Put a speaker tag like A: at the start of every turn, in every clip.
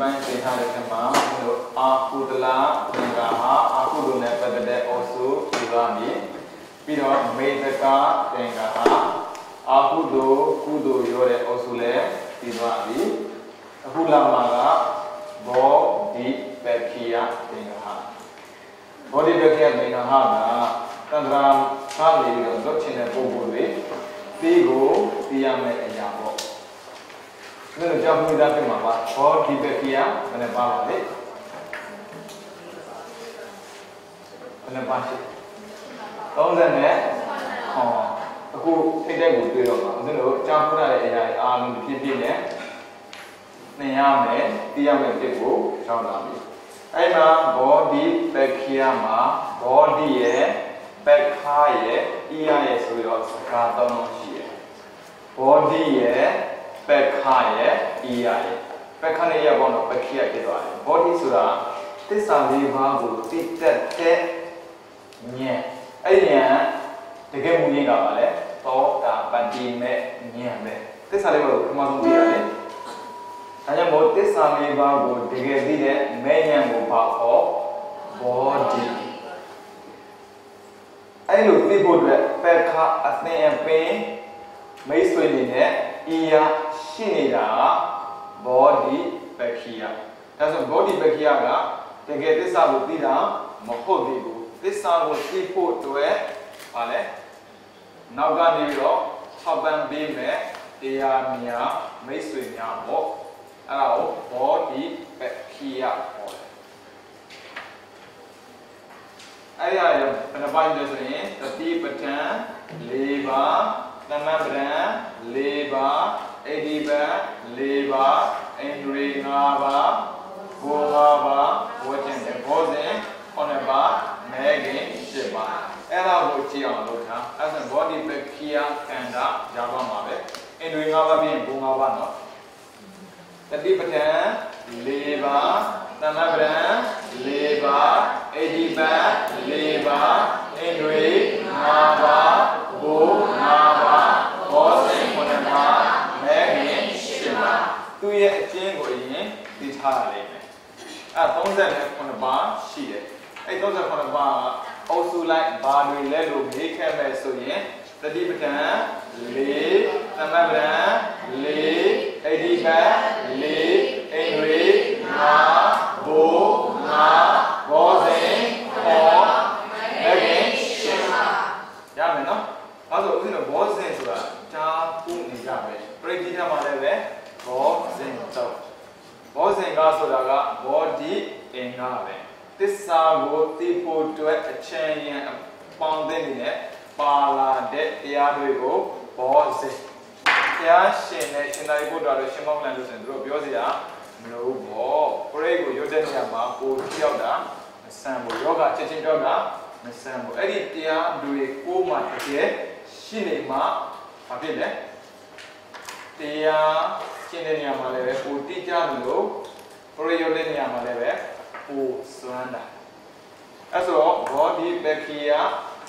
A: ပိုင်းသင်ထားတဲ့ထဲမှာအာကုဒလသင်္ကာဟာအာကုဒုနဲ့ပတ်သက်တဲ့အုပ်စုပြီးသွားပြီပြီးတော့မေတ္တကသင်္ကာဟာအာကုဒုကုဒုရောတဲ့အုပ်စုလည်းပြီးသွားပြီအခုလာမှာကဘောဓိပက္ခိယသင်္ကာဟာဘောဓိပက္ခိယသင်္ကာဟာကတန္တရာထားနေပြီးတော့လွတ်ချင်တဲ့ပုံပုံတွေဒီကိုသိရမယ့်အရာပေါ့ဒီလိုကြောက်မှုသားပြမှာပါဘောဓိပက္ခိယဘယ်နဲ့ပါပါလဲဘယ်နဲ့ပါရှိ30နဲ့ဟောအခုထိတ်တဲ့ကိုတွေ့တော့မှာဦးဇင်းတို့ကြောက်မှုတဲ့အရာအားလုံးတစ်ပြည့်ပြည့်နဲ့သင်ရမယ်သိရမယ့်တစ်ကိုရောက်လာပြီအဲ့မှာဘောဓိပက္ခိယမှာဘောဓိရဲ့ပက္ခရဲ့ဤရရဲ့ဆိုပြီးတော့စကားသုံးလုံးရှိတယ်ဘောဓိရဲ့ပက္ခရဲ့ဤရရဲ့ပက္ခနဲ့ရပေါင်းတော့ပက္ခိယဖြစ်သွားတယ်ဘောဓိဆိုတာသစ္စာလေးပါးကိုသိတတ်တဲ့ဉာဏ်အဲ့ဉာဏ်တကယ်မူရင်းကပါလေသောတာပတ္တိမဲ့ဉာဏ်ပဲသစ္စာလေးပါးကိုအမှန်ဆုံးသိရတယ်ဒါကြောင့်မို့သစ္စာလေးပါးကိုတကယ်သိတဲ့မဲ့ဉာဏ်ကိုပါဟောဘောဓိအဲ့လိုသိဖို့အတွက်ပက္ခအသင်အပင်မိတ်ဆွေနေနဲ့ဤရာရှိနေတာဘောဓိပက္ခိယဒါဆိုဘောဓိပက္ခိယကတကယ်သစ္စာကိုသိတာမဟုတ်သေးဘူးသစ္စာကိုသိဖို့အတွက်ပါလေနောက်ကနေပြီးတော့ထောက်ပံ့ပေးမယ်တရားများမိတ်ဆွေများပေါ့အဲ့ဒါကိုဘောဓိပက္ခိယခေါ်တယ်အဲ့ဒါရဘယ်နှပိုင်းလဲဆိုရင်တတိပဋ္ဌာန်၄ပါးသမပဒံ၄ပါးအိဒီပံ၄ပါးအိန္ဒြေ၅ပါးဘော၅ပါးဝကျင်တဲ့ဘောဇင်9ပါးမဲခင်10ပါးအဲ့ဒါကိုကြည့်အောင်လုပ်ထားအဲ့ဒါဘောဓိပက္ခိယကန္တာရပါမှာပဲအိန္ဒြေ၅ပါးပြီးရင်ဘော၅ပါးနော်တတိပဋ္ဌာန်၄ပါးသမပဒံ၄ပါးအိဒီပံ၄ပါးအိန္ဒြေ၅ပါးဘော၅ပါးဘောဇင်9ပါးမဲခင်10ပါးသူ့ရဲ့အကျဉ်းကိုအရင်သိထားရလိမ့်မယ်အဲ့39ပါးရှိတယ်အဲ့39ပါးအုပ်စုလိုက်ဘာတွေလဲလို့မေးခဲ့မယ်ဆိုရင်တတိပဋ္ဌာန်၄သမပဒံ၄အိဒီပံ၄အိန္ဒြေ5ဘော5ဘောဇင်ခေါ်မဲခင်10ပါးရမယ်နော်ဒါဆိုဦးဇင်းတို့ဘောဇင်ဆိုတာတားပူနေကြပဲပရိသတ်မှာလည်းပဲဘောဇင်တော့ဘောဇင်ကဆိုတာကဘောဓိအင်္ဂါပဲသစ္စာကိုသိဖို့အတွက်အချမ်းရံပေါင်းသိနေတဲ့ပါလာတဲ့တရားတွေကိုဘောဇင်တရားရှင်နဲ့ရှင်သာရိပုတ္တရာတို့ရှင်မောက္ကလန်တို့ဆိုရင်တို့ပြောစရာမလိုဘူးပေါ့ပရိကိုရွတ်တဲ့နေရာမှာကိုကြောက်တာမဆန်ဘူးယောဂချက်ချင်းကြောက်တာမဆန်ဘူးအဲ့ဒီတရားတွေကိုမှတကယ်ရှိနေမှဘာဖြစ်လဲတရားရှင်းတဲ့နေရာမှာလည်းပဲကိုတိကျလို့ပရိယောတဲ့နေရာမှာလည်းပဲကိုစွမ်းတာအဲ့ဆိုတော့ဘောဓိပက္ခိယ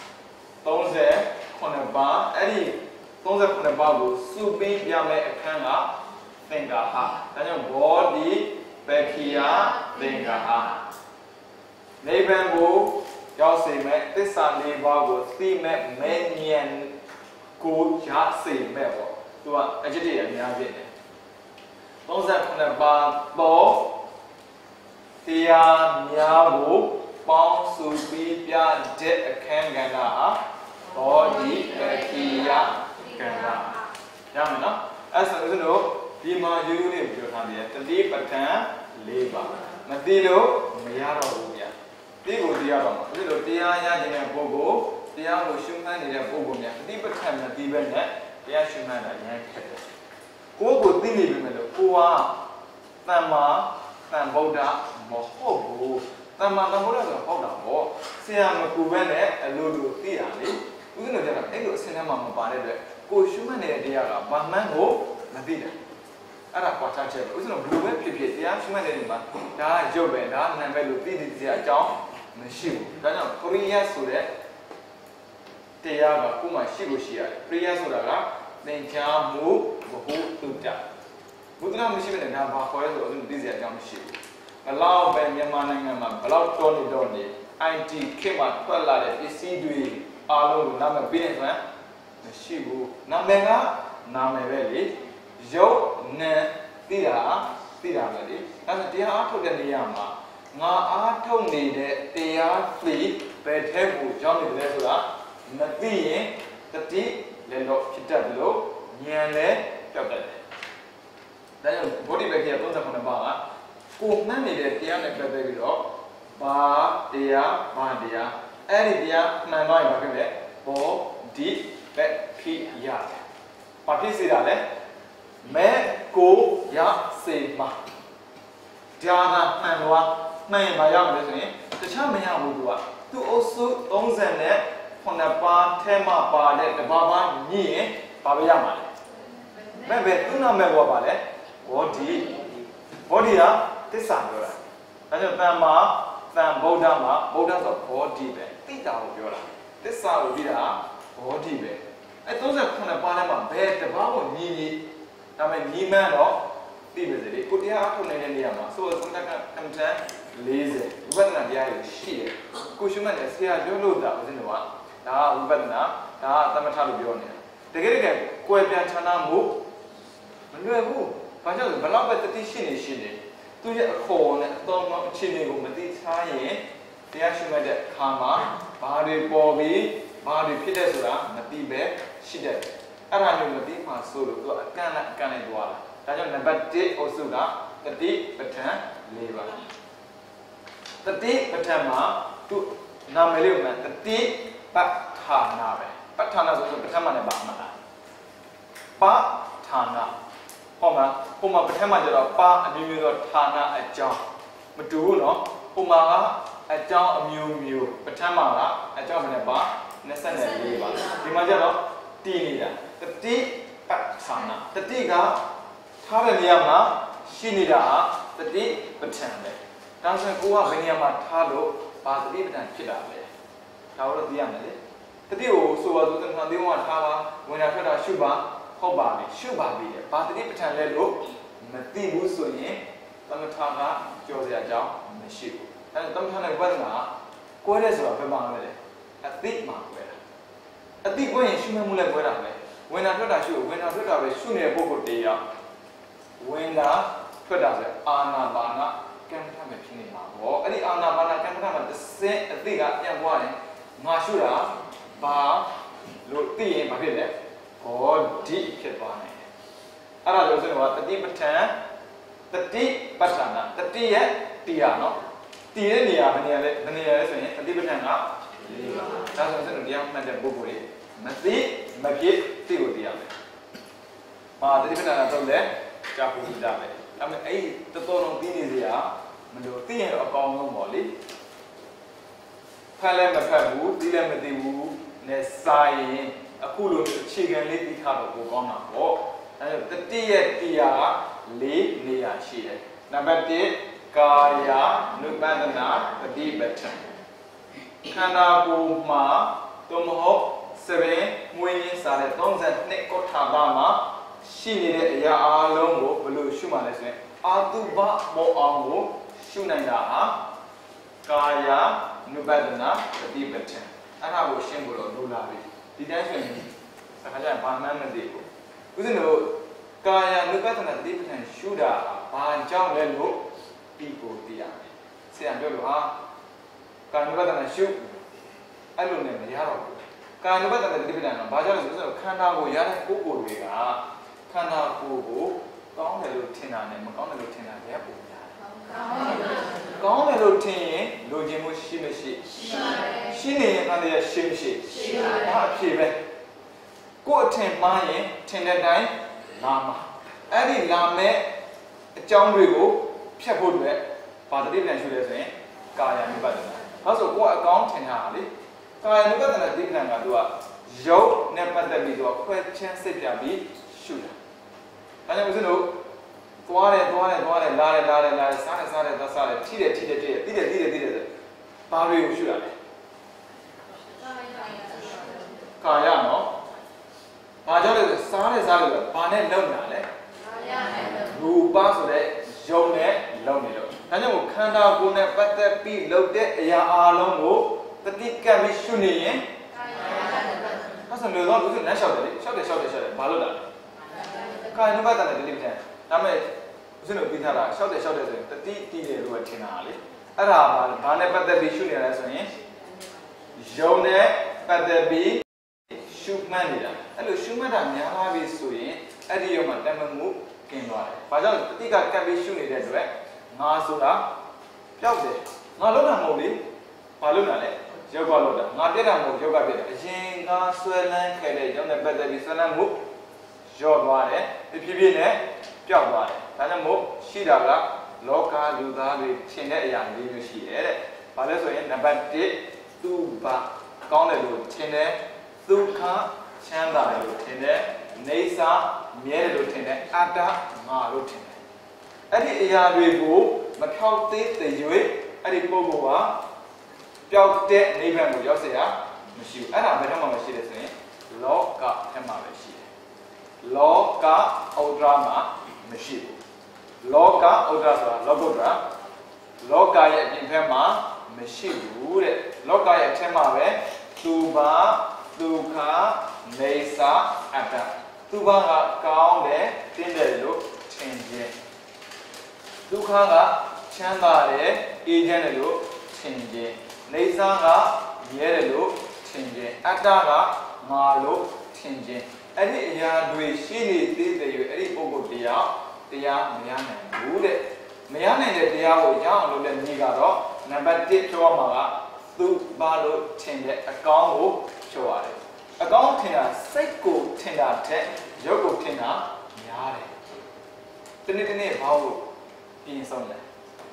A: 39ပါးအဲ့ဒီ39ပါးကိုစုပြီးပြမယ်အခန်းကသင်္ကာဟဒါကြောင့်ဘောဓိပက္ခိယသင်္ကာဟနိဗ္ဗာန်ကိုရောက်စေမဲ့သစ္စာ၄ပါးကိုသိမဲ့မဲ့ဉာဏ်ကိုရစေမဲ့ပေါ့သူကအကျင့်တွေအများကြီးတယ်39ပါးတော့တရားများကိုပေါင်းစုပြီးပြတဲ့အခန်းကဏ္ဍဟာဘောဓိပက္ခိယကဏ္ဍရမယ်နော်အဲ့ဆိုဦးဇင်းတို့ဒီမှာရိုးရိုးလေးပြောထားတယ်တတိပဋ္ဌာန်၄ပါးမသိလို့မရတော့ဘူးဗျာဒီကိုသိရတော့မှာဦးဇင်းတို့တရားရခြင်းတဲ့ပုဂ္ဂိုလ်တရားကိုရှုမှတ်နေတဲ့ပုဂ္ဂိုလ်များတတိပဋ္ဌာန်မသိဘဲနဲ့တရားရှုမှတ်တာရမ်းခက်တယ်ကိုသိနေပြီမဲ့လို့ကိုကသမ္မာသမ္ဗုဒ္ဓမဟုတ်ဘူးသမ္မာသမ္ဗုဒ္ဓဆိုဟုတ်တာပေါ့ဆရာမကူဘဲနဲ့အလိုလိုသိတာလေဦးဇင်းတို့ကျတော့အဲ့လိုအစင်းထဲမှာမပါတဲ့အတွက်ကိုရှုမှတ်နေတဲ့တရားကဘာမှန်းကိုမသိတယ်အဲ့ဒါကွာခြားချက်ပဲဦးဇင်းတို့ဘယ်လိုပဲဖြစ်ဖြစ်တရားရှုမှတ်နေတဲ့ဒီမှာဒါကရုပ်ပဲဒါကနာမ်ပဲလို့သိစရာအကြောင်းမရှိဘူးဒါကြောင့်ပရိယတ်ဆိုတဲ့တရားကကိုယ်မှရှိလို့ရှိရတယ်ပရိယတ်ဆိုတာကသင်္ချာမှုဘဟုတုတ္တဘုဒ္ဓမရှိဘဲနဲ့ဒါဘာခေါ်လဲဆိုတော့သိစရာအကြောင်းမရှိဘူးဘလောက်ပဲမြန်မာနိုင်ငံမှာဘလောက်တော်နေ IT ခေတ်မှာထွက်လာတဲ့ပစ္စည်းတွေအားလုံးကိုနာမည်ပေးနေဆိုရင်မရှိဘူးနာမည်ကနာမည်ပဲလေရုပ်နာသိတာပဲလေဒါဆိုတရားအားထုတ်တဲ့နေရာမှာငါအားထုတ်နေတဲ့တရားဖိဘယ်ထဲကိုရောက်နေတယ်ဆိုတာမသိရင်တတိလည်းတော့ဖြစ်တတ်လို့ဉာဏ်လည်းပြောက်တတ်တယ်ဒါကြောင့်ဗုဒ္ဓဘာသာ39ပါးကကိုမှတ်နေတဲ့တရားနဲ့ပတ်သက်ပြီးတော့ဘာတရားအဲ့ဒီတရားမှန်တော့ရင်ဘာဖြစ်လဲဘောဒီဘက်ခိယဘာဖြစ်စေတာလဲမဲကိုရစေမှာဒါကမှန်သွားမှန်ရင်ဘာရမလဲဆိုရင်တခြားမရဘူးသူအုပ်စု30နဲ့9ပါးထဲမှာပါတဲ့တပါးပါညှိရင်ဘာပဲရမှာလဲမဲ့သူ့နာမည်ကပါလဲဘောဒီကသစ္စာပြောတာဒါကြောင့်တန်မှာတန်ဗုဒ္ဓမှာဗုဒ္ဓဆိုဘောဒီပဲသိတာကိုပြောတာသစ္စာကိုပြီးတာဘောဒီပဲအဲ39ပါးထဲမှာဘယ်တပါးကိုညီဒါပေမဲ့ညီမှန်းတော့သိပါစေလေကိုတရားအထုတ်နေတဲ့နေရာမှာဆိုတော့သမထကမ္မထန်40ဝိပဿနာတရားတွေရှိတယ်ကိုရှုမှတ်တဲ့ဆရာပြောလို့တာဦးဇင်းတို့ကဒါကဝိပဿနာဒါကသမထလို့ပြောနေတာတကယ်ကွယ်ပြန်ဌာနမှုမလွယ်ဘူးဘာကြောင့်လဲဘလောက်ပဲတတိရှိနေသူရဲ့အခေါ်နဲ့အတော်မှအခြေအနေကိုမသိထားရင်တရားရှုမှတ်တဲ့အခါမှာဘာတွေပေါ်ပြီးဘာတွေဖြစ်တဲ့ဆိုတာမသိပဲရှိတယ်အဲ့ဒါမျိုးမသိမှဆိုလို့သူကအကန့်နဲ့သွားတာဒါကြောင့်နံပါတ်1အုပ်စုကတတိပဋ္ဌာန်4ပါတတိပဋ္ဌာန်မှာသူနာမည်လေးကတတိပဋ္ဌာနာပဲပဋ္ဌာနာဆိုပဋ္ဌာန်မှာလည်းပါမှာလားပဋ္ဌာနာဟုတ်မှာပဋ္ဌာန်မှာကျတော့ပါအမျိုးမျိုးတော့ဌာနအကြောင်းမတူဘူးနော်ကအကြောင်းအမျိုးပဋ္ဌာန်မှာကအကြောင်းနဲ့ပါ24ပါဒီမှာကျတော့တည်နေတာတတိပဋ္ဌာနာတတိကထားတဲ့နေရာမှာရှိနေတာတတိပဋ္ဌာန်ပဲဒါဆိုရင်ကိုကဘယ်နေရာမှာထားလို့ဘာတတိပဋ္ဌာန်ဖြစ်တာလဲဒါတော့သိရမယ်လေတတိကိုဆိုတော့သူကသံသေးဝါထားပါဝင်တာထွက်တာရှုပါဟုတ်ပါပြီရှုပါပြီဘာတတိပဋ္ဌာန်လဲလို့မသိဘူးဆိုရင်သမထကကြော်စရာအကြောင်းမရှိဘူးအဲသမထနဲ့ဝိပဿနာကွဲတဲ့ဆိုတာဘယ်မှာလဲအသိမှာကွဲတာအသိကွဲရင်ရှုမှတ်မှုလည်းကွဲတာပဲဝင်တာထွက်တာရှုဝင်တာထွက်တာပဲရှုနေတဲ့ပုဂ္ဂိုလ်တရားဝင်တာထွက်တာဆိုအာနာပါနကံပဋ္ဌာန်ပဲဖြစ်နေမှာပေါ့အဲ့ဒီအာနာပါနကံပဋ္ဌာန်မှာတစ်စင်းအသိကပြန်သွားတယ်ငါရှုတာဘာလို့သိရင်ဘာဖြစ်လဲဘောဒီဖြစ်သွားတယ်အဲ့ဒါလို့ဆိုတော့တတိပဋ္ဌာန်တတိပဋ္ဌာနာတတိရဲ့တရားနော်တည်တဲ့နေရာဘယ်နေရာလဲဆိုရင်တတိပဋ္ဌာန်က4ပါဒါဆိုရင်တရားမှတ်တဲ့ပုဂ္ဂိုလ်တွေမသိမဖြစ်သိကိုသိရမယ်ပါတတိပဋ္ဌာန်ကတော့လဲကြာပူတာပဲဒါပေမဲ့အဲ့တော်တော်လုံးသိနေစရာမလို့သိရင်တော့အကောင်းဆုံးပေါ့လေဖတ်လည်းမဖတ်ဘူးသိလည်းမသိဘူးနဲ့စာရင်အခုလိုအခြေခံလေးသိထားတော့ပိုကောင်းတာပေါ့အဲတတိရဲ့တရား4နေရာရှိတယ်နံပါတ်1ကာယ ानु ပဒနာတတိပဋ္ဌာန်ခန္ဓာကိုယ်မှာသို့မဟုတ်စပင်မွေးရင်းစားတဲ့32ကောထာပါမှာရှိနေတဲ့အရာအလုံးကိုဘယ်လိုရှုမှလဲဆိုရင်အာတုဘမောအောင်ကိုရှုနိုင်တာဟာကာယ ानु ပဒနာတတိပဋ္ဌာန်အဲ့ဒါကိုရှင်းဖို့တော့လိုလာပြီဒီတိုင်းဆိုရင်အခါကျရင်ဘာမှမသိဘူးဦးဇင်းတို့ကာယ ानु ပဒနာတတိပဋ္ဌာန်ရှုတာဘာကြောင့်လဲလို့ပြီးကိုသိရမယ်ဆရာပြောလို့ဟာကာယ ानु ပဒနာရှုအဲ့လိုနဲ့မရတော့ဘူးကာယ ानु ပဒနာတတိပဋ္ဌာန်ကဘာကြောင့်လဲဆိုတော့ခန္ဓာကိုရတဲ့ပုဂ္ဂိုလ်တွေကခန္ဓာကိုယ်ကိုကောင်းတယ်လို့ထင်တာနဲ့မကောင်းတယ်လို့ထင်တာလည်းပုံများကောင်းတယ်လို့ထင်ရင်လိုချင်မှုရှိမရှိရှိနေရင်ခန္ဓာရရှိမရှိရှိပါတယ်ဒါအဖြစ်ပဲကိုယ်အထင်မှားရင်ထင်တဲ့တိုင်းလာမှာအဲ့ဒီလာမဲ့အကြောင်းတွေကိုဖြတ်ဖို့အတွက်ဗာတတိပဋ္ဌာန်ရှုရဲဆိုရင်ကာယ ानु ပဒနာဒါဆိုကိုယ်အကောင်းထင်တာလေကာယ ानु ပဒနာတတိပဋ္ဌာန်ကသူကရုပ်နဲ့ပတ်သက်ပြီးတော့ခွဲချမ်းစိတ်ပြပြီးရှုတာဒါကြောင့်ဦးဇင်းတို့သွားတယ်လာတယ်စားတယ်စားတယ်ထိတယ်သိတယ်ဘာတွေကိုရှုတာလဲကာယနော်ဘာကြောင့်လဲစားတယ်ဘာနဲ့လုံတာလဲကာယနဲ့လူဒါကြောင့်ခန္ဓာကိုယ်နဲ့ပတ်သက်ပြီးလုပ်တဲ့အရာအလုံးကိုတတိကံပြီးရှုနေရင်အဲ့ဆိုမျိုးတော့လူတွေလမ်းလျှောက်တယ်လေလျှောက်တယ်ဘာလို့လဲကာယ ानु ပတ္တနဲ့တတိပဋ္ဌာန်ဒါမဲ့ဦးဇင်းတို့ပြီးထားတာလျှောက်တယ်ဆိုရင်တတိတည်တယ်လို့ထင်တာလေအဲ့ဒါဘာနဲ့ပတ်သက်ပြီးရှုနေရလဲဆိုရင်ယုံနဲ့ပတ်သက်ပြီးရှုမှတ်နေတာအဲ့လိုရှုမှတ်တာများလာပြီဆိုရင်အဲ့ဒီရောမှာတမန်မှုกินသွားတယ်။ဘာကြောင့်တတိကကပ်ပြီးရှုနေတဲ့အတွက်ငါဆိုတာပျောက်တယ်။ငါလုံးတာမဟုတ်လေ။ဘာလို့လဲလဲ။ယောဂလို့တာ။ငါပြတ်တာမဟုတ်ယောဂပြတ်တယ်။အရင်ကဆွဲလန်းခဲ့တဲ့ရုံနဲ့ပတ်သက်ပြီးဆွဲလန်းမှုရော့သွားတယ်။ဖြည်းဖြည်းနဲ့ပျောက်သွားတယ်။ဒါကြောင့်မို့ရှိတာကလောကလူသားတွေထင်တဲ့အရာ၄မျိုးရှိတယ်တဲ့။ဘာလဲဆိုရင်နံပါတ်1သူဘကောင်းတယ်လို့ထင်တယ်။ဒုက္ခချမ်းသာတယ်လို့ထင်တယ်။နေစာမြဲတယ်လို့ထင်တယ်အတ္တငါလို့ထင်တယ်အဲ့ဒီအရာတွေကိုမဖြောက်သေးတဲ့ရွေးအဲ့ဒီပုဂ္ဂိုလ်ကပျောက်တဲ့နိဗ္ဗာန်ကိုရောက်เสียမရှိဘူးအဲ့ဒါဘယ်တော့မှမရှိတယ်ဆိုရင်လောကထဲမှာပဲရှိတယ်လောကဩဒရာမှာမရှိဘူးလောကဩဒရာဆိုတာလောကုတ္တရာလောကရဲ့အပြင်ဘက်မှာမရှိဘူးတဲ့လောကရဲ့အထက်မှာပဲသူဘာဒုက္ခနေစာအတ္တသူဘာကကောင်းတယ်တင်းတယ်လို့ထင်ခြင်းဒုက္ခကချမ်းသာတယ်အေးချမ်းတယ်လို့ထင်ခြင်းနေစာကမြဲတယ်လို့ထင်ခြင်းအတ္တကငါလို့ထင်ခြင်းအဲ့ဒီအရာတွေရှိနေသေးတယ်၍အဲ့ဒီပုဂ္ဂိုလ်တရားမရနိုင်ဘူးတဲ့မရနိုင်တဲ့တရားကိုရအောင်လုပ်တဲ့နည်းကတော့နံပါတ်1ပြောမှာကသူဘာလို့ထင်တဲ့အကောင်းကိုပြောရတယ်အကောင်းထင်တာစိတ်ကိုထင်တာထက်ရုပ်ကိုထင်တာများတယ်။ဒီနေ့ဘာလို့ပြင်ဆုံးလဲ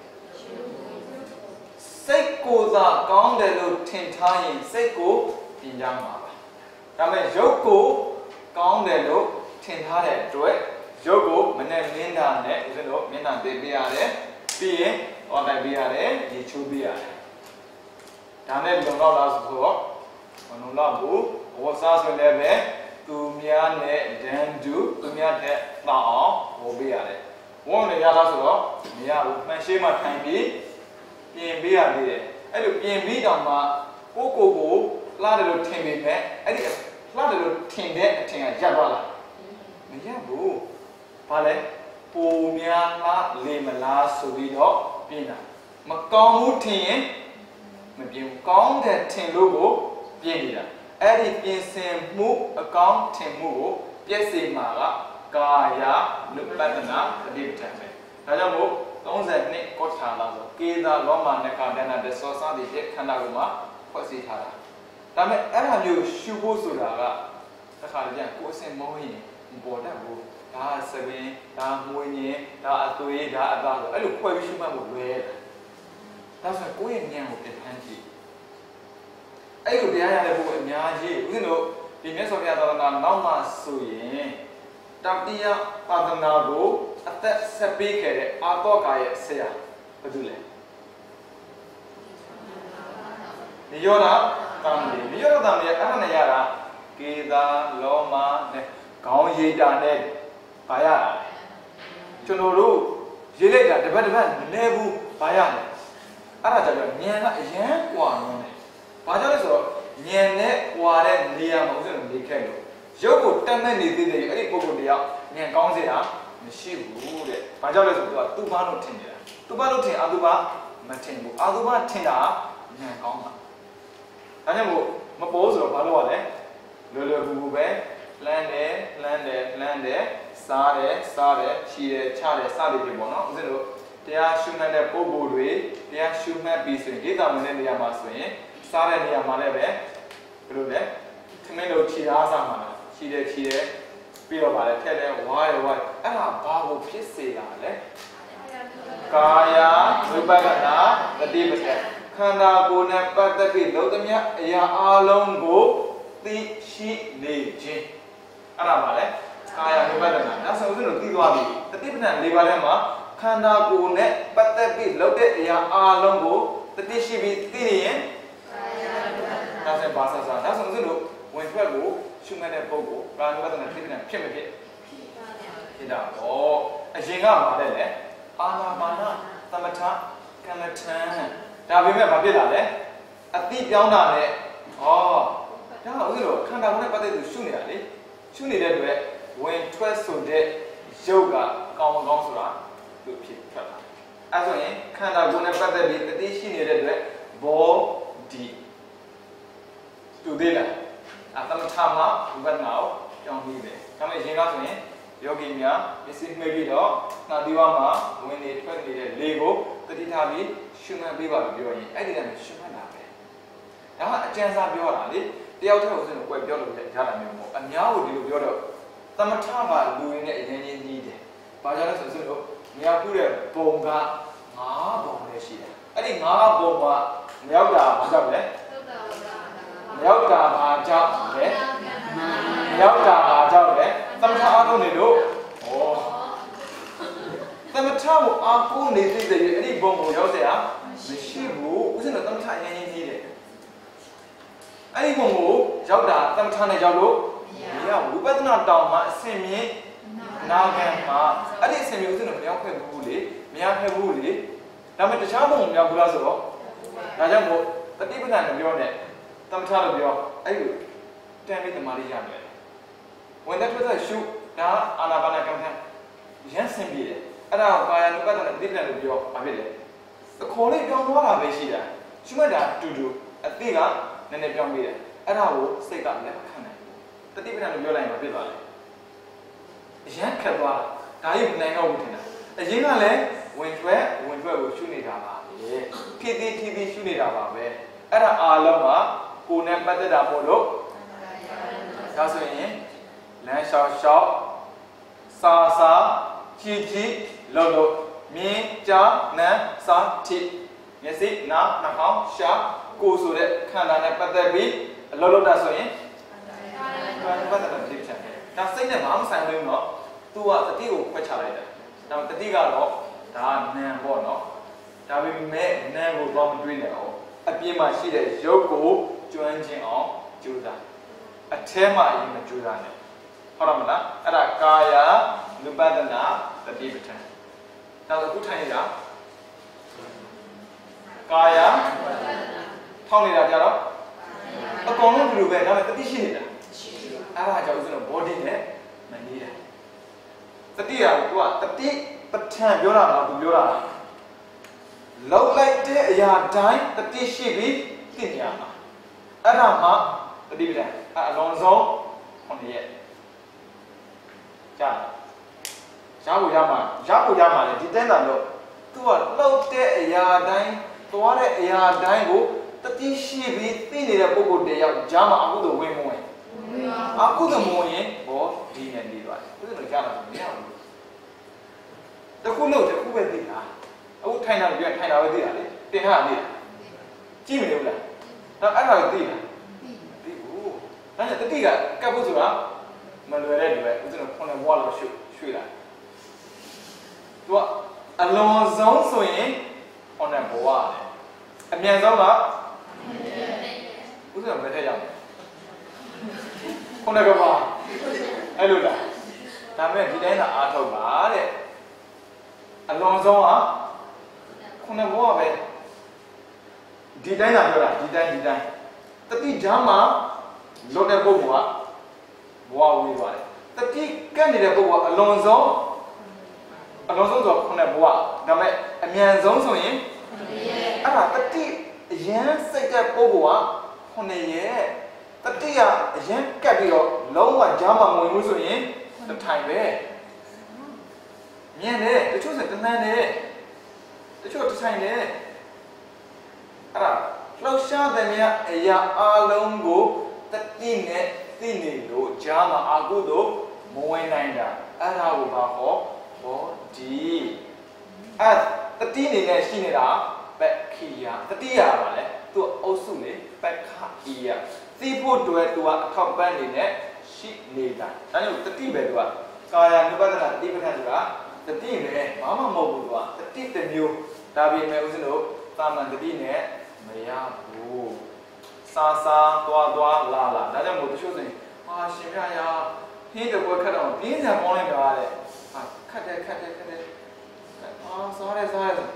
A: ။စိတ်ကိုသာကောင်းတယ်လို့ထင်ထားရင်စိတ်ကိုပြင်ကြမှာပါ။ဒါပေမဲ့ရုပ်ကိုကောင်းတယ်လို့ထင်ထားတဲ့အတွက်ရုပ်ကိုမနဲ့မင်းတာနဲ့ဦးဇင်းတို့မင်းတာပေးပေးရတယ်။ပြီးရင်ဟောတိုင်းပေးရတယ်၊ရေချိုးပေးရတယ်။ဒါနဲ့လုံလောက်လားဆိုတော့မလုံလောက်ဘူး။ဝတ်စားဆိုလည်းပဲသူများနဲ့ဒန်တူသူများတဲ့တောင်းအောင်ဝေပေးရတယ်။ဝုန်းနေရလားဆိုတော့မရဘူး။မှန်ရှိမှထိုင်ပြီးပြင်ပေးရသေးတယ်။အဲ့လိုပြင်ပြီးတော့မှကိုလှတယ်လို့ထင်ပေမဲ့အဲ့ဒီလှတယ်လို့ထင်တဲ့အထင်ကရပ်သွားလား။မရပ်ဘူး။ဘာလဲပုံများလားလေမလားဆိုပြီးတော့ပြင်တာ။မကောင်းဘူးထင်ရင်မပြင်ဘူး။ကောင်းတဲ့ထင်လို့ကိုပြင်နေတာ။အဲ့ဒီပြင်ဆင်မှုအကောင်းထင်မှုကိုပြည့်စုံမှာကကာယ ानु ပတ္တနာတတိပဋ္ဌာန်ပဲဒါကြောင့်မို့32ကောထာလာဆိုကေသာလောမနခဒနာတသောစသည်ဖြင့်ခန္ဓာကိုယ်မှာဖွဲ့စည်းထားတာဒါပေမဲ့အဲ့ဒါမျိုးရှုဖို့ဆိုတာကတစ်ခါပြန်ကိုယ်အစင်မောရင်မပေါ်တတ်ဘူးဒါစပင်းဒါမွေးညင်ဒါအသွေးဒါအသားဆိုအဲ့လိုဖွဲ့ပြီးရှုမှတ်ဖို့လွယ်တယ်ဒါဆိုကိုယ့်ရဲ့ဉာဏ်ကိုပြဋ္ဌာန်းကြည့်အဲ့လိုတရားရတဲ့ဘုရားအများကြီးဦးဇင်းတို့ဒီမြတ်စွာဘုရားသာသနာနောက်မှဆိုရင်တတိယသာသနာကိုအသက်ဆက်ပေးခဲ့တဲ့အာတောကာရဲ့ဆရာဘာလို့လဲနိရောဓတံမေနိရောဓတံမေအဲ့ဒါနဲ့ရတာကေသာလောမနဲ့ခေါင်းရိပ်တာနဲ့ဘာရတာလဲကျွန်တော်တို့ရေးလိုက်တာတပတ်မလဲဘူးဘာရလဲအဲ့ဒါကြတော့ဉာဏ်ကအရန်ကွာနေတယ်ဘာကြောင့်လဲဆိုတော့ဉာဏ်နဲ့ကွာတဲ့နေရာမှာဦးဇင်းတို့နေခဲ့လို့ရုပ်ကိုတတ်မဲ့နေသေးတယ်အဲ့ဒီပုဂ္ဂိုလ်တရားဉာဏ်ကောင်းစေတာမရှိဘူးတဲ့ဘာကြောင့်လဲဆိုတော့သူဘာလို့ထင်နေတာသူဘာလို့ထင်အာသူဘာမထင်ဘူးအာသူဘာထင်တာဉာဏ်ကောင်းတာဒါကြောင့်မို့မပေါ်ဆိုတော့ဘာလို့ရလဲလွယ်ကူပဲလှမ်းတယ်စားတယ်ချီတယ်ချတယ်စသည်ဖြင့်ပေါ့နော်ဦးဇင်းတို့တရားရှုမှတ်တဲ့ပုဂ္ဂိုလ်တွေတရားရှုမှတ်ပြီးဆိုရင်ဣဒ္ဓမနဲ့နေရာမှာဆိုရင်စားတဲ့နေရာမှာလည်းပဲဘယ်လိုလဲခမင်းတို့ခြေသားစားမှာလားခြေတယ်ပြီးတော့ဗါလဲထက်တယ်ဝါရအဲ့ဒါဘာကိုဖြစ်စေတာလဲကာယ ानु ပတ္တနာတတိပဋ္ဌာန်ခန္ဓာကိုယ်နဲ့ပတ်သက်ပြီးလုံးသမျှအရာအလုံးကိုသိရှိနေခြင်းအဲ့ဒါဗါလဲကာယ ानु ပတ္တနာဒါဆိုဦးဇင်းတို့သိသွားပြီတတိပဋ္ဌာန်၄ပါးထဲမှာခန္ဓာကိုယ်နဲ့ပတ်သက်ပြီးလုံးတဲ့အရာအလုံးကိုတတိရှိပြီးသိရင်ဒါဆိုဘာသာဒါဆိုဦးဇင်းတို့ဝင်ထွက်ကိုရှုမှတ်တဲ့ပုဂ္ဂိုလ်ကာယ ानु ပတ္တနာသိပ္ပံဖြစ်မဖြစ်ဖြစ်တာပေါ့အရင်ကမှာလဲအာနာပါနသမထမထမ်းဒါပေမဲ့မဖြစ်လာလေအတိပြောင်းတာနဲ့ဩဒါကဦးဇင်းတို့ခန္ဓာကိုယ်နဲ့ပတ်သက်သူရှုနေတာလေရှုနေတဲ့အတွက်ဝင်ထွက်ဆိုတဲ့ရုပ်ကကောင်းမကောင်းဆိုတာသူဖြစ်ထွက်လာအဲဆိုရင်ခန္ဓာကိုယ်နဲ့ပတ်သက်ပြီးတတိရှိနေတဲ့အတွက် body တူသေးလားသမထမှာဝိပဿနာကိုကြောင်းပြီးတယ်ဒါပေမဲ့ရင်ကဆိုရင်ယောဂီများမျက်စိမှိတ်ပြီးတော့နှာသီးဝါးမှာဝင်နေထွက်နေတဲ့လေကိုတတိထားပြီးရှုမှတ်ပေးပါလို့ပြောရင်အဲ့ဒီတည်းရှုမှတ်တာပဲဒါကအကျဉ်းစားပြောတာလေတယောက်တည်းကိုစလို့ကွယ်ပြောလို့ရတာမျိုးမဟုတ်အများကိုဒီလိုပြောတော့သမထကလူရင်းနဲ့အရင်ချင်းကြီးတယ်ဘာကြောင့်လဲဆိုတော့မရောက်ခုတဲ့ပုံက9ပုံလည်းရှိတယ်အဲ့ဒီ9ပုံကမရောက်တာဘာကြောင့်လဲမရောက်တာဘာကြောင့်လဲမရောက်တာဘာကြောင့်လဲသမထအားထုတ်နေလို့သမထကိုအားကိုးနေတဲ့အဲ့ဒီဘုံကိုရောက်เสียမရှိဘူးဥစဉ်တော့သမထအရင်ကြီးတယ်အဲ့ဒီဘုံကိုရောက်တာသမထနဲ့ရောက်လို့မရဘူးဝိပဿနာတောင်မှအစင်မြင့်နာခံမှာအဲ့ဒီအစင်မြင့်ဥစဉ်တော့မရောက်ခဲ့ဘူးလေမရခဲ့ဘူးလေဒါပေမဲ့တခြားဘုံကိုရောက်ဘူးလားဆိုတော့ဒါကြောင့်မို့တတိပဌာန်ကိုပြောနဲ့သမထလို့ပြောအဲ့လိုတန်ပြီးတမာလေးရတယ်ဝင်တဲ့ထွက်တဲ့ရှုဒါအာနာပါနကမ္မထရမ်းဆင်ပြေတယ်အဲ့ဒါကိုကာယ ानु ပတ္တနာတတိပဌာန်လို့ပြောဘာဖြစ်လဲသခေါ်လေးပြောင်းသွားတာပဲရှိတာရှုမှတ်တာတူတူအသိကနည်းနည်းပြောင်းပြီးတယ်အဲ့ဒါကိုစိတ်ကလည်းမခံနိုင်ဘူးတတိပဌာန်လို့ပြောလိုက်ရင်မဖြစ်ပါလေအရန်ခက်သွားတာဒါကြီးမနိုင်တော့ဘူးထင်တာအရင်ကလည်းဝင်ထွက်ကိုရှုနေတာပါလေဖြည်းဖြည်းရှုနေတာပါပဲအဲ့ဒါအားလုံးကကိုယ်နဲ့ပတ်သက်တာမို့လို့ဒါဆိုရင်လမ်းလျှောက်စာကြည့်လို့မြင်ကြားနာစာထိမျက်စိနားနှာခေါင်းရှာကိုယ်ဆိုတဲ့ခန္ဓာနဲ့ပတ်သက်ပြီးအလုပ်လုပ်တာဆိုရင်ပတ်သက်တာဖြစ်ချင်တယ်ဒါစိတ်နဲ့ဘာမှဆိုင်လို့တော့သူကတတိကိုခွဲခြားလိုက်တာဒါတတိကတော့ဒါနံပေါ့နော်ဒါပေမဲ့နံကိုတော့မတွေးနဲ့အောင်အပြင်မှာရှိတဲ့ရုပ်ကိုကျွမ်းကျင်အောင်ကြိုးစားအထဲမှာအရင်မကြိုးစားနဲ့ဟုတ်တယ်မလားအဲ့ဒါကာယ ानु ပတ္တနာတတိပဋ္ဌာန်နောက်အခုထိုင်ရကာယထောင်းနေတာကြတော့အကောင်လုံးဘယ်လိုပဲဒါပေမဲ့တတိရှိနေတာအဲ့ဒါကြောင့်ဦးဇင်းတို့ body နဲ့မနေတာတတိကသူကတတိပဋ္ဌာန်ပြောတာလားသူပြောတာလားလောက်လိုက်တဲ့အရာတိုင်းတတိရှိပြီးသိနေရမှာအဲ့ဒါမှတတိပဋ္ဌာန်အလုံးစုံ9ရက်ကြာရဖို့ရမှာလေဒီတိုင်းတာလို့သူကလောက်တဲ့အရာတိုင်းသွားတဲ့အရာတိုင်းကိုတတိရှိပြီးသိနေတဲ့ပုဂ္ဂိုလ်တယောက်ကြားမှာအကုသိုလ်ဝင်မဝင်အကုသိုလ်မဝင်ရင်ဘောဒီနဲ့နေသွားတယ်ဘယ်လိုကြားတာမရဘူးတခုလို့တခုပဲသိတာအခုထိုင်တာပြောထိုင်တာပဲသိတာလေတင်ထားတာသိတာကြည့်မလို့လားတော့အဲ့ဒါကိုသိတာသိဘူးဒါနဲ့တတိကကပ်ဖို့ဆိုတာမလွယ်တဲ့လူပဲဦးဇင်းတို့ခုနဘွားလောက်ရွှေ့လာသူကအလွန်ဆုံးဆိုရင်ခုနဘွားအမြန်ဆုံးကဦးဇင်းတို့ဘယ်ထက်ရောက်ခုနကပါအဲ့လိုလားဒါမဲ့ဒီတိုင်းသာအားထုတ်ပါတဲ့အလွန်ဆုံးကခုနဘွားပဲဒီတိုင်းသာပြောတာဒီတိုင်းတတိဓမ္မလွတ်တဲ့ပုဂ္ဂိုလ်ကဘဝဝေးသွားတယ်တတိကပ်နေတဲ့ပုဂ္ဂိုလ်ကအလွန်ဆုံးဆိုခုနဘဝဒါပေမဲ့အမြန်ဆုံးဆိုရင်အဲ့ဒါတတိအရန်စိတ်တဲ့ပုဂ္ဂိုလ်ကခုနရဲ့တတိကအရန်ကပ်ပြီးတော့လုံးဝဂျာမဝင်မှုဆိုရင်တထိုင်ပဲမြန်တယ်တချို့ဆိုတနန်းတယ်တချို့တထိုင်တယ်အဲ့ဒါလှောက်ရှားတဲ့မြတ်အရာအလုံးကိုတတိနဲ့သိနေလို့ဂျာမအာကုသို့မဝင်နိုင်တာအဲ့ဒါကိုပါဟောဘောဒီအဲ့တတိနေနဲ့ရှိနေတာပက်ခိယတတိယပါလေသူအုပ်စုလေပက်ခီယသိဖို့တွဲသူကအထောက်ပံ့နေနဲ့ရှိနေတာဒါကြောင့်တတိပဲသူကကာယ ानु ပတ္တနာတတိပဋ္ဌာန်ဆိုတာတတိပဲဘာမှမဟုတ်ဘူးသူကတတိတစ်မျိုးဒါပေမဲ့ဦးဇင်းတို့သာမန်တတိနဲ့မရဘူးစာသွားလာဒါကြောင့်မို့တချို့ဆိုရင်ဟာရှင်ပြရာဟင်းတပွဲခတ်တော့ပြင်းစံပေါင်းလိုက်တာတဲ့ဟာခတ်တယ်ဟာစားရဲ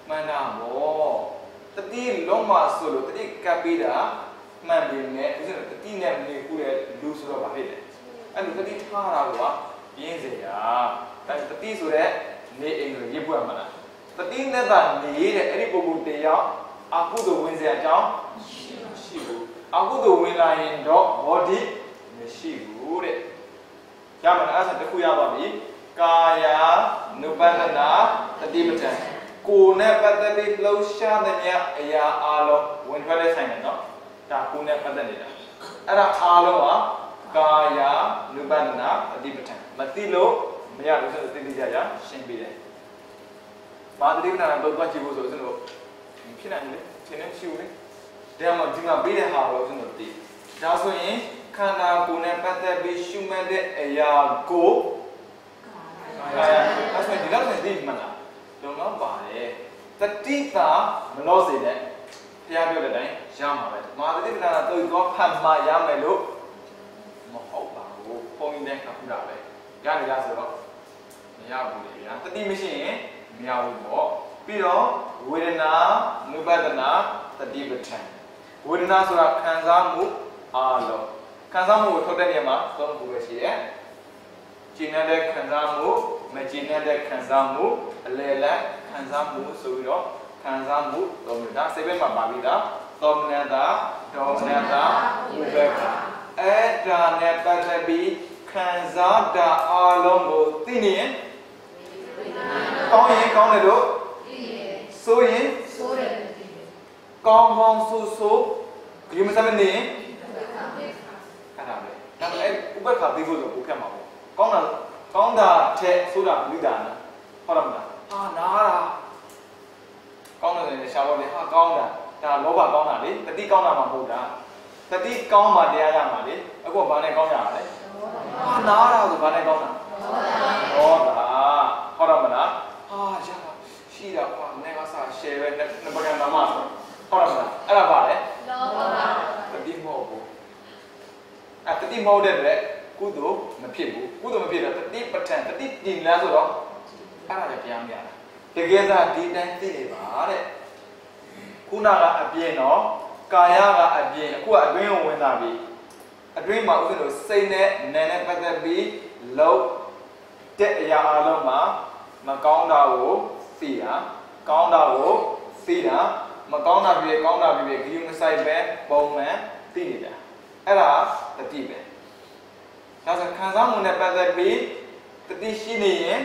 A: မှန်တာဗောတတိလုံးမဆိုလို့တတိကပ်ပြီးတာမှန်ပြီနဲ့ဦးဇင်းတို့တတိနဲ့နေခုတဲ့လူဆိုတော့ဗာဖြစ်တယ်အဲ့လိုတတိထားတာကွာပြင်းစေတာဒါတတိဆိုတဲ့နေအိမ်ကိုရေးပွက်မှာလားတတိနဲ့သာနေတဲ့အဲ့ဒီပုဂ္ဂိုလ်တရားအကုသိုလ်ဝင်စရာအကြောင်းရှိဘူးအကုသိုလ်ဝင်လာရင်တော့ဘောဓိမရှိဘူးတဲ့ရမလားအဲ့ဒါတခုရပါပြီကာယ ानु ပတနာတတိပဋ္ဌာန်ကိုယ်နဲ့ပတ်သက်ပြီးလှုပ်ရှားသမျှအရာအလုံးဝင်ထွက်တဲ့ဆိုင်တယ်နော်ဒါကိုယ်နဲ့ပတ်သက်နေတာအဲ့ဒါအားလုံးဟာကာယ ानु ပတနာတတိပဋ္ဌာန်မသိလို့မရလို့ဆိုသိသိကြကြရှင်းပြီးတယ်ဘာတတိပဋ္ဌာန်တော့သွားကြည့်ဖို့ဆိုတော့ဖြစ်နိုင်လေသင်နေရှိဦးလေဒါမှဒီမှာပြီးတဲ့ဟာတော့ကျွန်တော်သိဒါဆိုရင်ခန္ဓာကိုယ်နဲ့ပတ်သက်ပြီးရှုမှတ်တဲ့အရာကိုကာယအဲ့ဆိုဒီလောက်နဲ့သိမှလားလုံလောက်ပါတယ်တတိတာမလို့စေတဲ့ဘုရားပြောတဲ့အတိုင်းရမှာပဲမာတတိပဋ္ဌာန်တော့တော့ဖတ်မှရမယ်လို့မဟုတ်ပါဘူးပုံရင်းတဲ့ခါခုတာပဲရနေကြဆိုတော့မရဘူးလေဗျာတတိမရှိရင်မရဘူးပေါ့ပြီးတော့ဝေဒနာ ानु ပတနာတတိပဋ္ဌာန်ဝေဒနာဆိုတာခံစားမှုအလုံးခံစားမှုကိုထုတ်တဲ့နေရာမှာသုံးခုပဲရှိတယ်ကျင့်တဲ့ခံစားမှုမကျင့်တဲ့ခံစားမှုအလယ်လတ်ခံစားမှုဆိုပြီးတော့ခံစားမှုသုံးမျိုးဒါစိတ်ဘက်မှာပါပြီးသားသောမနတာဒေါမနတာဥပ္ပခာအဲ့ဒါနဲ့ပတ်သက်ပြီးခံစားတာအလုံးကိုသိနေရင်ကောင်းရင်ကောင်းတယ်လို့ဆိုရင်ဆိုတယ်ကောင်းကောင်းဆိုဆိုဒီမစမနေအဲ့ဒါပဲဒါပေမဲ့ဥပ္ပခါသိဖို့ဆိုကိုခက်မှာပေါ့ကောင်းတာထက်ဆိုတာဝိဒါနာဟုတ်လားမလားဟာနားတာကောင်းတယ်လည်းရှားလို့လေဟာကောင်းတာဒါလောဘကောင်းတာလေတတိကောင်းတာမှမဟုတ်တာတတိကောင်းမှတရားရမှာလေအခုဘာနဲ့ကောင်းရမှာလဲဟာနားတာဆိုဘာနဲ့ကောင်းတာလောဘဟုတ်လားမလားဟာရပါရှိတာကွာနေကစား share ပဲနှစ်ပကံနာမဆိုဟုတ်လားမလားအဲ့ဒါပါလေလောဘတတိမဟုတ်ဘူးအတတိမဟုတ်တဲ့အတွက်ကုသိုလ်မဖြစ်ဘူးကုသိုလ်မဖြစ်တော့တတိပဋ္ဌာန်တတိတည်လားဆိုတော့အဲ့ဒါလည်းတရားမရတာတကယ်သာဒီတိုင်းသိနေပါတဲ့ခုနကအပြင်းတော့ကာယကအပြင်းအခုကအတွင်းကိုဝင်လာပြီအတွင်းမှာဥစဉ်လို့စိတ်နဲ့နာနဲ့ပတ်သက်ပြီးလုံးတဲ့အရာအလုံးမှာမကောင်းတာကိုသိတာကောင်းတာကိုသိတာမကောင်းတာပြည့်ကောင်းတာပြည့်ဂိယူမဆိုင်ပဲပုံမှန်သိနေတာအဲ့ဒါတတိပဲဒါဆိုခံစားမှုနဲ့ပတ်သက်ပြီးတတိရှိနေရင်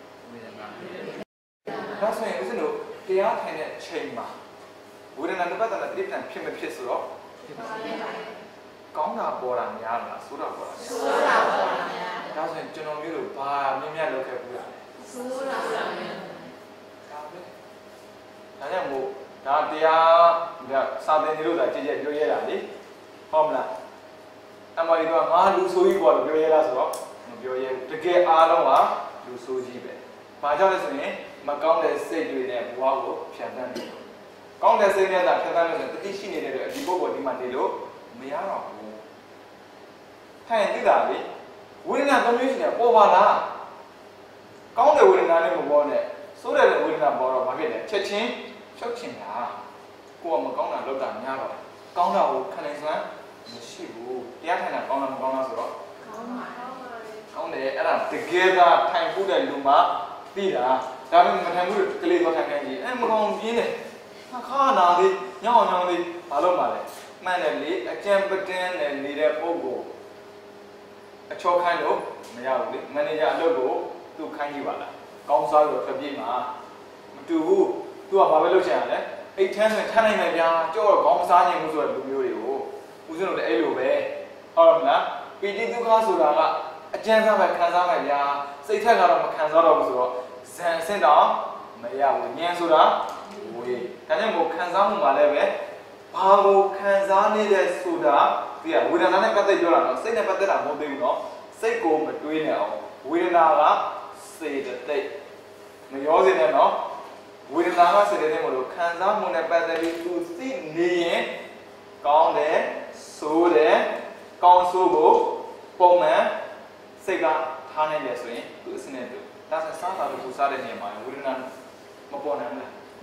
A: ဒါဆိုရင်ဦးဇင်းတို့တရားထိုင်တဲ့ချိန်မှာဝေဒနာ ानु ပတနာတတိပဋ္ဌာန်ဖြစ်မဖြစ်ဆိုတော့ကောင်းတာပေါ်တာများလားဆိုးတာပေါ်တာများဆိုတာပေါ်တာများဒါဆိုရင်ကျွန်တော်မျိုးတို့ဘာမြင့်မြတ်လုပ်ခဲ့ဘူးလားဆိုးတာများဒါပဲဒါကြောင့်မို့ဒါတရားစာသင်တွေလို့သာကြည့်ကြပြောရတာလေဟုတ်မလားအမှန်တော့ငါလူဆိုးကြီးပေါ်လို့ပြောရတာဆိုတော့မပြောရဘူးတကယ်အားလုံးကလူဆိုးကြီးပဲဘာကြောင့်လဲဆိုရင်မကောင်းတဲ့စိတ်တွေနဲ့ဘဝကိုဖြတ်သန်းတယ်ကောင်းတဲ့စိတ်နဲ့သာဖြတ်သန်းလို့ဆိုတတိရှိနေတဲ့အတွက်ဒီပုဂ္ဂိုလ်ဒီမှာနေလို့မရတော့ဘူးထိုင်သိတာလေဝိညာဉ်သုံးမျိုးရှိတယ်ပေါ်ပါလားကောင်းတဲ့ဝိညာဉ်နဲ့မပေါ်နဲ့ဆိုးတဲ့ဝိညာဉ်ပေါ်တော့ဘာဖြစ်လဲချက်ချင်းဖြုတ်ချင်တာကိုယ်ကမကောင်းတာလုပ်တာများတော့ကောင်းတာကိုခံနိုင်စွမ်းမရှိဘူးတရားထိုင်တာကောင်းတာမကောင်းလားဆိုတော့ကောင်းပါကောင်းတယ်အဲ့ဒါတကယ်သာထိုင်ဖို့တဲ့လူမှသိတာဒါပေမဲ့မထိုင်ဘူးကလေးတော့ထိုင်ခိုင်းကြည့်မကောင်းပြင်းတယ်ခါနာသေးညောင်းညောင်းသေးဘာလို့မှလဲမှန်တယ်လေအကြံပတင်းနဲ့နေတဲ့ပုံကိုအချောခိုင်းလို့မရဘူးလေမန်နေဂျာအလုပ်ကိုသူ့ခိုင်းကြည့်ပါလားကောင်းစားလို့ပြပြမှာမတူဘူးသူကဘာပဲလုပ်ချင်ရလဲအိတ်ထမ်းဆိုထမ်းနိုင်မယ်ဗျာကြောက်တော့ကောင်းစားခြင်းမှုဆိုတဲ့လူမျိုးတွေကိုဦးဇင်းတို့လည်းအဲ့လိုပဲဟုတ်မလားပီတိဒုက္ခဆိုတာကအကျဉ်းစားပဲခံစားမယ်ဗျာစိတ်ထက်ကတော့မခံစားတော့ဘူးဆိုတော့ဇန်အဆင့်တော့မရဘူးဉာဏ်ဆိုတာဝေးဒါကြောင့်မို့ခံစားမှုမှာလည်းပဲဘာကိုခံစားနေတဲ့ဆိုတာဒီကဝေဒနာနဲ့ပတ်သက်ပြောတာနော်စိတ်နဲ့ပတ်သက်တာမဟုတ်သေးဘူးနော်စိတ်ကိုမတွေးနဲ့အောင်ဝေဒနာကစေတသိက်မရောစေနဲ့နော်ဝေဒနာကစေတသိက်မလို့ခံစားမှုနဲ့ပတ်သက်ပြီးသူသိနေရင်ကောင်းတယ်ဆိုးတယ်ကောင်းဆိုးကိုပုံမှန်စိတ်ကထားနိုင်တယ်ဆိုရင်သူအစနဲ့သူဒါဆိုစားတာကိုစားတဲ့နေရာမှာဝေဒနာမပေါ်နိုင်ဘူးလား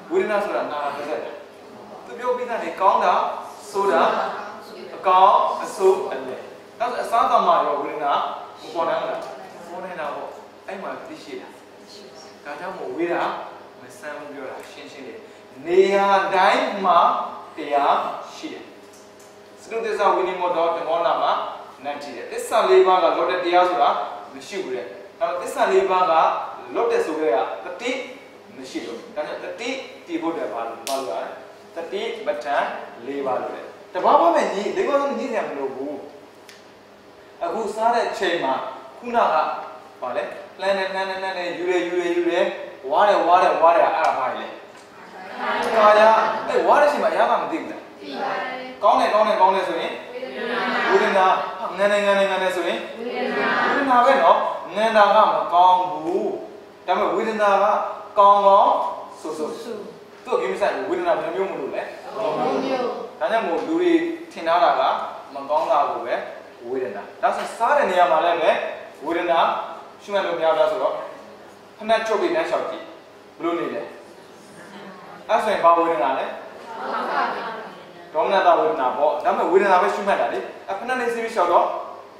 A: ဝေဒနာဆိုတာနာတာတစ်သက်သူပြောပြီးသားနေကောင်းတာဆိုတာအကောင်းအဆိုးအလဲဒါဆိုအစားတော်မှာရောဝေဒနာပေါ်နိုင်လားပေါ်နေတာပေါ့အဲ့မှာသိရှိတာဒါကြောင့်မို့ဝေဒနာမဆန်းဘူးပြောတာရှင်းရှင်းလေးနေရာတိုင်းမှာတရားရှိတယ်စတုသစ္စာဝိနိမောတော်ဓမ္မောနာမှာနတ်ကြည့်တယ်သစ္စာ၄ပါးကလောတဲ့တရားဆိုတာမရှိဘူးတဲ့ဒါပေမဲ့သစ္စာ၄ပါးကလောတဲ့ဆိုတဲ့ကတတိမရှိလို့ဒါကြောင့်တတိတည်ဖို့တဲ့ဘာလို့ရတယ်တတိပဋ္ဌာန်၄ပါးလို့တဲ့တဘာမှမဲ့ညီ၄ပါးလုံးညီစရာမလိုဘူးအခုစားတဲ့ချိန်မှာခုနကဘာလဲလှမ်းနေယူရဲဝါတယ်အဲ့ဒါဘာလဲကာယအဲ့ဝါတဲ့ချိန်မှာအရာကမသိဘူးလားသိပါတယ်ကောင်းတယ်ဆိုရင်ဝေဒနာငန်းနေဆိုရင်ဝေဒနာပဲနော်ငန်းတာကမကောင်းဘူးဒါပေမဲ့ဝေဒနာကကောင်းဆိုသူ့ကိစ္စဝေဒနာဘယ်မျိုးမလို့လဲမျိုးဒါကြောင့်မို့လူတွေထင်ထားတာကမကောင်းတာကိုပဲဝေဒနာဒါဆိုစားတဲ့နေရာမှာလည်းပဲဝေဒနာရှုမှတ်လို့များတာဆိုတော့ဖဏချုပ်ပြီးနှမ်းလျှောက်ကြည့်ဘလို့နေလဲအဲ့ဆိုရင်ဘာဝေဒနာလဲဒေါမနတာဝေဒနာပေါ့ဒါပေမဲ့ဝေဒနာပဲရှုမှတ်တာလေအဖဏနေစီပြီးလျှောက်တော့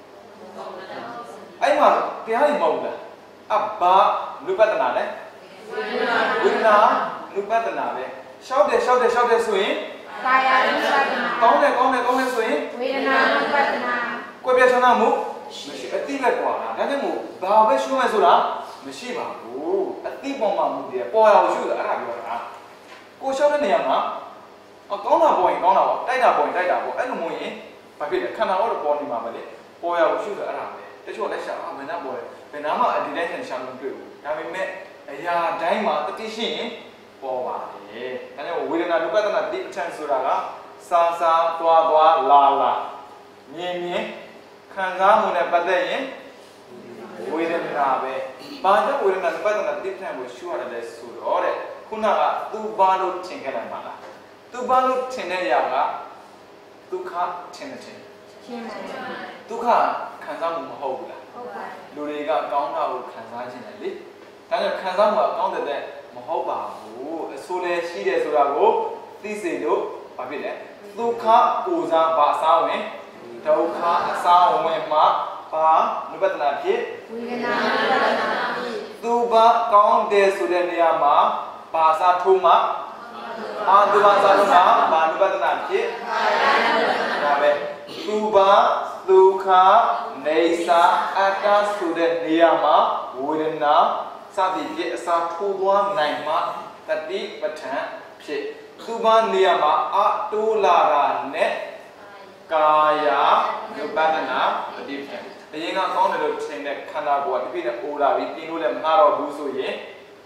A: အဲ့မှာတရားကြီးမဟုတ်လားအဘာလူပတနာလဲဝေဒနာလူပတနာပဲရှောက်တယ်ဆိုရင်ကာယလူပတနာကောင်းတယ်ဆိုရင်ဝေဒနာလူပတနာကိုယ်ပြချနာမှုမရှိအတိပဲကွာဒါကြောင့်မို့ဘာပဲရှုမယ်ဆိုတာမရှိပါဘူးအတိပေါ်မှာမူတည်ပေါ်ရအောင်ရှုတာအဲ့ဒါပြောတာကိုရှောက်တဲ့နေရာမှာကောင်းတာပေါ်ရင်ကောင်းတာပေါ့တိုက်တာပေါ်ရင်တိုက်တာပေါ့အဲ့လိုမျိုးရင်ဘာဖြစ်လဲခန္ဓာတော့ပေါ်နေမှာပဲလေပေါ်ရအောင်ရှုတာအဲ့ဒါပဲတချို့လက်ရှာမနာပေါ်တယ်ဘယ်နာမှအဒီတိုင်းရှာလို့တွေ့ဘူးဒါပေမဲ့အရာတိုင်းမှာတတိရှိရင်ပေါ်ပါတယ်ဒါကြောင့်ဝေဒနာလူပဒနာတိအထံဆိုတာကစားသွားလာမြင်ခံစားမှုနဲ့ပတ်သက်ရင်ဝေဒနာပဲဘာကြောင့်ဝေဒနာလူပဒနာတိအထံကိုရှုရတယ်လဲဆိုတော့တဲ့ခုနကသူဘာလို့ထင်ခဲ့တယ်မှာလားသူဘာလို့ထင်တဲ့အရာကဒုက္ခထင်တယ်ဒုက္ခခံစားမှုမဟုတ်ဘူးလားဟုတ်ပါလူတွေကကောင်းတာကိုခံစားခြင်းတယ်လေဒါကြောင့်ခံစားမှုကကောင်းတဲ့မဟုတ်ပါဘူးအဆိုးလည်းရှိတယ်ဆိုတာကိုသိစေလို့ဘာဖြစ်လဲဒုက္ခကိုစားဘာအစားဝင်ဒုက္ခအစားဝင်မှာဘာနုပဒနာဖြစ်ဝေဒနာနုပဒနာဖြစ်သူဘာကောင်းတယ်ဆိုတဲ့နေရာမှာဘာအစားထိုးမှာသူဘာစားလို့ဘာနုပဒနာဖြစ်ဒါပဲသူဘာဒုက္ခနေစာအတ္တဆိုတဲ့နေရာမှာဝေဒနာစသည်ဖြင့်အစာထိုးသွားနိုင်မှတတိပဋ္ဌာန်ဖြစ်သူဘာနေရာမှာအတိုးလာတာနဲ့ကာယနုပဒနာတတိပဋ္ဌာန်အရင်ကကောင်းတယ်လို့ထင်တဲ့ခန္ဓာကိုယ်ကဒီပြည့်နဲ့အိုလာပြီးပြင်လို့လည်းမနှတော့ဘူးဆိုရင်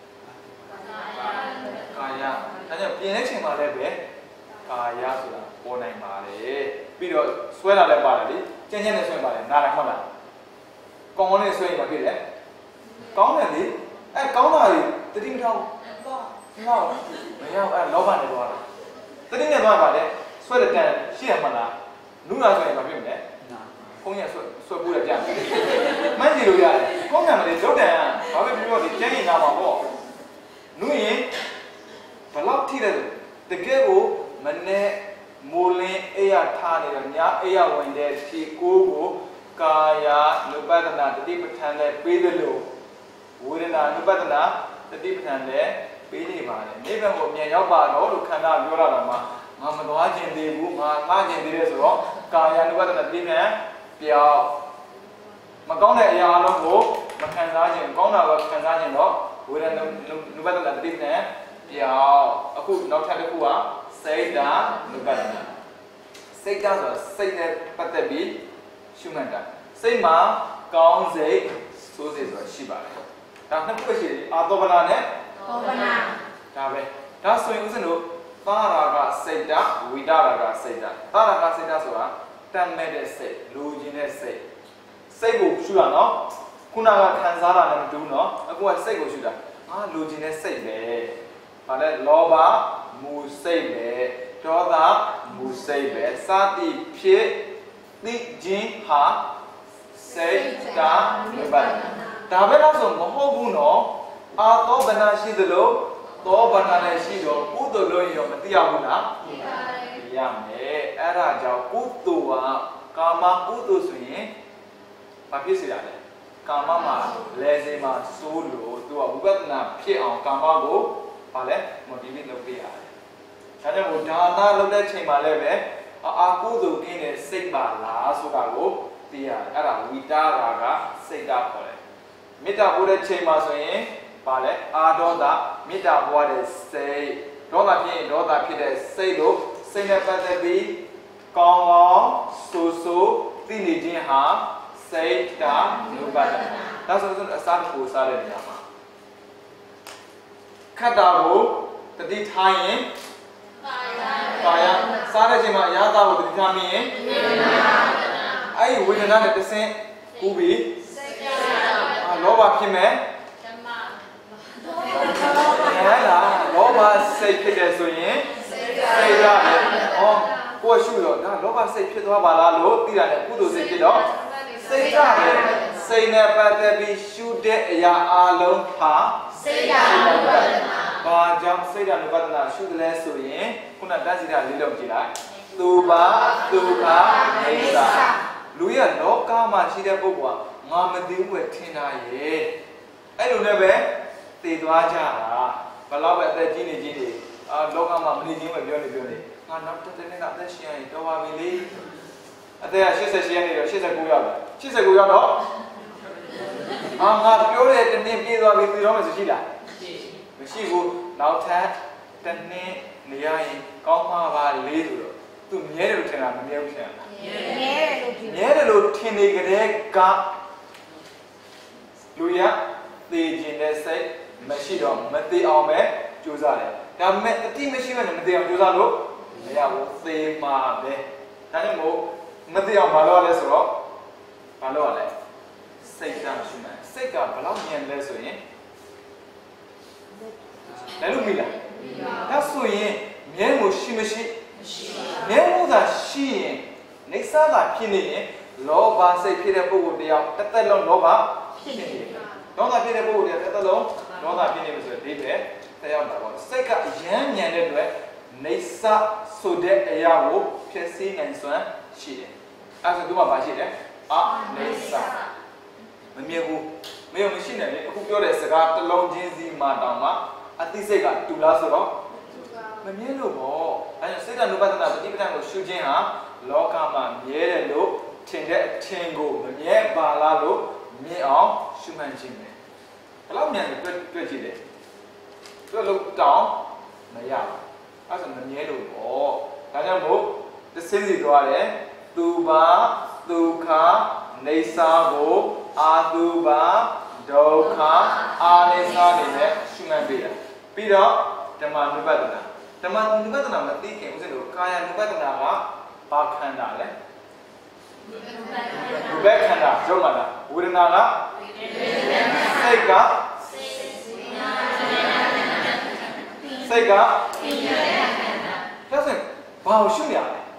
A: ကာယဒါကြောင့်ပြင်တဲ့ချိန်မှာလည်းပဲကာယဆိုတာပေါ်နိုင်ပါတယ်ပြီးတော့ဆွဲလာလည်းပါတယ်လေကျဉ်နဲ့ဆွဲပါတယ်နားလည်းဟုတ်လားကောင်းနဲ့ဆွဲရင်ဘာဖြစ်လဲကောင်းတယ်လေအဲကောင်းတာတွေတတိမထောင်တော့မရောက်အဲလောဘနဲ့သွားတာတတိနဲ့သွားပါလေဆွဲတဲ့တန်ရှိရမှာလားနုလာဆိုရင်ဘာဖြစ်မလဲခုံးရဆွဲဖို့လည်းပြန်မှန်းကြည့်လို့ရတယ်ခုံးရမလဲရုပ်တန်ဘာပဲပြောဒီကျန်းရင်နာမှာပေါ့နုရင်ဘလောက်ထိတယ်တကယ်ကိုမနဲ့မိုးလင်းအေးရထားနေတော့ညအေးရဝင်တဲ့ဒီကိုကာယနုပဒနာတတိပဋ္ဌာန်နဲ့ပေးတယ်လို့ဝေဒနာနုပဒနာတတိပဋ္ဌာန်နဲ့ပေးနေပါတယ်နိဗ္ဗာန်ကိုအမြန်ရောက်ပါတော့လို့ခန္ဓာပြောရတာမှာငါမသွားခြင်းသေးဘူးငါမှားခြင်းသေးတယ်ဆိုတော့ကာယနုပဒနာတတိပဋ္ဌာန်ပြောင်းမကောင်းတဲ့အရာအလုံးကိုမခံစားခြင်းကောင်းတာကိုခံစားခြင်းတော့ဝေဒနာနုပဒနာတတိပဋ္ဌာန်ပြောင်းအခုနောက်ထပ်တစ်ခုကစိတ်ဓာတ်နုပဒနာစိတ်ဓာတ်ဆိုတာစိတ်နဲ့ပတ်သက်ပြီးရှုမှတ်တာစိတ်မှာကောင်းစိတ်ဆိုးစိတ်ဆိုတာရှိပါတယ်ဒါနှစ်ခုရှိတယ်အာသောပနာနဲ့သောပနာဒါပဲဒါဆိုရင်ဦးဇင်းတို့သာရာကစိတ်ဓာတ်ဝိဒါရာကစိတ်ဓာတ်သာရာကစိတ်ဓာတ်ဆိုတာတတ်မဲ့တဲ့စိတ်လူကျင်တဲ့စိတ်ကိုရှုတာနော်ခုနကခံစားတာလည်းမတူဘူးနော်အခုကစိတ်ကိုရှုတာလူကျင်တဲ့စိတ်ပဲဗါလဲလောဘမူစိတ်ပဲဒေါသမူစိတ်ပဲစသည်ဖြစ်သိခြင်းဟာစိတ်ဓာတ်နုပဒနာဒါပဲလို့ဆိုမဟုတ်ဘူးနော်အာသောဘနာရှိသလိုသောဘာနာနဲ့ရှိတော့ကုသိုလ်လို့ရောမသိရဘူးလားသိရမယ်အဲ့ဒါကြောင့်ကုသိုလ်ကကာမကုသိုလ်ဆိုရင်ဘာဖြစ်စေရလဲကာမမှာလဲစေမှာစိုးလို့သူကဝိပဿနာဖြစ်အောင်ကာမကိုဘာလဲ motivate လုပ်ပေးရတယ်ဒါကြောင့်မို့ဒါနလုပ်တဲ့ချိန်မှာလည်းပဲအာကုသိုလ်ကင်းတဲ့စိတ်ပါလားဆိုတာကိုသိရတယ်အဲ့ဒါဝိတာရာကစိတ်ဓာတ်ခေါ်တယ်မေတ္တာပို့တဲ့ချိန်မှာဆိုရင်ဘာလဲအာဒေါသမေတ္တာပွားတဲ့စိတ်ဒေါသဖြစ်ရင်ဒေါသဖြစ်တဲ့စိတ်လို့စိတ်နဲ့ပတ်သက်ပြီးကောင်းကောင်းဆိုသိနေခြင်းဟာစိတ်ဓာတ်နုပါဒနာဒါဆိုရင်အစားကိုစားတဲ့နေရာမှာခတ်တာကိုတတိထားရင်ကာယစားတဲ့ချိန်မှာအရာသားကိုတတိထားမိရင်အဲ့ဒီဝေဒနာနဲ့တဆင့်ကူပြီးလောဘဖြစ်မယ်လောဘစိတ်ဖြစ်တယ်ဆိုရင်စိတ်ရတယ်။အော်ကိုယ်ရှုတော့ဒါလောဘစိတ်ဖြစ်သွားပါလားလို့သိရတယ်ကုသိုလ်စိတ်ဖြစ်တော့စိတ်ရတယ်။စိတ်နဲ့ပတ်သက်ပြီးရှုတဲ့အရာအလုံးဟာစိတ်ဓာတ်ဝိပဿနာ။ဘာကြောင့်စိတ်ဓာတ်ဝိပဿနာရှုတယ်လဲဆိုရင်ခုနတန်းစီတာလေးလုံးကြည့်လိုက်။သူပါဒုက္ခအိစ္ဆာလူရလောကမှာရှိတဲ့ပုဂ္ဂိုလ်ကငါမသိဘူးပဲထင်တာရဲ့။အဲ့လိုနဲ့ပဲသိသွားကြတာဘယ်တော့ပဲအသက်ကြီးနေကြီးနေလောကမှာမနေချင်းပဲပြောနေငါနောက်တစ်နေ့ကအသက်ရှင်ရင်တော်ပါပြီလေအသက်က88ရက်နေတော့89ရောက်တယ်89ရောက်တော့ငါပြောတဲ့တနေ့ပြေးသွားပြီသိတော့မှဆိုရှိလားမရှိဘူးနောက်ထပ်တနေ့နေရရင်ကောင်းမှာပါလေဆိုတော့သူမြဲတယ်လို့ထင်တာမမြဲဘူးထင်တာမြဲတယ်လို့ထင်နေကြတဲ့ကလူရသိခြင်းတဲ့စိတ်မရှိတော့မသိအောင်ပဲကြိုးစားတယ်ဒါပေမဲ့အတိမရှိဘဲနဲ့မသိအောင်ကြိုးစားလို့မရဘူးသေမှာပဲဒါကြောင့်မို့မသိအောင်မလုပ်ရလဲဆိုတော့မလုပ်ရလဲစိတ်ဓာတ်ရှိမှစိတ်ကဘယ်လောက်ဉာဏ်လဲဆိုရင်လည်းလို့မိလားဒါဆိုရင်မြဲမှုရှိမရှိမြဲမှုသာရှိရင်နေဆာကဖြစ်နေရင်လောဘစိတ်ဖြစ်တဲ့ပုဂ္ဂိုလ်တယောက်တစ်သက်လုံးလောဘဖြစ်နေတယ်ဒေါသဖြစ်တဲ့ပုဂ္ဂိုလ်တယောက်တစ်သက်လုံးဒေါသဖြစ်နေလို့ဆိုရင်ဒီပဲတရားမှာပေါ့စိတ်ကရမ်းညံတဲ့အတွက်နေဆာဆိုတဲ့အရာကိုဖြစ်စေနိုင်စွမ်းရှိတယ်အဲဆိုသူကဘာရှိတယ်နေဆာမမြင်ဘူးမယုံမရှိနဲ့လေအခုပြောတဲ့စကားတစ်လုံးချင်းစီမှတောင်မှအသိစိတ်ကတူလားဆိုတော့မမြင်လို့ပေါ့အဲစိတ်ကနုပဒနာပฏิပဒံကိုရှုခြင်းဟာလောကမှာမြဲတယ်လို့ထင်တဲ့အထင်ကိုမမြဲပါလားလို့မြင်အောင်ရှုမှတ်ခြင်းပဲဘယ်လောက်မြန်တွေ့ကြည့်တယ်တွေ့လို့တောင်းမရဘူးအဲဆိုမမြဲလို့ပေါ့ဒါကြောင့်မို့တစ်စင်းစီသွားတယ်သူပါဒုက္ခနေစာကိုအာသူပါဒုက္ခအာနေစာနေနဲ့ရှုမှတ်ပေးတာပြီးတော့ဓမ္မနုပဒနာဓမ္မနုပဒနာမသိခင်ဦးဇင်းတို့ကာယနုပဒနာကဘာခန္ဓာလဲဘယ်ခန္ဓာရုပ်မှာလားဝေဒနာကစိတ်ကစိတ်ကဒါဆိုဘာကိုရှုရလဲ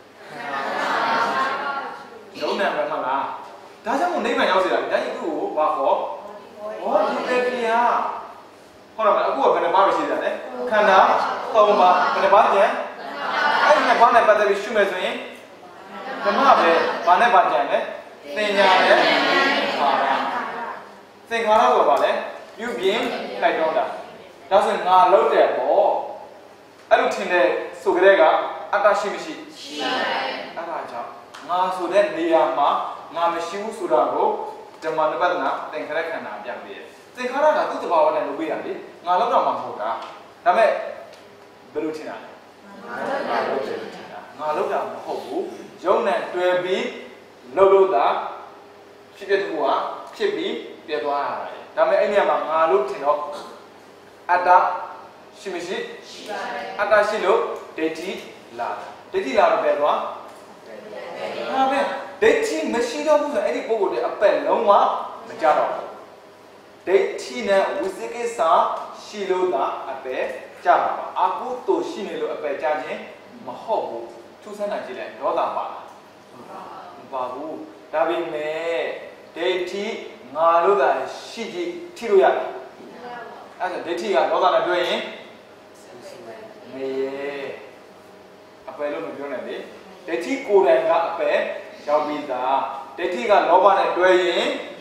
A: လုံးနဲ့ပဲမလားဒါကြောင့်မို့နိဗ္ဗာန်ရောက်စေတာဒါကြီးသူ့ကိုဘာခေါ်ဘောဓိတတရားဟုတ်တယ်မအခုကဘယ်နှပါးရှိတာလဲခန္ဓာ၃ပါးဘယ်နှပါးကျန်အဲ့ဒီနှစ်ပါးနဲ့ပတ်သက်ပြီးရှုမယ်ဆိုရင်ဓမ္မပဲဘာနဲ့ပါကြံလဲသင်ညာနဲ့ဟာသင်္ခါရဆိုတာဘာလဲပြုပြင်လိုက်တော့တာဒါဆိုရင်ငါလုံးတယ်ပေါ့အဲ့လိုထင်တဲ့ဆိုကြတဲ့ကအတ္တရှိမရှိရှိပါတယ်အဲ့ဒါကြောင့်ငါဆိုတဲ့နေရာမှာငါမရှိဘူးဆိုတာကိုဓမ္မနုပဒနာသင်္ခါရခန္ဓာပြပေးတယ်သင်္ခါရကသူ့တဘာဝနဲ့လုပ်ပေးတာလေငါလောက်တော့မှမဟုတ်တာဒါပေမဲ့ဘယ်လိုထင်တာလဲငါလောက်တယ်ထင်တာငါလောက်တာမဟုတ်ဘူးယုံနဲ့တွဲပြီးလို့တာဖြစ်တဲ့သူကဖြစ်ပြီးပြတ်သွားရတယ်ဒါပေမဲ့အဲ့ဒီမှာငါလို့ထင်တော့အတ္တရှိမရှိရှိပါတယ်အတ္တရှိလို့ဒိဋ္ဌိလာဒိဋ္ဌိလာတော့ပြတ်သွားဟာပဲဒိဋ္ဌိမရှိတော့ဘူးဆိုအဲ့ဒီပုဂ္ဂိုလ်တွေအပက်လုံးဝမကြတော့ဘူးဒိဋ္ဌိနဲ့ဝိသိကိစ္စရှိလို့သာအပယ်ကြတာပါအာဟုတုရှိနေလို့အပယ်ကြခြင်းမဟုတ်ဘူးသူစမ်းတာကြည့်လိုက်ဒေါသပါလားမပါဘူးဒါပေမဲ့ဒိဋ္ဌိငါလို့သာရှိကြည့်ထိလို့ရတယ်အဲ့ဒါဒိဋ္ဌိကဒေါသနဲ့တွေ့ရင် 네. 앞에로 누구네? 대티 고랭가 앞에 여기다. 대티가 로바네 되인.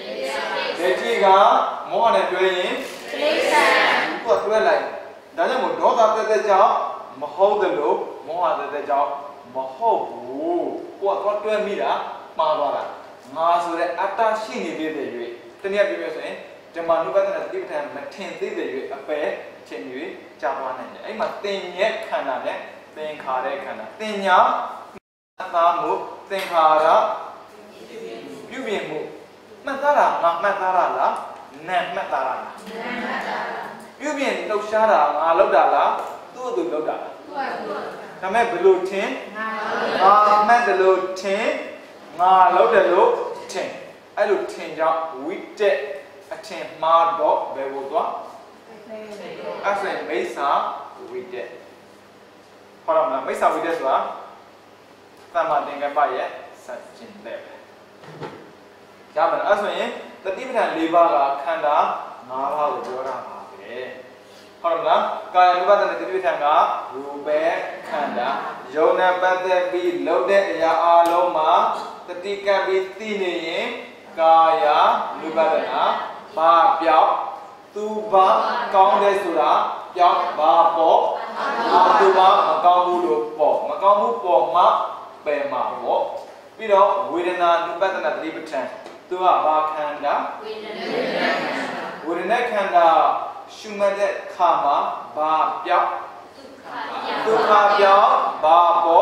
A: 대티가 뭐하네 되인. 또 되라이. 나는 뭐 너가 되자오. 뭐하들로 뭐하들 되자오. 뭐하고. 또 되미라. 마봐라. 나서래 아따 신이 되되요. तनिया बिमें से जमानु का तो नज़दीक था मैं ठेंसी दे हुए अपे चेन्युए चापा नहीं है ऐ मत तेन्ये खाना ने तें खारे खाना तेन्या तामु तें खारा युबियमु मतारा ला ने मतारा युबियन लोशारा लोडाला तू लोडाला हमें बलूटिन मैं बलूटिन लोडलो टिनအဲ့လိုထင်ကြောင့်ဝိတက်အထင်မှားတော့ဘယ်လိုသွားအဲ့ဆိုရင်မိစ္ဆာဝိတက်ဟောရမလားမိစ္ဆာဝိတက်ဆိုတာသမ္မာသင်္ကပ္ပရဲ့စัจကျင်တဲ့ရမယ်အဲ့ဆိုရင်တတိပဌာန်၄ပါးကခန္ဓာ၅ပါးကိုပြောတာပါပဲဟောရမလားကာယ ानु ပါဒနာတတိပဌာန်ကရူပခန္ဓာယုံနဲ့ပတ်သက်ပြီးလှုပ်တဲ့အရာအလုံးမှာတတိကံပြီးသိနေရင်Kaya Nubadana Ba Piao Tu Ba Kong De Sura Piao Ba Po Tu Ba Makau Lu Po Makau Mu Po Ma Pe Ma Po Pido Vedana Nubadana Tripatan Tu Ba Khanda Vedana Khanda Shumade Kama Ba Piao Tu Ba Piao Ba Po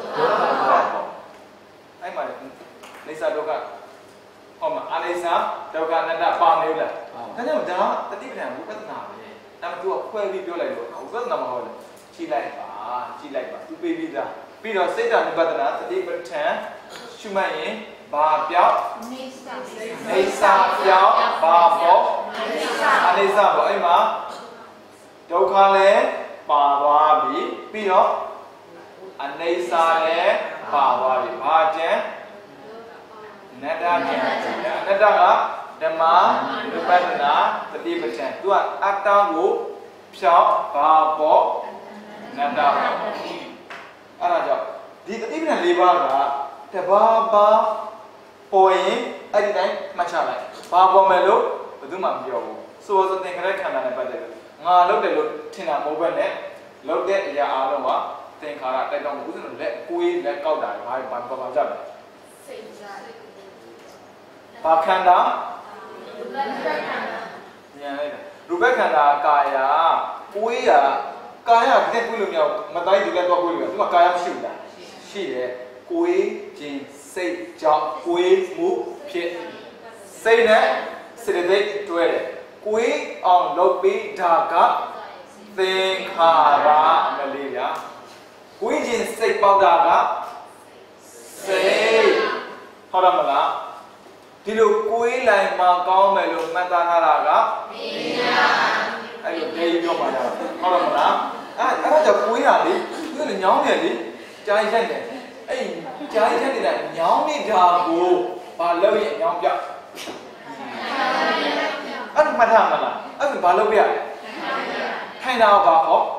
A: Ai mà lấy sao đâu cảဟုတ်မှာအာလိစာဒုက္ခအနတ္တပါနေလားဒါကြောင့်ဒါတတိပဌာန်ဝိပဿနာပဲဒါမှသူကခွဲပြီးပြောလိုက်လို့ဝိပဿနာမဟုတ်ဘူးကြည့်လိုက်ပါသူပေးပြီးသားပြီးတော့စိတ်ဓာတ်ဝိပဿနာတတိပဌာန်ရှုမှတ်ရင်ဘာပြောက်နေစာပြောက်ဘာပေါ့အာလိစာပေါ့အဲ့မှာဒုက္ခလည်းပါသွားပြီပြီးတော့အနေစာလည်းပါသွားပြီဘာကျန်နတ္တကျန်နတ္တကဓမ္မဝိပဿနာတတိပဌာန်သူကအတ္တကိုဖြောက်ဘာပေါ့နတ္တပေါ့အဲ့ဒါကြောင့်ဒီတတိပဌာန်၄ပါးကတဘာဘာပေါ်ရင်အဲ့ဒီတိုင်းမှတ်ချလိုက်ဘာပေါ်မယ်လို့ဘယ်သူမှမပြောဘူးဆိုတော့သင်္ခါရခန္ဓာနဲ့ပတ်သက်လို့ငါလုပ်တယ်လို့ထင်တာမဟုတ်ဘဲနဲ့လုပ်တဲ့အရာအလုံးကသင်္ခါရတိုက်တော့မဟုတ်ဘူးဆိုတော့လက်ကိုယ်လက်ကောက်တာဘာကြလဲစိတ်စားဘာခန္ဓာရူပခန္ဓာဉာဏ်လိုက်တာရူပခန္ဓာကာယကိုယ်ကကာယတက်ကိုလို့မရမတိုင်းဒီလက်တော့ကိုလို့ရသူကကာယမရှိဘူးလားရှိတယ်ကိုယ်ခြင်းစိတ်ကြောင့်ကိုယ်မှုဖြစ်စိတ်နဲ့စေတသိက်တွဲတယ်ကိုယ်အောင်လုပ်ပြီးဒါကသင်္ခါရမလေးဗျာကိုယ်ခြင်းစိတ်ပေါက်တာကစိတ်ဟုတ်တယ်မလားဒီလိုကိုယ်လိုင်မှာကောင်းမယ်လို့မှတ်သားထားတာကပညာအဲ့လိုဒေးပြောမှာလားဟုတ်တယ်မလားအဲ့ဒါကြောင့်ကိုယ်ရလေသူကညောင်းတယ်လေကြားရိုက်တယ်အဲ့ကြားရိုက်နေတာညောင်းနေတာကိုဘာလို့ရညောင်းပြအဲ့ဒါမှတ်ထားမလားအဲ့ဒါဘာလို့ပြလဲထိုင်တာဘာဟော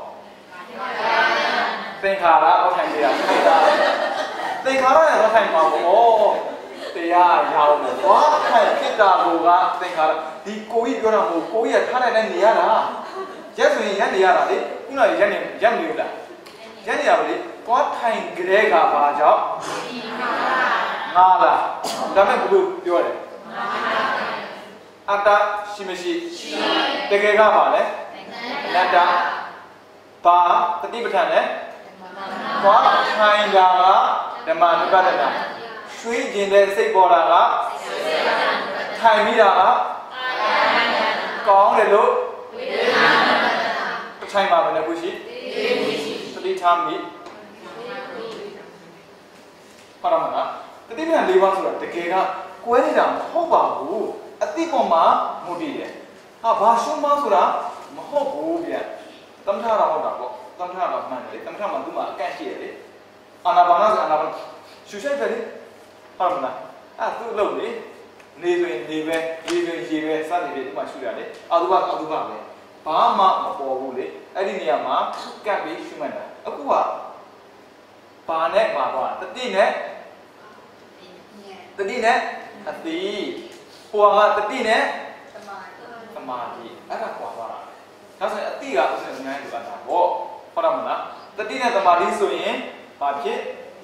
A: သင်္ခါရဟောထိုင်ပြရထိုင်တာသင်္ခါရနဲ့ဟောထိုင်ပါဘောတရားရောက်တယ်။ဘာခိုင်ဖြစ်တာကိုကသင်္ခါရဒီကိုကြီးပြောတာမဟုတ်ကိုကြီးကထားလိုက်တဲ့နေရတာ။ရက်ဆိုရင်ရက်နေရတာလေ။ခုနကရက်နေလို့လား။ရက်နေရပါလေ။သွားထိုင်ကြဲကဘာကြောင့်ငါလား။ဒါမဲ့ဘယ်လိုပြောလဲ။အတ္တရှိမရှိတကယ်ကပါလေ။အတ္တဘာတတိပဋ္ဌာန်လဲ။သွားထိုင်တာကဓမ္မနုပဒနာရွှေကျင်တဲ့စိတ်ပေါ်တာကထိုင်ပြီးတာကကောင်းတယ်လို့ထိုင်ပါဘယ်နှခုရှိသတိထားမိပါရမလားတတိပဌာန်၄ပါးဆိုတာတကယ်ကကွဲနေတာမဟုတ်ပါဘူးအတိပေါ်မှာမူတည်တယ်ဟာဘာရှုံးမဆိုတာမဟုတ်ဘူးဗျသမထတာဟုတ်တာပေါ့သမထတာမှန်တယ်လေသမထမှာသူ့မှာအကန့်ရှိတယ်လေအာနာပါနဆိုအာနာပါရှုရှိုက်ပဲလေဟုတ်မလားအဲ့သူ့လုံးလေနေဆိုရင်နေပဲရေဆိုရင်ရေပဲစသည်ဖြင့်ဒီမှာရှုရတယ်အောက်သူကပဲဘာဘာမှမပေါ်ဘူးလေအဲ့ဒီနေရာမှာကပ်ပြီးရှုမှတ်တာအခုကဘာနဲ့ပါသွားတတိနဲ့အတိဟိုကတတိနဲ့သမာဓိအဲ့ဒါကွာသွားတာဒါဆိုရင်အတိကဥစဉ်အများကြီးလိုအပ်တာပေါ့ဟုတ်တယ်မလားတတိနဲ့သမာဓိဆိုရင်ဘာဖြစ်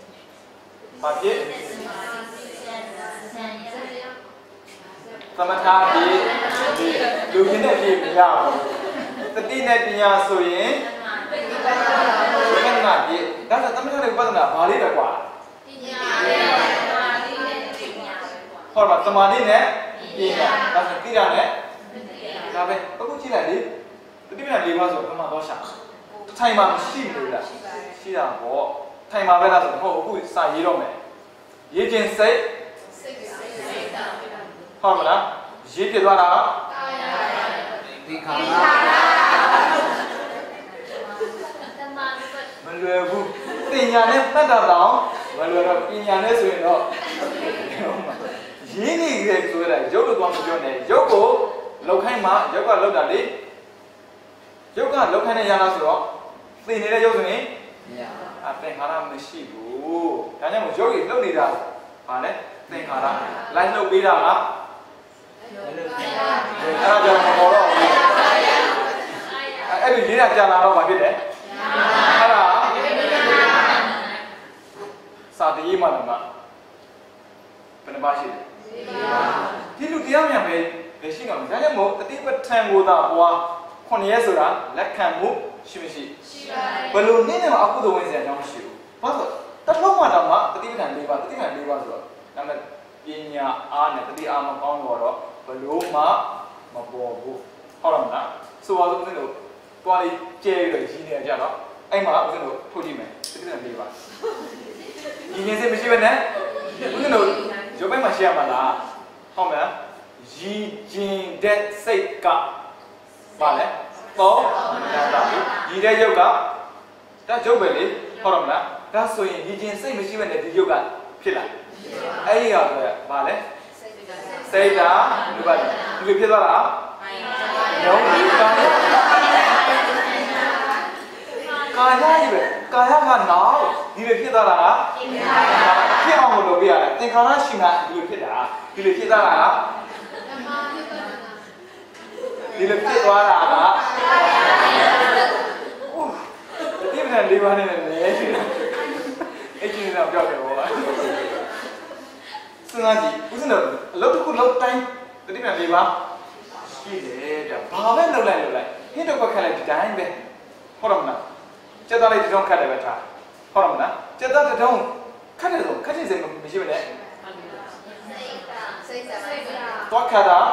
A: သမထပြီလူရင်းနဲ့ပြီမရဘူးတတိနဲ့ပညာဆိုရင်ဝိပဿနာပြီဒါဆိုသမထနဲ့ဝိပဿနာဘာလေးလဲကွာပညာဟုတ်ပါသမာဓိနဲ့ပညာဒါဆိုတိရနဲ့ဒါပဲအခုကြည့်လိုက်လေတတိပညာ၄ပါးဆိုဘာမှတော့ရှာထိုင်မှာမရှိဘူးလားရှိတာပေါ့ထိုင်မှာပဲလားဆိုတော့အခုစာရေးတော့မယ်ရေးခြင်းစိတ်ဟုတ်မလားရေးပြသွားတာဒီခါမလွယ်ဘူးပညာနဲ့ပတ်တာတော့မလွယ်တော့ပညာနဲ့ဆိုရင်တော့ရင်းနေကြဆိုရတာရုပ်လို့သွားမပြောနဲ့ရုပ်ကိုလောက်ခိုင်းမှရုပ်ကလောက်တာလေရုပ်ကလောက်ခိုင်းတဲ့ရလားဆိုတော့သိနေတဲ့ရုပ်ဆိုရင်အသင်္ခါရမရှိဘူးဒါကြောင့်မို့ရုပ်ကြီးလှုပ်နေတာဟာလဲသင်္ခါရလိုက်လှုပ်ပေးတာကအဲ့ဒါကြောင့်မပေါ်တော့အဲ့ဒီရေးတာကြာလာတော့ဘာဖြစ်လဲအဲ့ဒါစာတရေးမှလည်းမဘယ်နှပါရှိလဲဒီလူတရားမြန်ပဲရှိအောင်ဒါကြောင့်မို့တတိပဋ္ဌာန်ကိုသာဘွား9ရက်ဆိုတာလက်ခံမှုရှိမရှိဘယ်လိုနည်းနဲ့မှအကုသိုလ်ဝင်စရာအကြောင်းမရှိဘူးဘာလို့တလုံးမှတော့မှတတိပဋ္ဌာန်၄ပါးဆိုတော့ဒါမဲ့ပညာအားနဲ့တတိအားမကောင်းတော့ဘယ်လိုမှမပေါ်ဘူးဟုတ်လားမလားဆိုပါစို့ဦးဇင်းတို့တွားလေးကျဲပြီးတော့ရင်းနေကြတော့အဲ့မှာဦးဇင်းတို့ထုတ်ကြည့်မယ်တတိပဋ္ဌာန်၄ပါးရင်းနေစိတ်မရှိဘဲနဲ့ဦးဇင်းတို့ရုပ်ပိုင်းမှာရှင်းရမှာလားဟုတ်မလားရည်ကျင်တဲ့စိတ်ကပါလဲတော့ဒါရည်တဲ့ရုပ်ကဒါရုပ်ပဲလေဟုတ်တော့မလားဒါဆိုရင်ရည်ကျင်စိတ်မရှိဘဲနဲ့ဒီရုပ်ကဖြစ်လာအဲ့ဒီကတော့ဘာလဲစိတ်ဓာတ်လူပါဒီလိုဖြစ်သွားတာညောင်းဒီကာယကြီးပဲကာယကနောက်ဒီလိုဖြစ်သွားတာကဖြစ်အောင်လုပ်ပြရတယ်သင်္ခါရရှိမှဒီလိုဖြစ်တာဒီလိုဖြစ်သွားတာကဒီလိုဖြစ်သွားတာကဒီမနဲ့၄ပါးနဲ့လည်းရှိတယ်အဲ့ဒီတော့ပြောက်တယ်ဘောစဉ်းစားကြည့်ဦးဇင်းတို့အလုပ်တစ်ခုလုပ်တိုင်းတတိယ၄ပါးရှိတယ်ဗျဘာပဲလုပ်လိုက်ဟင်းတော့ခက်လိုက်ဒီတိုင်းပဲဟုတ်တော့မလားစက်သားလေးဒီတော့ခက်တယ်ပဲထားဟုတ်တော့မလားစက်သားတစ်တုံးခက်တယ်ဆိုခက်ခြင်းစမရှိဘူးလေစိတ်တော့ခက်တာ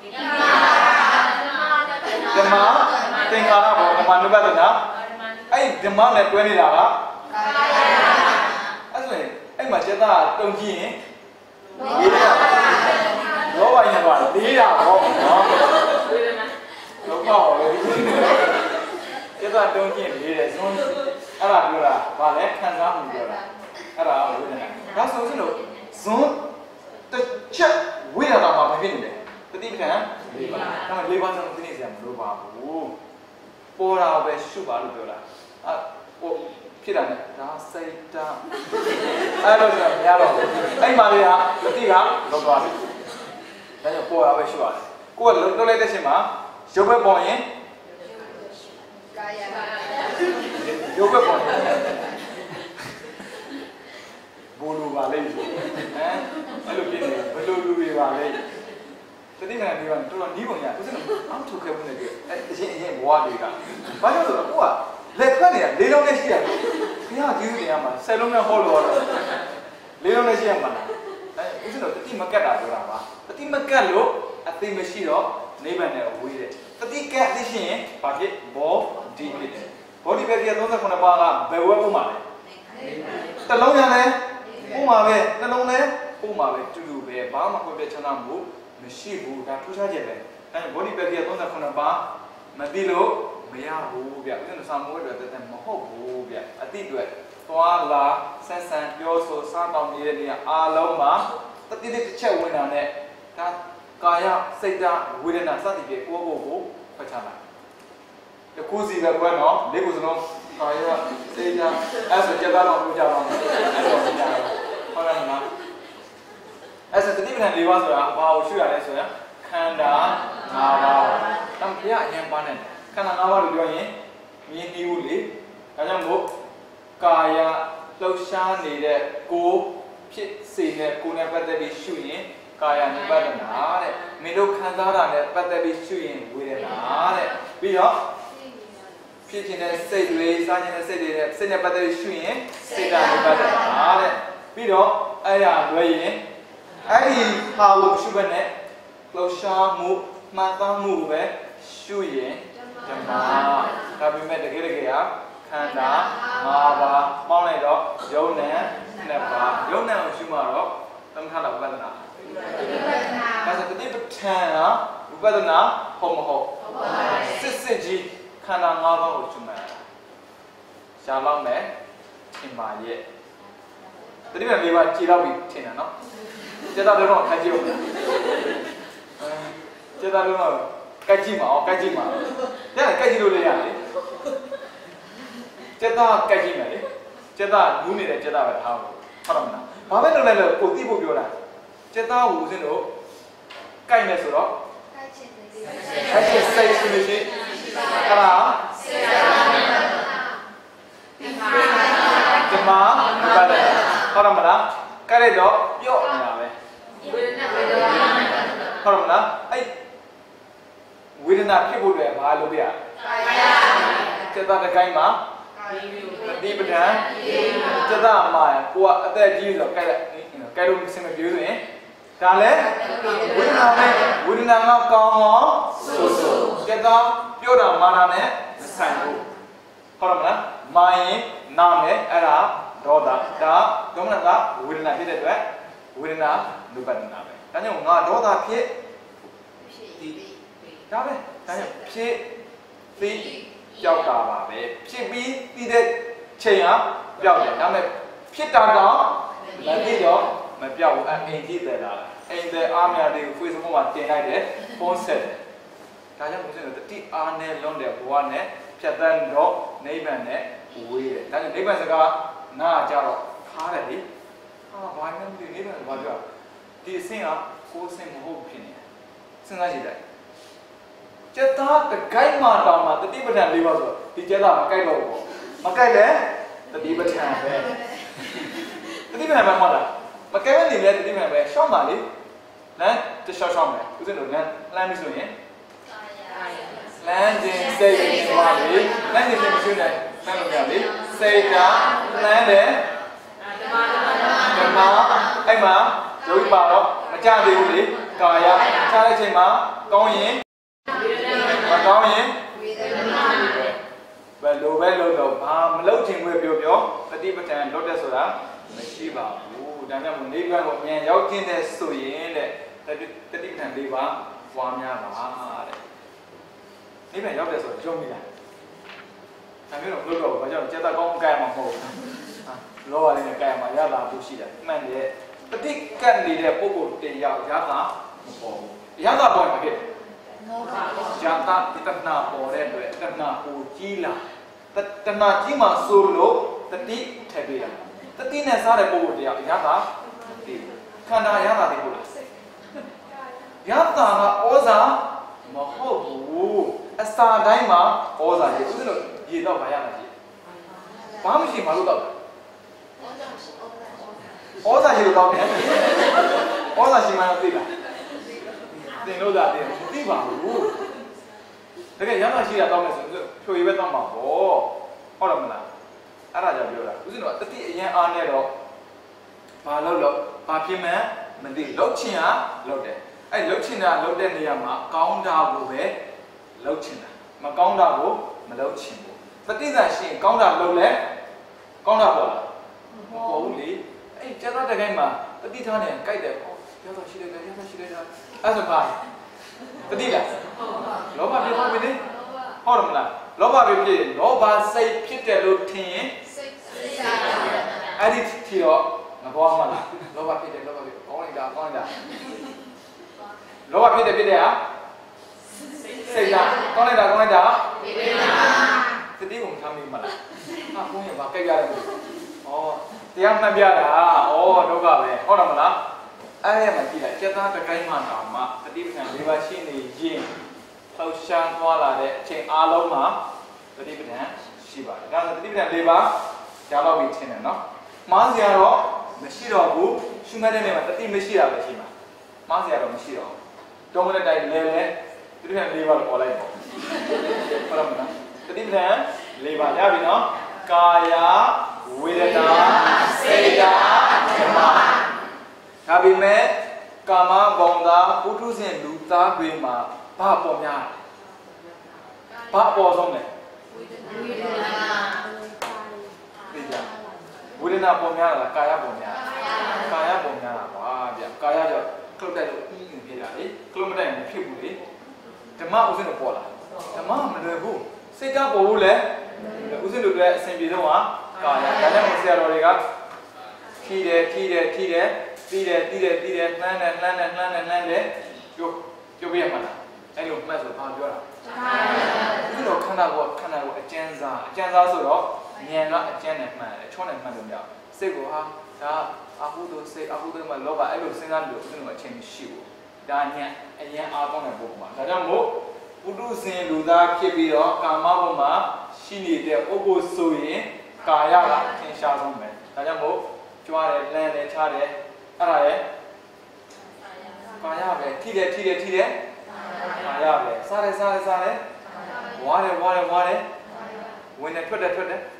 A: ဓမ္မသင်္ခါရဘောဓမ္မနုပဒနာအဲ့ဓမ္မနဲ့တွဲနေတာကအဲ့ဆိုရင်အဲ့မှာစက်သားတုံကြည့်ရင်လောဘရင်ကလေးတာပေါ့နော်လောဘဟောလေကျတော့တုံးကျင်လေးတယ်ဇွန်းအဲ့ဒါပြောတာဗာလဲခံစားမှုပြောတာအဲ့ဒါဝိဒနာဒါဆိုစလို့ဇွန်းတစ်ချက်ဝိဒနာမှာမဖြစ်နေတယ်တတိပဋ္ဌာန်၄ပါးဒါမှ၄ပါးစလုံးသိနေစရာမလိုပါဘူးပေါ်တာပဲရှုပါလို့ပြောတာဟိုဖြစ်တာနဲ့ဒါစိတ်ဓာတ်အဲ့လိုဆိုမရတော့ဘူးအဲ့မှာလေဟာတတိကလောက်သွားပြီဒါကြောင့်ပေါ်တာပဲရှုရတယ်ကိုကလုံးလိုက်တဲ့ချိန်မှာရုပ်ပဲပေါ်ရင်ကာယရုပ်ပဲပေါ်ရင်ဘောလိုပါလေဟမ်အဲ့လိုဖြစ်နေဘယ်လိုလူတွေပါလဲတတိယနေကတော်တော်နီးပုံရသူစနေအောက်ထုတ်ခဲ့မှုနဲ့ကြည့်အဲ့အရင်ဘဝတွေကဘာလို့ဆိုတော့ကိုကလက်ဖက်နေတာ၄လုံးနဲ့ရှိရတယ်ဘုရားကျေးဇူးတင်ရမှာ10လုံးနဲ့ဟောလို့တော့၄လုံးနဲ့ရှိရမှာအဲဦးဇင်းတို့တတိမကတ်တာပြောတာပါတတိမကတ်လို့အသိမရှိတော့နိဗ္ဗာန်နဲ့ဝေးတယ်တတိကတ်သိရှိရင်ဘာဖြစ်ဘောဒီဖြစ်တယ်ဘောဒီပဲကြီး39ပါးကဘယ်ဝဲပုံမှာလဲတစ်လုံးရလဲပုံမှာပဲနှလုံးလဲပုံမှာပဲတူတူပဲဘာမှခွဲပြချမ်းသာမှုမရှိဘူးဒါထူးခြားချက်ပဲအဲဘောဒီပဲကြီး39ပါးမသိလို့မရဘူးဗျဦးဇင်းတို့စာမိုးတွေတက်မဟုတ်ဘူးဗျအတိတွေသွားလာဆက်ဆံပြောဆိုစားတောင်းနေတဲ့နေရာအားလုံးမှာတတိတစ်ချက်ဝင်တာနဲ့ဒါကာယစိတ်ဓာတ်ဝေဒနာစသဖြင့်ကိုယ့်ကိုယ်ကိုဖွက်ချလိုက်တကူစီပဲကွဲနော်လေးခုစလုံးဟာရစေးကြအဲ့ဆိုကြက်သားတော့ပူကြပါမယ်အဲ့တော့မကြဘူးဟုတ်တယ်မလားအဲ့ဆိုတတိပဌာန်၄ပါးဆိုတာဘာကိုရှုရလဲဆိုရင်ခန္ဓာ၅ပါးတမ်ပြအရင်ပါနေခန္ဓာ၅ပါးလို့ပြောရင်မြင်သိဘူးလေဒါကြောင့်မို့ကာယလှုပ်ရှားနေတဲ့ကိုယ်ဖြစ်စေတဲ့ကိုယ်နဲ့ပတ်သက်ပြီးရှုရင်ကာယ ानु ပဒနာတဲ့မင်းတို့ခံစားတာနဲ့ပတ်သက်ပြီးရှုရင်ဝေဒနာတဲ့ပြီးတော့ဖြစ်ခြင်းတဲ့စိတ်တွေစားခြင်းတဲ့စိတ်တွေနဲ့စိတ်နဲ့ပတ်သက်ပြီးရှုရင်စိတ်ဓာတ် ानु ပဒနာတဲ့ပြီးတော့အဲ့ရလွဲရင်အဲ့ဒီဟာကိုရှုဘက်နဲ့လှုပ်ရှားမှုမှတ်သားမှုပဲရှုရင်ဓမ္မဒါပေမဲ့တကယ်ကခန္ဓာ၅ပါးပေါင်းလိုက်တော့ယုံနဲ့နှစ်ပါးယုံနဲ့ကိုရှုမှတော့သမထလာဝိပဿနာဒါဆိုတတိပဋ္ဌာန်ကဝိပဿနာဟုတ်မဟုတ်စစ်ကြီးခန္ဓာ၅ပါးကိုရှုမှရှားလောက်မယ်ထင်ပါရဲ့တတိပဋ္ဌာန်၄ပါးကြည်တော့ပြီထင်တယ်နော်ကျေတာတော့ခက်ကြည့်ဦးကျေတာတော့ကက်ကြည့်မအောင်ကက်ကြည့်မအောင်ညကက်ကြည့်လို့လည်းရတယ်ကျေတာကက်ကြည့်မယ်လေကျေတာလူးနေတဲ့ကျေတာပဲထားဖို့ဟုတ်တယ်မလားဘာပဲလုပ်လိုက်လို့ကိုသိဖို့ပြောတာကျေတာကိုဦးစင်းတို့ကက်မယ်ဆိုတော့ကက်ချင်စိတ်ရှိမရှိအဲ့ဒါဓမ္မမပတ်တယ်ဟုတ်တယ်မလားကက်လိုက်တော့ပြော့နေတာပဲဟုတ်တယ်မလားအဲ့ဝေဒနာဖြစ်ဖို့အတွက်ဘာလုပ်ပြရစေတတကိုင်းမှာဒီပဒံစေတမှာကိုကအသက်ကြီးဆိုတော့ကဲလို့စင်မပြေဆိုရင်ဒါလည်းဝေဒနာနဲ့ဝေဒနာကကောင်းအောင်ဆိုစေတပြောတာမာနာနဲ့မဆိုင်ဘူးဟုတ်တယ်မလားမာရင်နာမယ်အဲ့ဒါဒေါသဒါဒုမနကဝေဒနာဖြစ်တဲ့အတွက်ဝေဒနာလူပဒနာပဲဒါကြောင့်ငါဒေါသဖြစ်ဒါပဲဒါကြောင့်ဖြစ်ပြီးကြောက်တာပါပဲဖြစ်ပြီးပြီးတဲ့ချိန်ကပြောက်တယ်ဒါပေမဲ့ဖြစ်တာတော့မပြီးတော့မပြောက်ဘူးအိမ်ကြီးတယ်လားအိမ်တဲ့အားများတွေကို Facebook မှာတင်လိုက်တယ်ဖုန်းဆက်တယ်ဒါကြောင့်ဘုရားတို့တတိအားနဲ့လွန်တဲ့ဘဝနဲ့ဖြတ်သန်းတော့နိဗ္ဗာန်နဲ့ဝေးတယ်ဒါကြောင့်နိဗ္ဗာန်စကားနားကြတော့ခါတယ်လေဟာဘာမှမသိနိဗ္ဗာန်ဘာပြောဒီအဆင့်ကကိုယ်အဆင့်မဟုတ်ဖြစ်နေစဉ်းစားကြည့်လိုက်ကျေတာတကိုင်းမှာတောင်မှာတတိပဋ္ဌာန်၄ပါးဆိုဒီကျေတာမကိုက်တော့ဘူးမကိုက်လဲတတိပဋ္ဌာန်ပဲတတိပဋ္ဌာန်ပဲမဟုတ်လားမကိုက်နေလဲတတိပဋ္ဌာန်ပဲရှောင်းပါလေလမ်းတရှောင်းမယ်ဦးဇင်းတို့လမ်းပြီဆိုရင်လမ်းချင်းစိတ်ချင်းပါလေလမ်းချင်းမရှိနဲ့လမ်းလို့ရလေစိတ်ကလမ်းတယ်ဓမ္မအဲ့မှာရုပ်ပါတော့မကြသေးဘူးလေကာယခြားတဲ့ချိန်မှာကောင်းရင်မကောင်းရင်ဘယ်လိုပဲလုပ်တော့ဘာမလုပ်ချင်ဘူးပြောတတိပဋ္ဌာန်လွတ်တဲ့ဆိုတာမရှိပါဘူးဒါကြောင့်နိဗ္ဗာန်ကိုမြန်ရောက်ခြင်းတဲ့ဆိုရင်တဲ့တတိပဋ္ဌာန်၄ပါးပွားများပါတဲ့နိဗ္ဗာန်ရောက်တဲ့ဆိုတော့ယုံမိလားဒါမျိုးတော့လို့တော့ဘာကြောင့်စေတကောင်းကြိုင်မှာမဟုတ်ဘူးလောဘလေးနဲ့ကြိုင်မှာရတာဘူးရှိတယ်မှန်တယ်ပဋိကတ်နေတဲ့ပုဂ္ဂိုလ်တရားရတာမပေါ်ဘူးရတာပေါ်မှာဖြစ်ယတာတဏှာပေါ်တဲ့အတွက်တဏှာကိုကြီးလာတဏှာကြီးမှဆိုလို့တတိထည့်ပေးတာတတိနဲ့စားတဲ့ပုဂ္ဂိုလ်တရားရတာဒီခန္ဓာရတာဒီဟုတ်လားရတာကဩဇာမဟုတ်ဘူးအစာတိုင်းမှာဩဇာရှိဦးဇင်းတို့ရေတော့မရတာရှိဘာမှမရှိမလို့တော့ဩဇာရှိလို့တော့တယ်ဩဇာရှိမှတော့သိလားသင်လို့သာသိတယ်မသိပါဘူးတကယ်ရတာရှိတာတော့မယ်ဆိုရင်ဖြိုရည်ပဲတော့မှာပေါ့ဟုတ်တယ်မလားအဲ့ဒါကြောင့်ပြောတာဦးဇင်းတို့တတိအရင်အားနဲ့တော့ဘာလို့ဘာဖြစ်မှန်းမသိလှုပ်ချင်တာလှုပ်တယ်အဲ့လှုပ်ချင်တာလှုပ်တဲ့နေရာမှာကောင်းတာကိုပဲလှုပ်ချင်တာမကောင်းတာကိုမလှုပ်ချင်ဘူးတတိသာရှိရင်ကောင်းတာလှုပ်လဲကောင်းတာပေါ့လားမဟုတ်ဘူးလေအဲ့ကျတော့တခိုင်းမှာတတိထားနေကြိုက်တယ်ပေါ့ရတော့ရှိတယ်ရတော့ရှိတယ်အဲ့ဆိုပါတတိလားလောဘဖြစ်သွားပြီလေဟုတ်တယ်မလားလောဘဖြစ်လောဘစိတ်ဖြစ်တယ်လို့ထင်ရင်စိတ်အဲ့ဒီထီတော့မပေါ်မှာလားလောဘဖြစ်တယ်ကောင်းလိုက်တာလောဘဖြစ်တယ်ဟာစစိတ်ဓာတ်ကောင်းလိုက်တာကောင်းလိုက်တာတတိကိုမထားမိမလားဟာဘုန်းကြီးကကြိုက်ရတယ်ဩတရားမှတ်ပြတာဩဒုက္ခပဲဟုတ်တယ်မလားအဲ့ရမှာကြည့်လိုက်ကျက်သားတစ်ကိုင်းမှတောင်မှတတိပဋ္ဌာန်၄ပါးရှိနေရင်လှုပ်ရှားသွားလာတဲ့အချိန်အားလုံးမှာတတိပဋ္ဌာန်ရှိပါတယ်ဒါဆိုတတိပဋ္ဌာန်၄ပါးကြားတော့ပြီးထင်တယ်နော်မှားစရာတော့မရှိတော့ဘူးရှုမှတ်တဲ့နေရာမှာတတိမရှိတာပဲရှိမှာမှားစရာတော့မရှိတော့တုံးတဲ့တိုင်လဲလဲတတိပဋ္ဌာန်၄ပါးကိုပေါ်လိုက်ပေါ့ဟုတ်လားမလားတတိပဋ္ဌာန်၄ပါးရပြီနော်ကာယဝေဒနာစေတဓမ္မဒါပေမဲ့ကာမဘုံသာပုထုဇဉ်လူသားတွေမှာဘာပေါ်များဘာပေါ်ဆုံးလဲဝေဒနာဝေဒနာပေါ်များလားကာယပေါ်များကာယပေါ်များတာပါဗျကာယကြောင့်ခလုတ်တိုက်လို့အင်းဖြစ်တာလေခလုတ်မတိုက်ရင်မဖြစ်ဘူးလေဓမ္မဥစဉ်တော့ပေါ်လာဓမ္မမလွယ်ဘူးစိတ်ကပေါ်ဘူးလေဥစဉ်တို့လည်းအစဉ်ပြေဆုံးဟာကာယဒါကြောင့်ဆရာတော်တွေကထီတယ်တီးတယ်နှမ်းတယ်ကျိုးပြရမှာလားအဲ့လိုမှတ်ဆိုဘာပြောတာဒီလိုခန္ဓာကိုအကျဉ်းစားဆိုတော့ဉာဏ်ကအကျဉ်းနဲ့မှတ်တယ်ချောနဲ့မှတ်လို့မရစိတ်ကိုဟာဒါအဟုတုစိတ်အဟုတုမှာလောဘအဲ့လိုစဉ်းစားလို့ဥစဉ်ကအချိန်မရှိဘူးဒါဉာဏ်အရင်အားကောင်းတဲ့ပုံမှာဒါကြောင့်မို့ပုထုဇဉ်လူသားဖြစ်ပြီးတော့ကာမဘုံမှာရှိနေတဲ့ပုဂ္ဂိုလ်ဆိုရင်ကာယကထင်ရှားဆုံးပဲဒါကြောင့်မို့ကြွားတယ်လမ်းတယ်ချားတယ်အဲ့ဒါရဲ့ကာယပဲထိတယ်ကာယပဲစားတယ်ဝါတယ်ဝင်တယ်ထွက်တယ်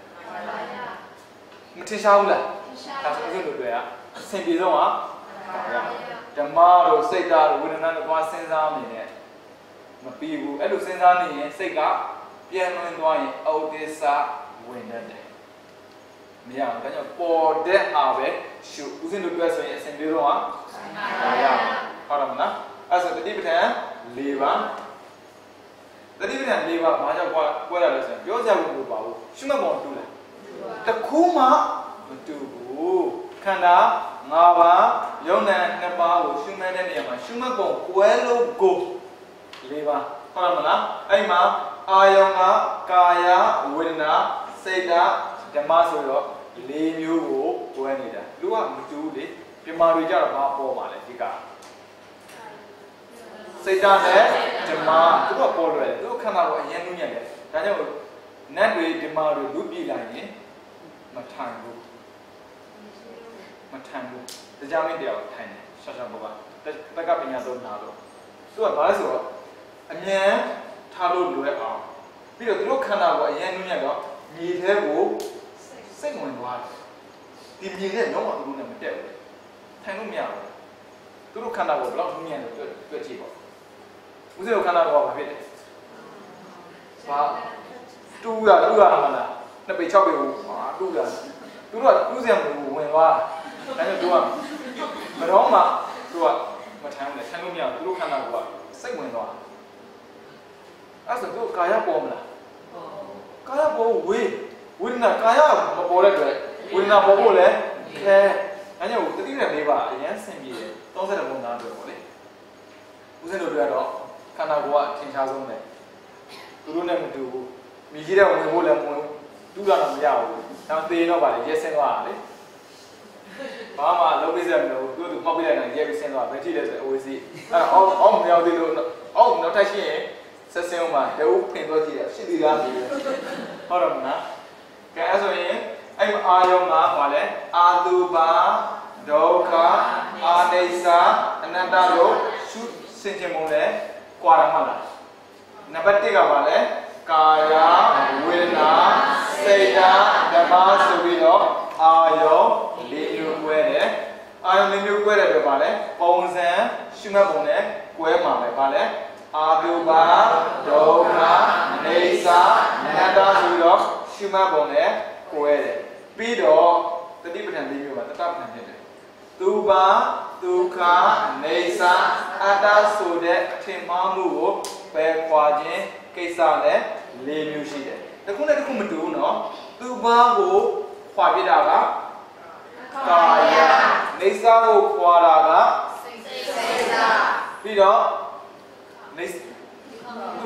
A: မထင်ရှားဘူးလားဒါဆိုဥစဉ်တို့တွေကအဆင်ပြေဆုံးဟာဓမ္မတို့စိတ်ဓာတ်တို့ဝေဒနာတို့ဘာစဉ်းစားနေလဲမပြီးဘူးအဲ့လိုစဉ်းစားနေရင်စိတ်ကပြန်လွင်သွားရင်ဩဒိစ္စဝင်တတ်တယ်မရဘူးဒါကြောင့်ပေါ်တဲ့အားပဲရှုဥစဉ်တို့တွေ့ဆိုရင်အစဉ်ပြေဆုံးဟာကာယဟုတ်တယ်မလားအဲ့ဆိုတတိပဋ္ဌာန်၄ပါးတတိပဋ္ဌာန်၄ပါးဘာကြောင့်ကွဲတာလဲဆိုရင်ပြောစရာကိုမပါဘူးရှုမှတ်ပုံတူလားတခုမှမတူဘူးခန္ဓာ၅ပါးယုံနာ၂ပါးကိုရှုမှတ်တဲ့နေရာမှာရှုမှတ်ပုံကွဲလို့ကို၄ပါးဟုတ်တယ်မလားအဲ့မှာအာယုံကကာယဝေဒနာစိတ်ဓာတ်ဓမ္မဆိုတော့၄မျိုးကိုကွဲနေတာလူကမတူဘူးလေပြမာတွေကြတော့ဘာပေါ်ပါလဲဒီကစိတ်ဓာတ်နဲ့ဓမ္မသူကပေါ်လွယ်သူခန္ဓာကိုအရင်နုညံ့တယ်ဒါကြောင့်နတ်တွေဓမ္မတွေလူပြည်လိုက်ရင်မထိုင်ဘူးတရားမင်းတရားထိုင်တယ်ရှာဘောကတက္ကပညာတော့နာတော့သူကဘာလဲဆိုတော့အမြန်ထားလို့လွယ်အောင်ပြီးတော့သူတို့ခန္ဓာကိုအရင်နုညံ့တော့မြေထဲကိုစိတ်ဝင်သွားတယ်ဒီမြေထဲတော့သူတို့နဲ့မတက်ဘူးထိုင်လို့မရဘူးသူတို့ခန္ဓာကိုဘယ်လောက်နုညံ့လို့တွေ့ကြည့်ပါဦးဇေယျခန္ဓာတော့ဘာဖြစ်လဲဘာတူရမလားနှစ်ပေ6ပေကိုဟာတူရသူတို့ကတူးစရာမလိုဝင်သွားဒါကြောင့်သူကမတော်မှသူကမထိုင်ဘူးလေထိုင်လို့မရဘူးသူတို့ခန္ဓာကိုစိတ်ဝင်သွားအဲ့ဆိုသူကာယပေါ်မလားကာယပေါ်ဝေဒနာကာယမပေါ်တဲ့အတွက်ဝေဒနာပေါ်ဖို့လေခဲအဲ့ကြောင့်တတိယ၄ပါးအရင်ဆင်ပြေတယ်30ဘုံသားတွေပေါ့လေဦးဇင်းတို့တွေကတော့ခန္ဓာကိုယ်ကထင်ရှားဆုံးတယ်သူတို့နဲ့မတူဘူးမြည်ကြီးတဲ့ဝင်ဖို့လည်းမဝင်တူတာတော့မရဘူးဒါသေရင်တော့ဗာလေရဲဆင်းသွားတာလေဘာမှလုံးပေးစရာမလိုဘူးသူမှောက်ပြလိုက်တာရဲပြီးဆင်းသွားဘယ်ကြည့်လဲဆိုအဝေးစီအဲ့အော်မရောက်သေးလို့အော်နောက်ထပ်ရှိရင်ဆက်ဆင်းအောင်ပါတအုပ်ဖင်သွားကြည့်ရရှိသေးလားဆိုဟုတ်တော့မလားကဲအဲ့ဆိုရင်အဲ့အာယုံကဗာလဲအာတုပါဒုက္ခအာနိစ္စအနတ္တတို့ရှုစင်ကြင်ပုံလဲကွာတာမှလားနံပါတ်1ကပါလဲကာယဝေဒနာစိတ်ဓာတ်ဓမ္မဆိုပြီးတော့အာယုံ၄မျိုးကွဲတယ်အာယုံ၄မျိုးကွဲတဲ့အတွက်ပါလဲပုံစံရှုမှတ်ပုံနဲ့ကွဲမှာပဲပါလဲအာတုပါဒုက္ခအနေစာအနတ္တဆိုပြီးတော့ရှုမှတ်ပုံနဲ့ကွဲတယ်ပြီးတော့တတိပဋ္ဌာန်၄မျိုးပါတတပဋ္ဌာန်ဖြစ်တယ်သူပါဒုက္ခအနေစာအတ္တဆိုတဲ့အထင်မှားမှုကိုပယ်ခွာခြင်းကိစ္စနဲ့၄မျိုးရှိတယ်တခုနဲ့တခုမတူဘူးနော်သူပါကိုခွာပြတာကကာယနေစာကိုခွာတာကစိတ်ပြီးတော့နေသူ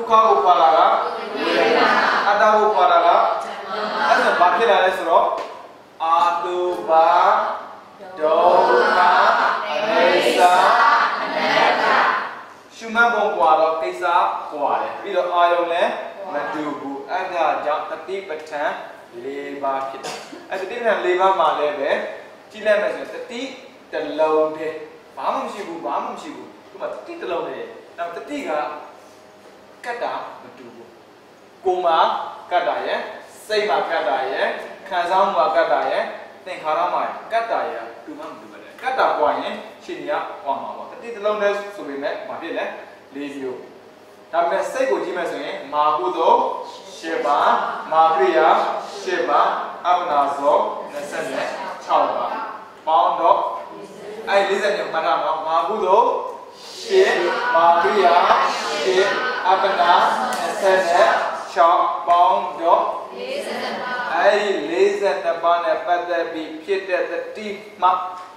A: ခါကိုခွာတာကဝေဒနာအတ္တကိုခွာတာကအဲ့ဒါဘာဖြစ်လာလဲဆိုတော့အာတုပါဒုက္ခအနိစ္စအနတ္တရှုမှတ်ပုံကွာတော့ကိစ္စကွာတယ်ပြီးတော့အာယုံလည်းမတူဘူးအဲ့ဒါကြောင့်တတိပဋ္ဌာန်၄ပါးဖြစ်တယ်အဲ့တတိပဋ္ဌာန်၄ပါးမှာလည်းပဲကြည့်လိုက်မယ်ဆိုရင်တတိတစ်လုံးတည်းဘာမှမရှိဘူးဘာမှမရှိဘူးဒီမှာတတိတစ်လုံးတည်းနောက်တတိကကတ်တာမတူဘူးကိုယ်မှာကတ်တာရဲ့စိတ်မှာကတ်တာရဲ့ခံစားမှုမှာကတ်တာရဲ့သင်္ခါရမှာကတ်တာရဲ့တူမှမတူပါနဲ့ကတ်တာပွားရင်ရှင်ကြီးကပွားမှာပါတတိတစ်လုံးတည်းဆိုပေမဲ့ဘာဖြစ်လဲ၄မျိုးဒါပေမဲ့စိတ်ကိုကြည့်မယ်ဆိုရင်မာကုသိုလ်၈ပါးမာကရိယာ၈ပါးအပ္ပနာဇော26ပါးပေါင်းတော့အဲ့40မျိုးမှတ်ရအောင်မာကုသိုလ်၈မာကရိယာ၈အပ္ပနာ26ပေါင်းတော့42အဲ့42ပါးနဲ့ပတ်သက်ပြီးဖြစ်တဲ့တတိမှ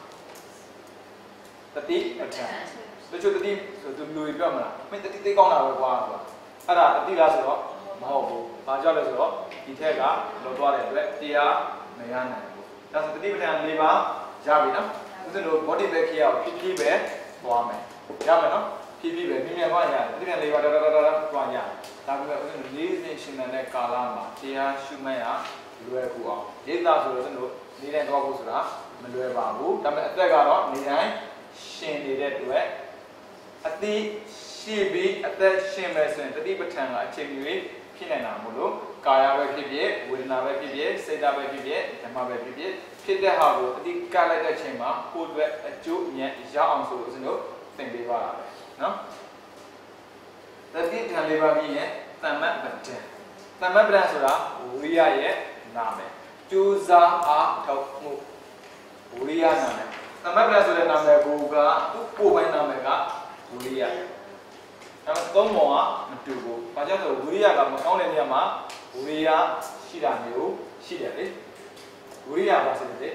A: တတိပဋ္ဌာန်တချို့တတိဆိုသူလူတွေပြောမလားမင်းတတိသိကောင်းတာပဲကွာဆိုတာအဲ့ဒါတတိလားဆိုတော့မဟုတ်ဘူးဘာကြောင့်လဲဆိုတော့ဒီထက်ကလောသွားတဲ့အတွက်တရားမရနိုင်ဘူးဒါဆိုတတိပဋ္ဌာန်၄ပါးရပြီနော်ဦးဇင်းတို့ body back ကြီးအောင်ဖြည်းဖြည်းပဲသွားမယ်ရမယ်နော်ဖြည်းဖြည်းပဲမြင်မြင်သွားရတယ်တတိပဋ္ဌာန်၄ပါးတော်သွားရတယ်ဒါပေမဲ့ဦးဇင်းတို့၄စဉ်ရှင်တဲ့ကာလမှာတရားရှုမှတ်ရလွယ်ကူအောင်ဒေသဆိုတော့ဦးဇင်းတို့နေတိုင်းသွားဖို့ဆိုတာမလွယ်ပါဘူးဒါပေမဲ့အသက်ကတော့နေတိုင်းရှင်နေတဲ့အတွက်အတိရှိပြီးအသက်ရှင်မယ်ဆိုရင်တတိပဋ္ဌာန်ကအချိန်ကြီးဖြစ်နေတာမို့လို့ကာယပဲဖြစ်ဖြစ်ဝေဒနာပဲဖြစ်ဖြစ်စိတ်ဓာတ်ပဲဖြစ်ဖြစ်ဓမ္မပဲဖြစ်ဖြစ်ဖြစ်တဲ့ဟာကိုအတိကလိုက်တဲ့အချိန်မှာကိုယ်အတွက်အကျိုးအမြတ်ရအောင်ဆိုလို့ဦးဇင်းတို့သင်ပေးပါတာပဲနော်တတိပဋ္ဌာန်၄ပါးပြီးရင်တမ္မပဋ္ဌာန်တမ္မပဋ္ဌာန်ဆိုတာဝိရိယရဲ့နာမည်ကျိုးစားအားထုတ်မှုဝိရိယနာမည်တမ္မပဋ္ဌာန်ဆိုတဲ့နာမည်ကိုကသူ့ကိုယ်ပိုင်နာမည်ကဝိရိယဒါပေမဲ့သုံးပုံကမတူဘူး။ဘာကြောင့်လဲဆိုဝိရိယကမကောင်းတဲ့နေရာမှာဝိရိယရှိတာမျိုးရှိတယ်လေ။ဝိရိယပါဆိုတဲ့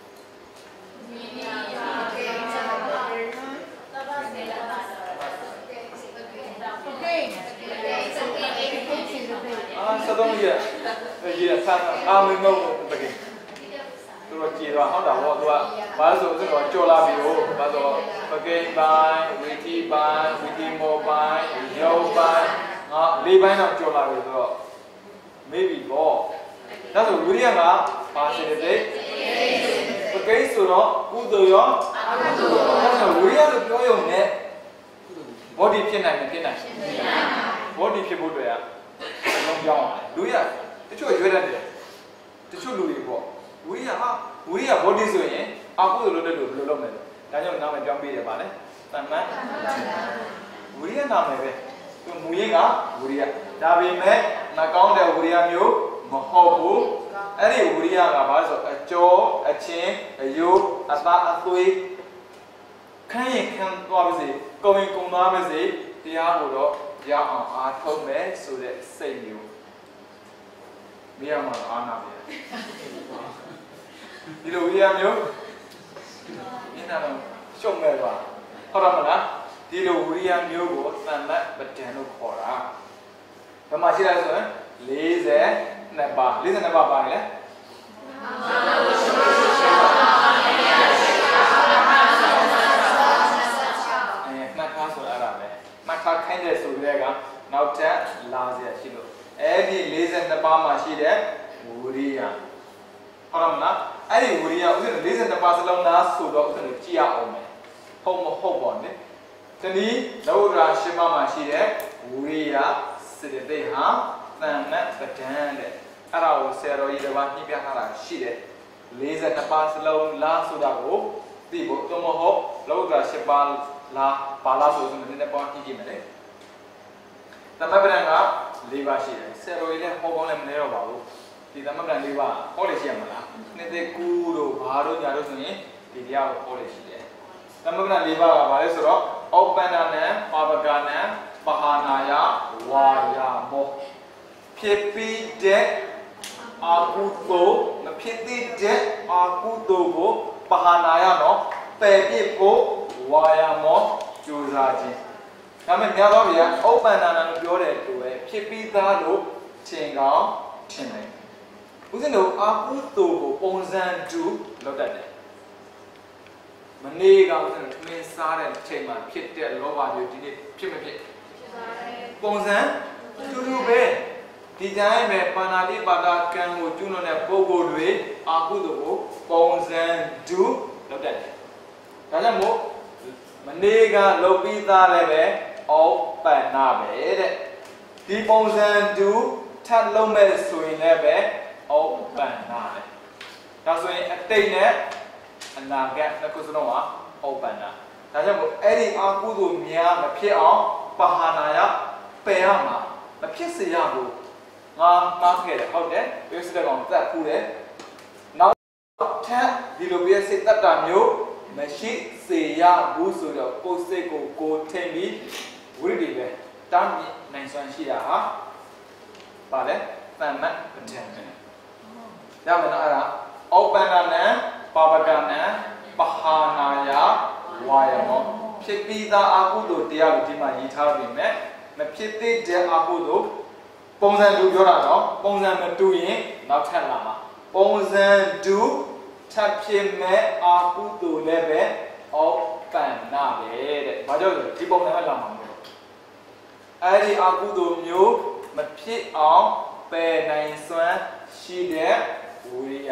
A: ဆက်တော့ရဆန်းအာမင်းမတကယ်သူတို့ကြည်တော့ဟုတ်တာပေါ့သူကဘာလို့ဆိုတော့ကြော်လာပြီကိုဘာလို့ပကိန်းပိုင်းဝီတီပိုင်းဝီတီမောပိုင်းရုပ်ပိုင်း၄ပိုင်းတော့ကြော်လာပြီဆိုတော့မေးပြီပေါ့ဒါဆိုဝိရိယကပါစေတဲ့ပကိန်းဆိုတော့ကုသိုလ်ရောအကုသိုလ်ရောဒါဆိုဝိရိယလို့ပြောရုံနဲ့ body ဖြစ်နိုင်မဖြစ်နိုင် body ဖြစ်ဖို့အတွက်အလုံးပြောင်းလူရတချို့ရွေးတတ်တယ်တချို့လူတွေပေါ့ဝိရိယ body ဆိုရင်အကုသိုလ်လုပ်တဲ့လူဘယ်လိုလုပ်မလဲဒါကြောင့်နာမည်ပြောင်းပေးတယ်ပါလေတမ္မဝိရိယနာမည်ပဲသူမူရင်းကဝိရိယဒါပေမဲ့မကောင်းတဲ့ဝိရိယမျိုးမဟုတ်ဘူးအဲ့ဒီဝိရိယကဘာလို့ဆိုအကျော်အချင်းအယိုးအသားအသွေးခန်းရင်ခံသွားပါစေကုံရင်ကုံသွားပါစေတရားကိုတော့ရအောင်အားထုတ်မယ်ဆိုတဲ့စိတ်မျိုးမရမှာအားနာတယ်ဒီလိုဝိရိယမျိုးမင်းကတော့ရှုံ့မဲ့သွားဟုတ်တယ်မလားဒီလိုဝိရိယမျိုးကိုသံမတ်ပဋ္ဌာန်လို့ခေါ်တာဘယ်မှာရှိလဲဆိုရင်42ပါး42ပါးပါတယ်လေမှတ်ထားဆိုအဲ့ဒါပဲမှတ်ထားခိုင်းတဲ့ဆိုတဲ့ကနောက်ထပ်လာစရာရှိလို့အဲ့ဒီ42ပါးမှာရှိတဲ့ဝိရိယဟုတ်မလားအဲ့ဒီဝိရိယဥစဉ်42ပါးစလုံးသားဆိုတော့ဥစဉ်ကြည့်ရအောင်မယ်ဟုတ်မဟုတ်ပါနဲ့တနည်းလောကရာရှင်းပါးမှာရှိတဲ့ဝိရိယစေတသိက်ဟာတဏ္ဍပဋ္ဌာန်တဲ့အဲ့ဒါကိုဆရာတော်ကြီးတစ်ပါးညှိပြထားတာရှိတယ်42ပါးစလုံးလားဆိုတာကိုသိဖို့သို့မဟုတ်လောကရာရှင်းပါးလားပါလားဆိုရင်လည်းပေါ့ညှိကြည့်မယ်လေတဏ္ဍပဋ္ဌာန်က၄ပါးရှိတယ်ဆရာတော်ကြီးလည်းဟောကောင်းလည်းမနေတော့ပါဘူးဒီတဏ္ဍပဋ္ဌာန်၄ပါးဟောလေရှိရမလားနှစ်သက်ကူတို့ဘာတို့ညာတို့ဆိုရင်ဒီတရားကိုဟောလေရှိတယ်တဏ္ဍပဋ္ဌာန်၄ပါးကဘာလဲဆိုတော့ဩပ္ပန္နနံပါပကနံပဟာနာယဝါယာမောဖြစ်ပြီးတဲ့အကုသိုလ်မဖြစ်သေးတဲ့အကုသိုလ်ကိုပဟာနာယနော်ပယ်ပြစ်ဖို့ဝါယာမောကြိုးစားခြင်းဒါပေမဲ့များသောဗျာဥပ္ပန္နနာလို့ပြောတဲ့တူပဲဖြစ်ပြီးသားလို့ထင်ကောင်းထင်တယ်ဦးဇင်းတို့အာကုသိုလ်ကိုပုံစံတူလုပ်တတ်တယ်မနေ့ကဦးဇင်းတို့ထမင်းစားတဲ့အချိန်မှာဖြစ်တဲ့လောဘမျိုးဒီနေ့ဖြစ်မဖြစ်ပုံစံတူတူပဲဒီတိုင်းပဲပါဏာတိပါဒကံကိုကျွလွန်တဲ့ပုဂ္ဂိုလ်တွေအာကုသိုလ်ကိုပုံစံတူလုပ်တတ်တယ်ဒါကြောင့်မို့မနေ့ကလုပ်ပြီးသားလည်းပဲဩပန္နာပဲတဲ့ဒီပုံစံတူထပ်လုံးမဲ့ဆိုရင်လည်းပဲဩပန္နာပဲဒါဆိုရင်အတိတ်နဲ့အနာဂတ်နှစ်ခုစလုံးကဩပန္နာဒါကြောင့်မို့အဲ့ဒီအာကုသိုလ်များမဖြစ်အောင်ပါဟာနာယပယ်ရမှာမဖြစ်စေရဘူးငါမှားခဲ့တယ်ဟုတ်တယ်ဒီစတဲ့ကောင်တက်ဖူးတယ်နောက်ထပ်ဒီလိုပြည့်စိတ်တတ်တာမျိုးမရှိစေရဘူးဆိုတော့ကိုယ်စိတ်ကိုထိန်ပြီးဝိရိယပဲတားမြစ်နိုင်စွမ်းရှိတာဟာပါလေတမ္မတ်ပဋ္ဌာန်ပဲရမယ်နော်အဲ့ဒါဩပန္နနံပါပကနံပဟာနာယဝါယမောဖြစ်ပြီးသားအာဟုတို့တရားကိုဒီမှာရေးထားပြီမဲ့မဖြစ်သေးတဲ့အာဟုတို့ပုံစံတူပြောတာနော်ပုံစံမတူရင်နောက်ထပ်လာမှာပုံစံတူထပ်ဖြစ်မဲ့အာဟုတို့လည်းပဲဩပန္နပဲတဲ့ဘာကြောင့်လဲဒီပုံစံနဲ့လာမှာမဟုတ်အဲ့ဒီအာဟုတို့မျိုးမဖြစ်အောင်ပယ်နိုင်စွမ်းရှိတဲ့ဝိရိယ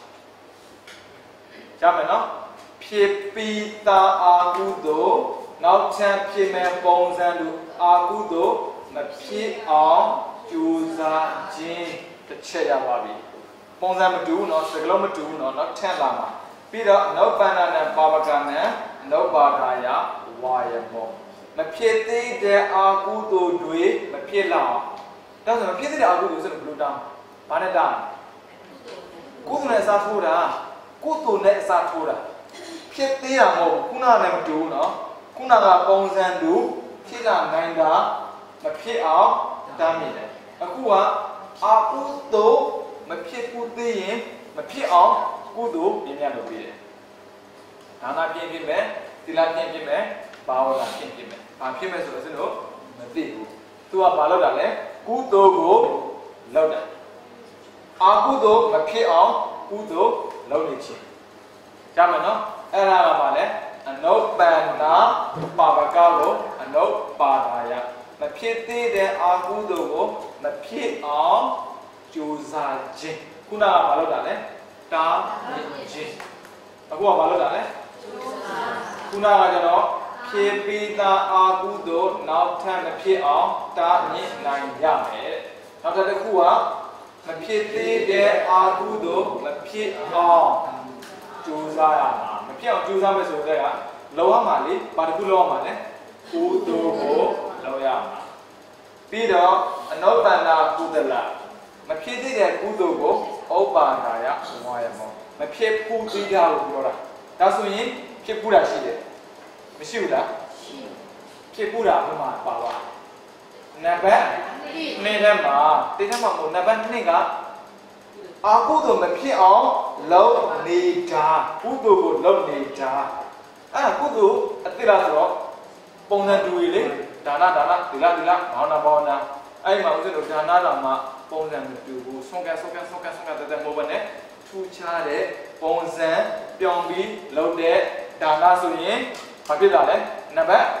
A: ရမယ်နော်ဖြစ်ပြီးသားအာဟုတို့နောက်ထပ်ဖြစ်မဲ့ပုံစံတူအာဟုတို့မဖြစ်အောင်ကြိုးစားခြင်းတစ်ချက်ရပါပြီပုံစံမတူဘူးเนาะစကလုံးမတူဘူးเนาะနောက်ထပ်လာမှာပြီးတော့နုပန္နနဲ့ပါပကနဲ့နုပါဒာယဝါယမောမဖြစ်သေးတဲ့အာဟုတို့တွေမဖြစ်လာအောင်ဒါဆိုမဖြစ်သေးတဲ့အာဟုတို့ဆိုတော့ဘယ်လိုတောင်းဘာနဲ့တောင်းကုသိုလ်နဲ့အစားထိုးတာကုသိုလ်နဲ့အစားထိုးတာဖြစ်သေးတာမဟုတ်ခုနကလည်းမတူဘူးเนาะခုနကပုံစံတူဖြစ်လာနိုင်တာမဖြစ်အောင်တားမြစ်တယ်အခုကအာဟုတို့မဖြစ်ဘူးသေးရင်မဖြစ်အောင်ကုသိုလ်ပြင်းပြလုပ်ပေးတယ်ဒါနပြင်းပြမယ်သီလပြင်းပြမယ်ဘာဝနာပြင်းပြမယ်ဘာဖြစ်မယ်ဆိုတော့ကျွန်တော်မသိဘူးသူကဘာလုပ်တာလဲကုသိုလ်ကိုလုပ်တာအာကုသိုလ်မဖြစ်အောင်ကုသိုလ်လုပ်နေခြင်းရမယ်နော်အဲ့ဒါကဘာလဲအနုပန္နာပါပကလို့အနုပါဒာယမဖြစ်သေးတဲ့အာကုသိုလ်ကိုမဖြစ်အောင်ကြိုးစားခြင်းခုနကဘာလုပ်တာလဲတားမြစ်ခြင်းအခုကဘာလုပ်တာလဲခုနကကျတော့ဖြစ်ပြီးသားအာကုသိုလ်နောက်ထပ်မဖြစ်အောင်တားမြစ်နိုင်ရမယ်နောက်တစ်ခုကမဖြစ်သေးတဲ့အာကုသိုလ်မဖြစ်အောင်ကြိုးစားရမှာမဖြစ်အောင်ကြိုးစားမယ်ဆိုတဲ့ကလောရမှာလေဘာတစ်ခုလောရမှာလဲကုသိုလ်ကိုလောရမှာပြီးတော့အနုပ္ပန္နာကုသလမဖြစ်သေးတဲ့ကုသိုလ်ကိုဥပ္ပါဒာယဝါယမောမဖြစ်ဘူးသေးတာလို့ပြောတာဒါဆိုရင်ဖြစ်ဘူးတာရှိတယ်မရှိဘူးလားရှိဖြစ်ဘူးတာဘယ်မှာပါပါနံပါတ်2ထဲမှာတိထဲမှာမဟုတ်နံပါတ်2ကအာကုသိုလ်မဖြစ်အောင်လုပ်နေတာကုသိုလ်ကိုလုပ်နေတာအဲ့ဒါကုသိုလ်အတိလားဆိုတော့ပုံစံတူကြီးလေဒါနသီလဘာဝနာအဲ့မှာဦးဇင်းတို့ဒါနတော်မှာပုံစံမတူဘူးဆုံးကတက်မိုးဘနဲ့ထူခြားတဲ့ပုံစံပြောင်းပြီးလုပ်တဲ့ဒါနဆိုရင်ဘာဖြစ်လာလဲနံပါတ်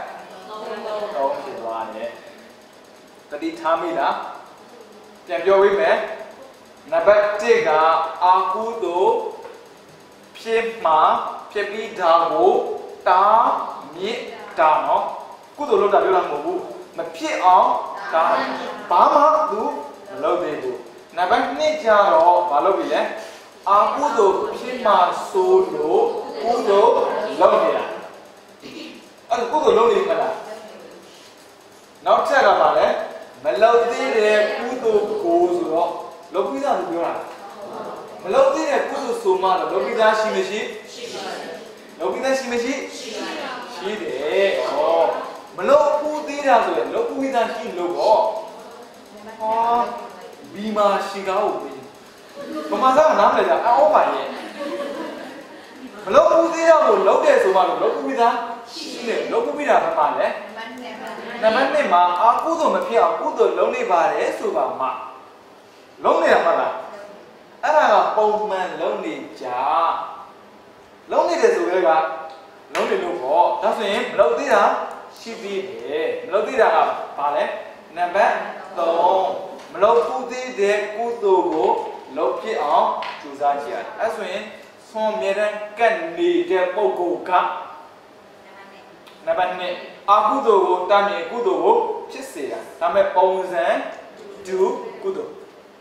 A: 3ဖြစ်သွားတယ်တတိထားမိလားပြန်ပြောပေးမယ်နံပါတ်1ကအာကုသိုလ်ဖြစ်ပြီးဒါကိုတားမြစ်တာနော်ကုသိုလ်လုပ်တာပြောတာမဟုတ်ဘူးမဖြစ်အောင်ဒါဘာမှသူမလုပ်သေးဘူးနံပါတ်2ကျတော့မလုပ်ပြီလေအာကုသိုလ်ဖြစ်မှဆိုလို့ကုသိုလ်လုပ်နေတာအဲ့ကုသိုလ်လုပ်နေမလားနောက်ထပ်ကပါလေမလုပ်သေးတဲ့ကုသိုလ်ကိုဆိုတော့လုပ်ပြီးသားလို့ပြောတာမလုပ်သေးတဲ့ကုသိုလ်ဆိုမှတော့လုပ်ပြီးသားရှိမရှိရှိပါတယ်လုပ်ပြီးသားရှိမရှိရှိတယ်ဟောမလုပ်ဘူးသေးတာဆိုရင်လုပ်ပြီးသားရှိလို့ပေါ့ဟောဘီမာရှိကားကိုဗမာစားကနားမလဲကြအောက်ပါရဲ့မလုပ်ဘူးသေးတာကိုလုပ်တယ်ဆိုမှတော့လုပ်ပြီးသားရှိတယ်လုပ်ပြီးတာဘာမှလဲ Nama ni ma aku tu mesti aku tu long ni bare suba ma. Long ni apa lah? Ada pengman long ni jah. Long ni dia suka juga. Long ni lupa. Tapi long ni dah sipi deh. Long ni dah apa le? Nama tong. Long putih deh kutu go long pi ang jual sia. Asal Someran kan ni dia pokok kah. Nampak ni, aku tu tanya aku tu cisa, tapi pausan tu kudo.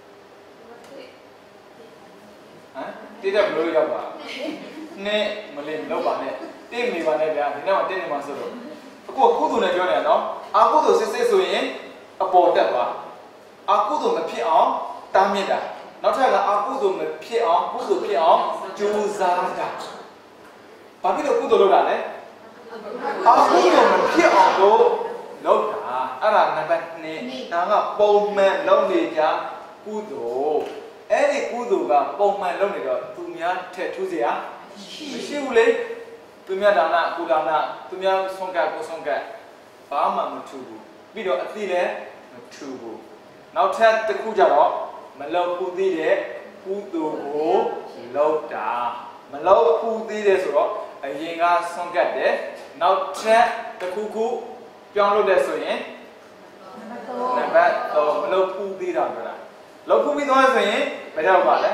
A: Tidak perlu ya pak. Ni mungkin lupa ni. Tim ni mana dia? Ni nama tim ni masuk. Aku tu nak jual no. Aku tu cisa suin apa dah pak. Aku tu mesti ang tanya dah. Nak cakap aku tu mesti ang, aku tu mesti ang jual dah. Tapi tu kudo lupa ni. Aku tu mesti aku lupa. Ada nampak ni, nampak pemain lawan dia kudo. Ini kudo kan pemain lawan dia tu mian tetu dia. Mesti boleh. Tu mian dana, kuda dana, tu mian songkat, ku songkat. Paham macam tu. Bila hati le macam tu. Nak cakap terkuja lo, malau putih dia kudo lupa. Malau putih dia suruh. Ayah songkat deh, nak cek terkuku, piang lo deh soalnya, nampak tu melopu di dalam tu lah. Melopu di dalam soalnya, macam apa deh?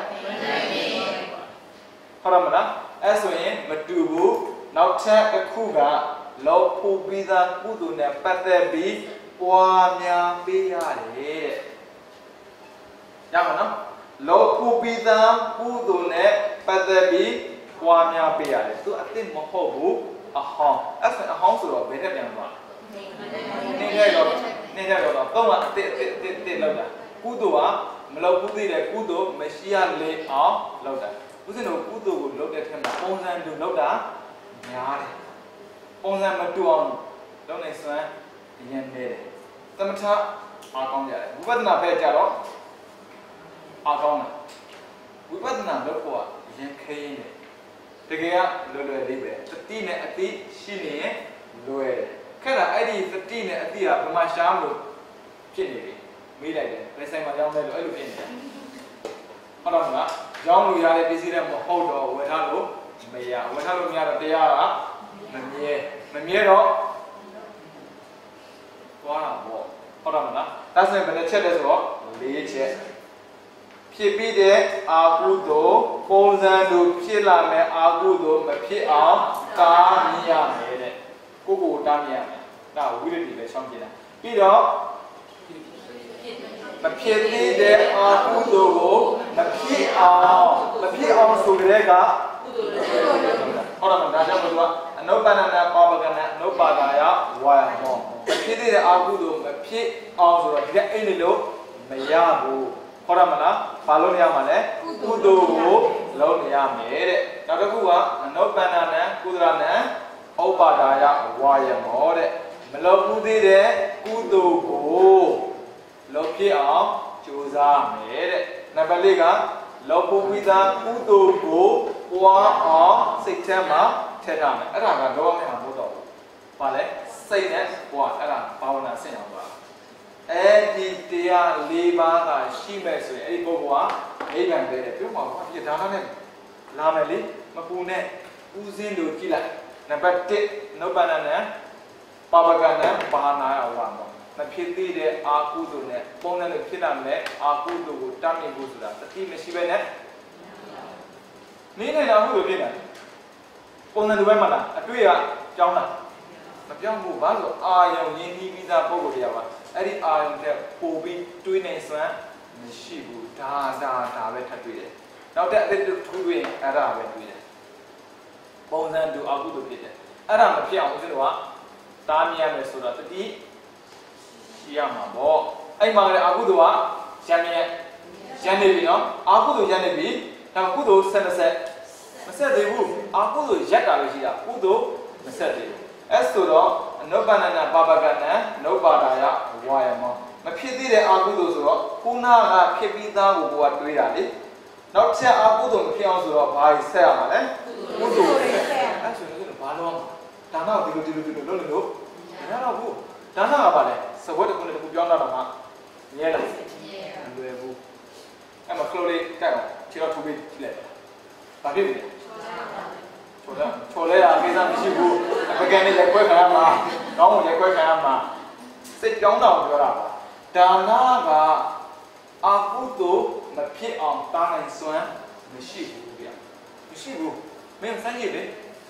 A: Kalau mana? Soalnya metubu, nak cek terkuka, melopu di dalam kudu ni pada bi, puanya biar deh. Yang mana? Melopu di dalam kudu ni pada bi. Puanya biar itu artinya mahu ahang. Asal ahang suruh beda yang mana? Ni dia kalau tahu tak? Ti lauda. Kudu melau kudu dia kudu Malaysia le lauda. Usin kudu lauda kena pongsan tu lauda nyar. Pongsan matuan lau ni semua yang ni. Tempat akong dia. Buat nak baca lo akong. Buat nak berkuah yang kaya ni. Tegak lulu libe. Seti ni ati sini lulu. Kerana adi seti ni ati apa macam lu kini ni. Milai deh. Lesai macam mana lu kini. Kalau mana? Jauh lu yang lebih sini mahu do. Wahai lu, maya. Wahai lu ni ada tiara. Memie do. Wah, bo. Kalau mana? Tapi mana cerita tu? Leceh. Pipi deh aku tu, ponsel tu pilah me aku tu me ang tamiya me deh, kuku tamiya me, nah udah di lepas ni. Bila me pipi deh aku tu me ang sudah ka. Orang mana dah berdua, no banana, no banana, wah mo. Pipi deh aku tu me ang sudah dia ini lo me ya bu. Orang mana? Palon yang mana? Kudo laut yang mere. Nak aku no banana, kudrana, obadaya, wayang more. Melau putih deh, kudo laut yang juza mere. Nak balik laut putih dah kudo wah sekcama cerita. Ada kan dua macam tu. Balik, saya ni buat ada bawaan saya apa. Di dia lima dah siapa sih? Edi bawa, edi yang beda. Tapi apa? Dia dah mana? Lama ni, macamnya uzin tu kila. Nampak tak? Nampak mana? Pabagan bahana awam. Nampak dia aku tu ni, punggan tu kila ni, aku tu tamu tu sudah. Tapi mesti benar. Ni aku tu kila. Punggan tu mana? Aku ya jauh lah. Nampak aku baru ayam ni bisa bawa dia apa? Adi ayam dia pobi tuin esma mesti bu dah betul tuin. Now that tu tuin ada betul tuin. Pongsan tu aku tu kita. Ada macam aku tu tamiya mesura tadi siapa bo? Mana aku tu siapa ni no? Aku tu siapa ni? Aku tu masa debu. Aku tu jaga lagi aku tu masa debu. Esok no banana babagana no badaya wayama. Macam ni aku tu suruh kuna kepi dah buat dua kali. Nak saya aku tu macam suruh bahaya saya mana? Kudu. Asal ni balong. Tanah tidur. Mana aku? 다나가 봐래. 서버도 근데 그 변하다가 얘라. 왜고? 아마 클로리 까요. 제가 두 개 til래. 바뀌네. 초래야 계산 미시고 그게는 약과 가야마. 너무 약과 가야마. 세 정도ပြောတာ 다나가 아구도 막 피အောင် တာနိုင်စွမ်းမရှိဘူးဗျမရှိဘူးမင်းစမ်းကြည့်လေ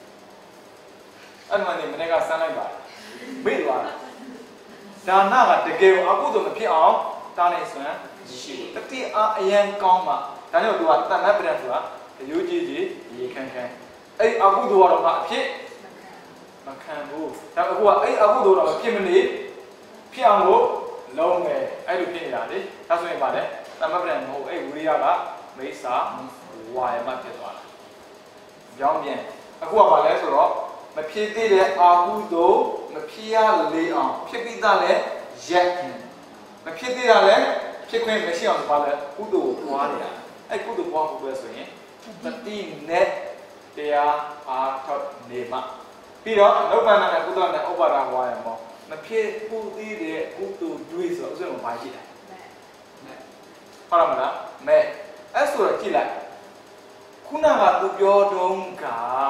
A: အဲ့မှာနေမနေ့ကစမ်းလိုက်ပါမေ့သွားတာဒါနကတကယ်အကုသို့မဖြစ်အောင်တားနိုင်စွမ်းရှိဘူးတတိအယံကောင်းမှဒါကြောင့်သူကတဏ္ဍပဒံဆိုတာအယုကြီးကြီးရေခမ်းခမ်းအဲ့အကုသို့ကတော့အဖြစ်မခံဘူးဒါပေမဲ့အခုကအဲ့အကုသို့တော့ဖြစ်မနေဖြစ်အောင်လို့လုံးမယ်အဲ့လိုဖြစ်နေတာလေဒါဆိုရင်ဗါတယ်တဏ္ဍပဒံမဟုတ်အဲ့ဝိရိယကမိစ္ဆာဝါယမဖြစ်သွားတာကြောင်းပြန်အခုကဗါလဲဆိုတော့မဖြစ်သေးတဲ့အာဟုသို့မဖြစ်ရလေအောင်ဖြစ်ပြီးသားလဲရက်မဖြစ်သေးတာလဲဖြစ်ခွင့်မရှိအောင်ဗါလဲကုသိုလ်ကိုပွားနေတာအဲ့ကုသိုလ်ပွားဖို့ပဲဆိုရင်တတိနဲ့တရားအားထုတ်နေမှာပြီးတော့အနုပ္ပန္နနဲ့ကုသနဲ့ဥပ္ပါဒဝါယမောမဖြစ်ဘူးသေးတဲ့ကုသိုလ်တွေးဆိုတော့ဥစ္စာကိုဘာရှိလဲဟုတ်လားမလားမဲအဲ့ဆိုတော့ကြည့်လိုက်ခုနကသူပြောတုံးက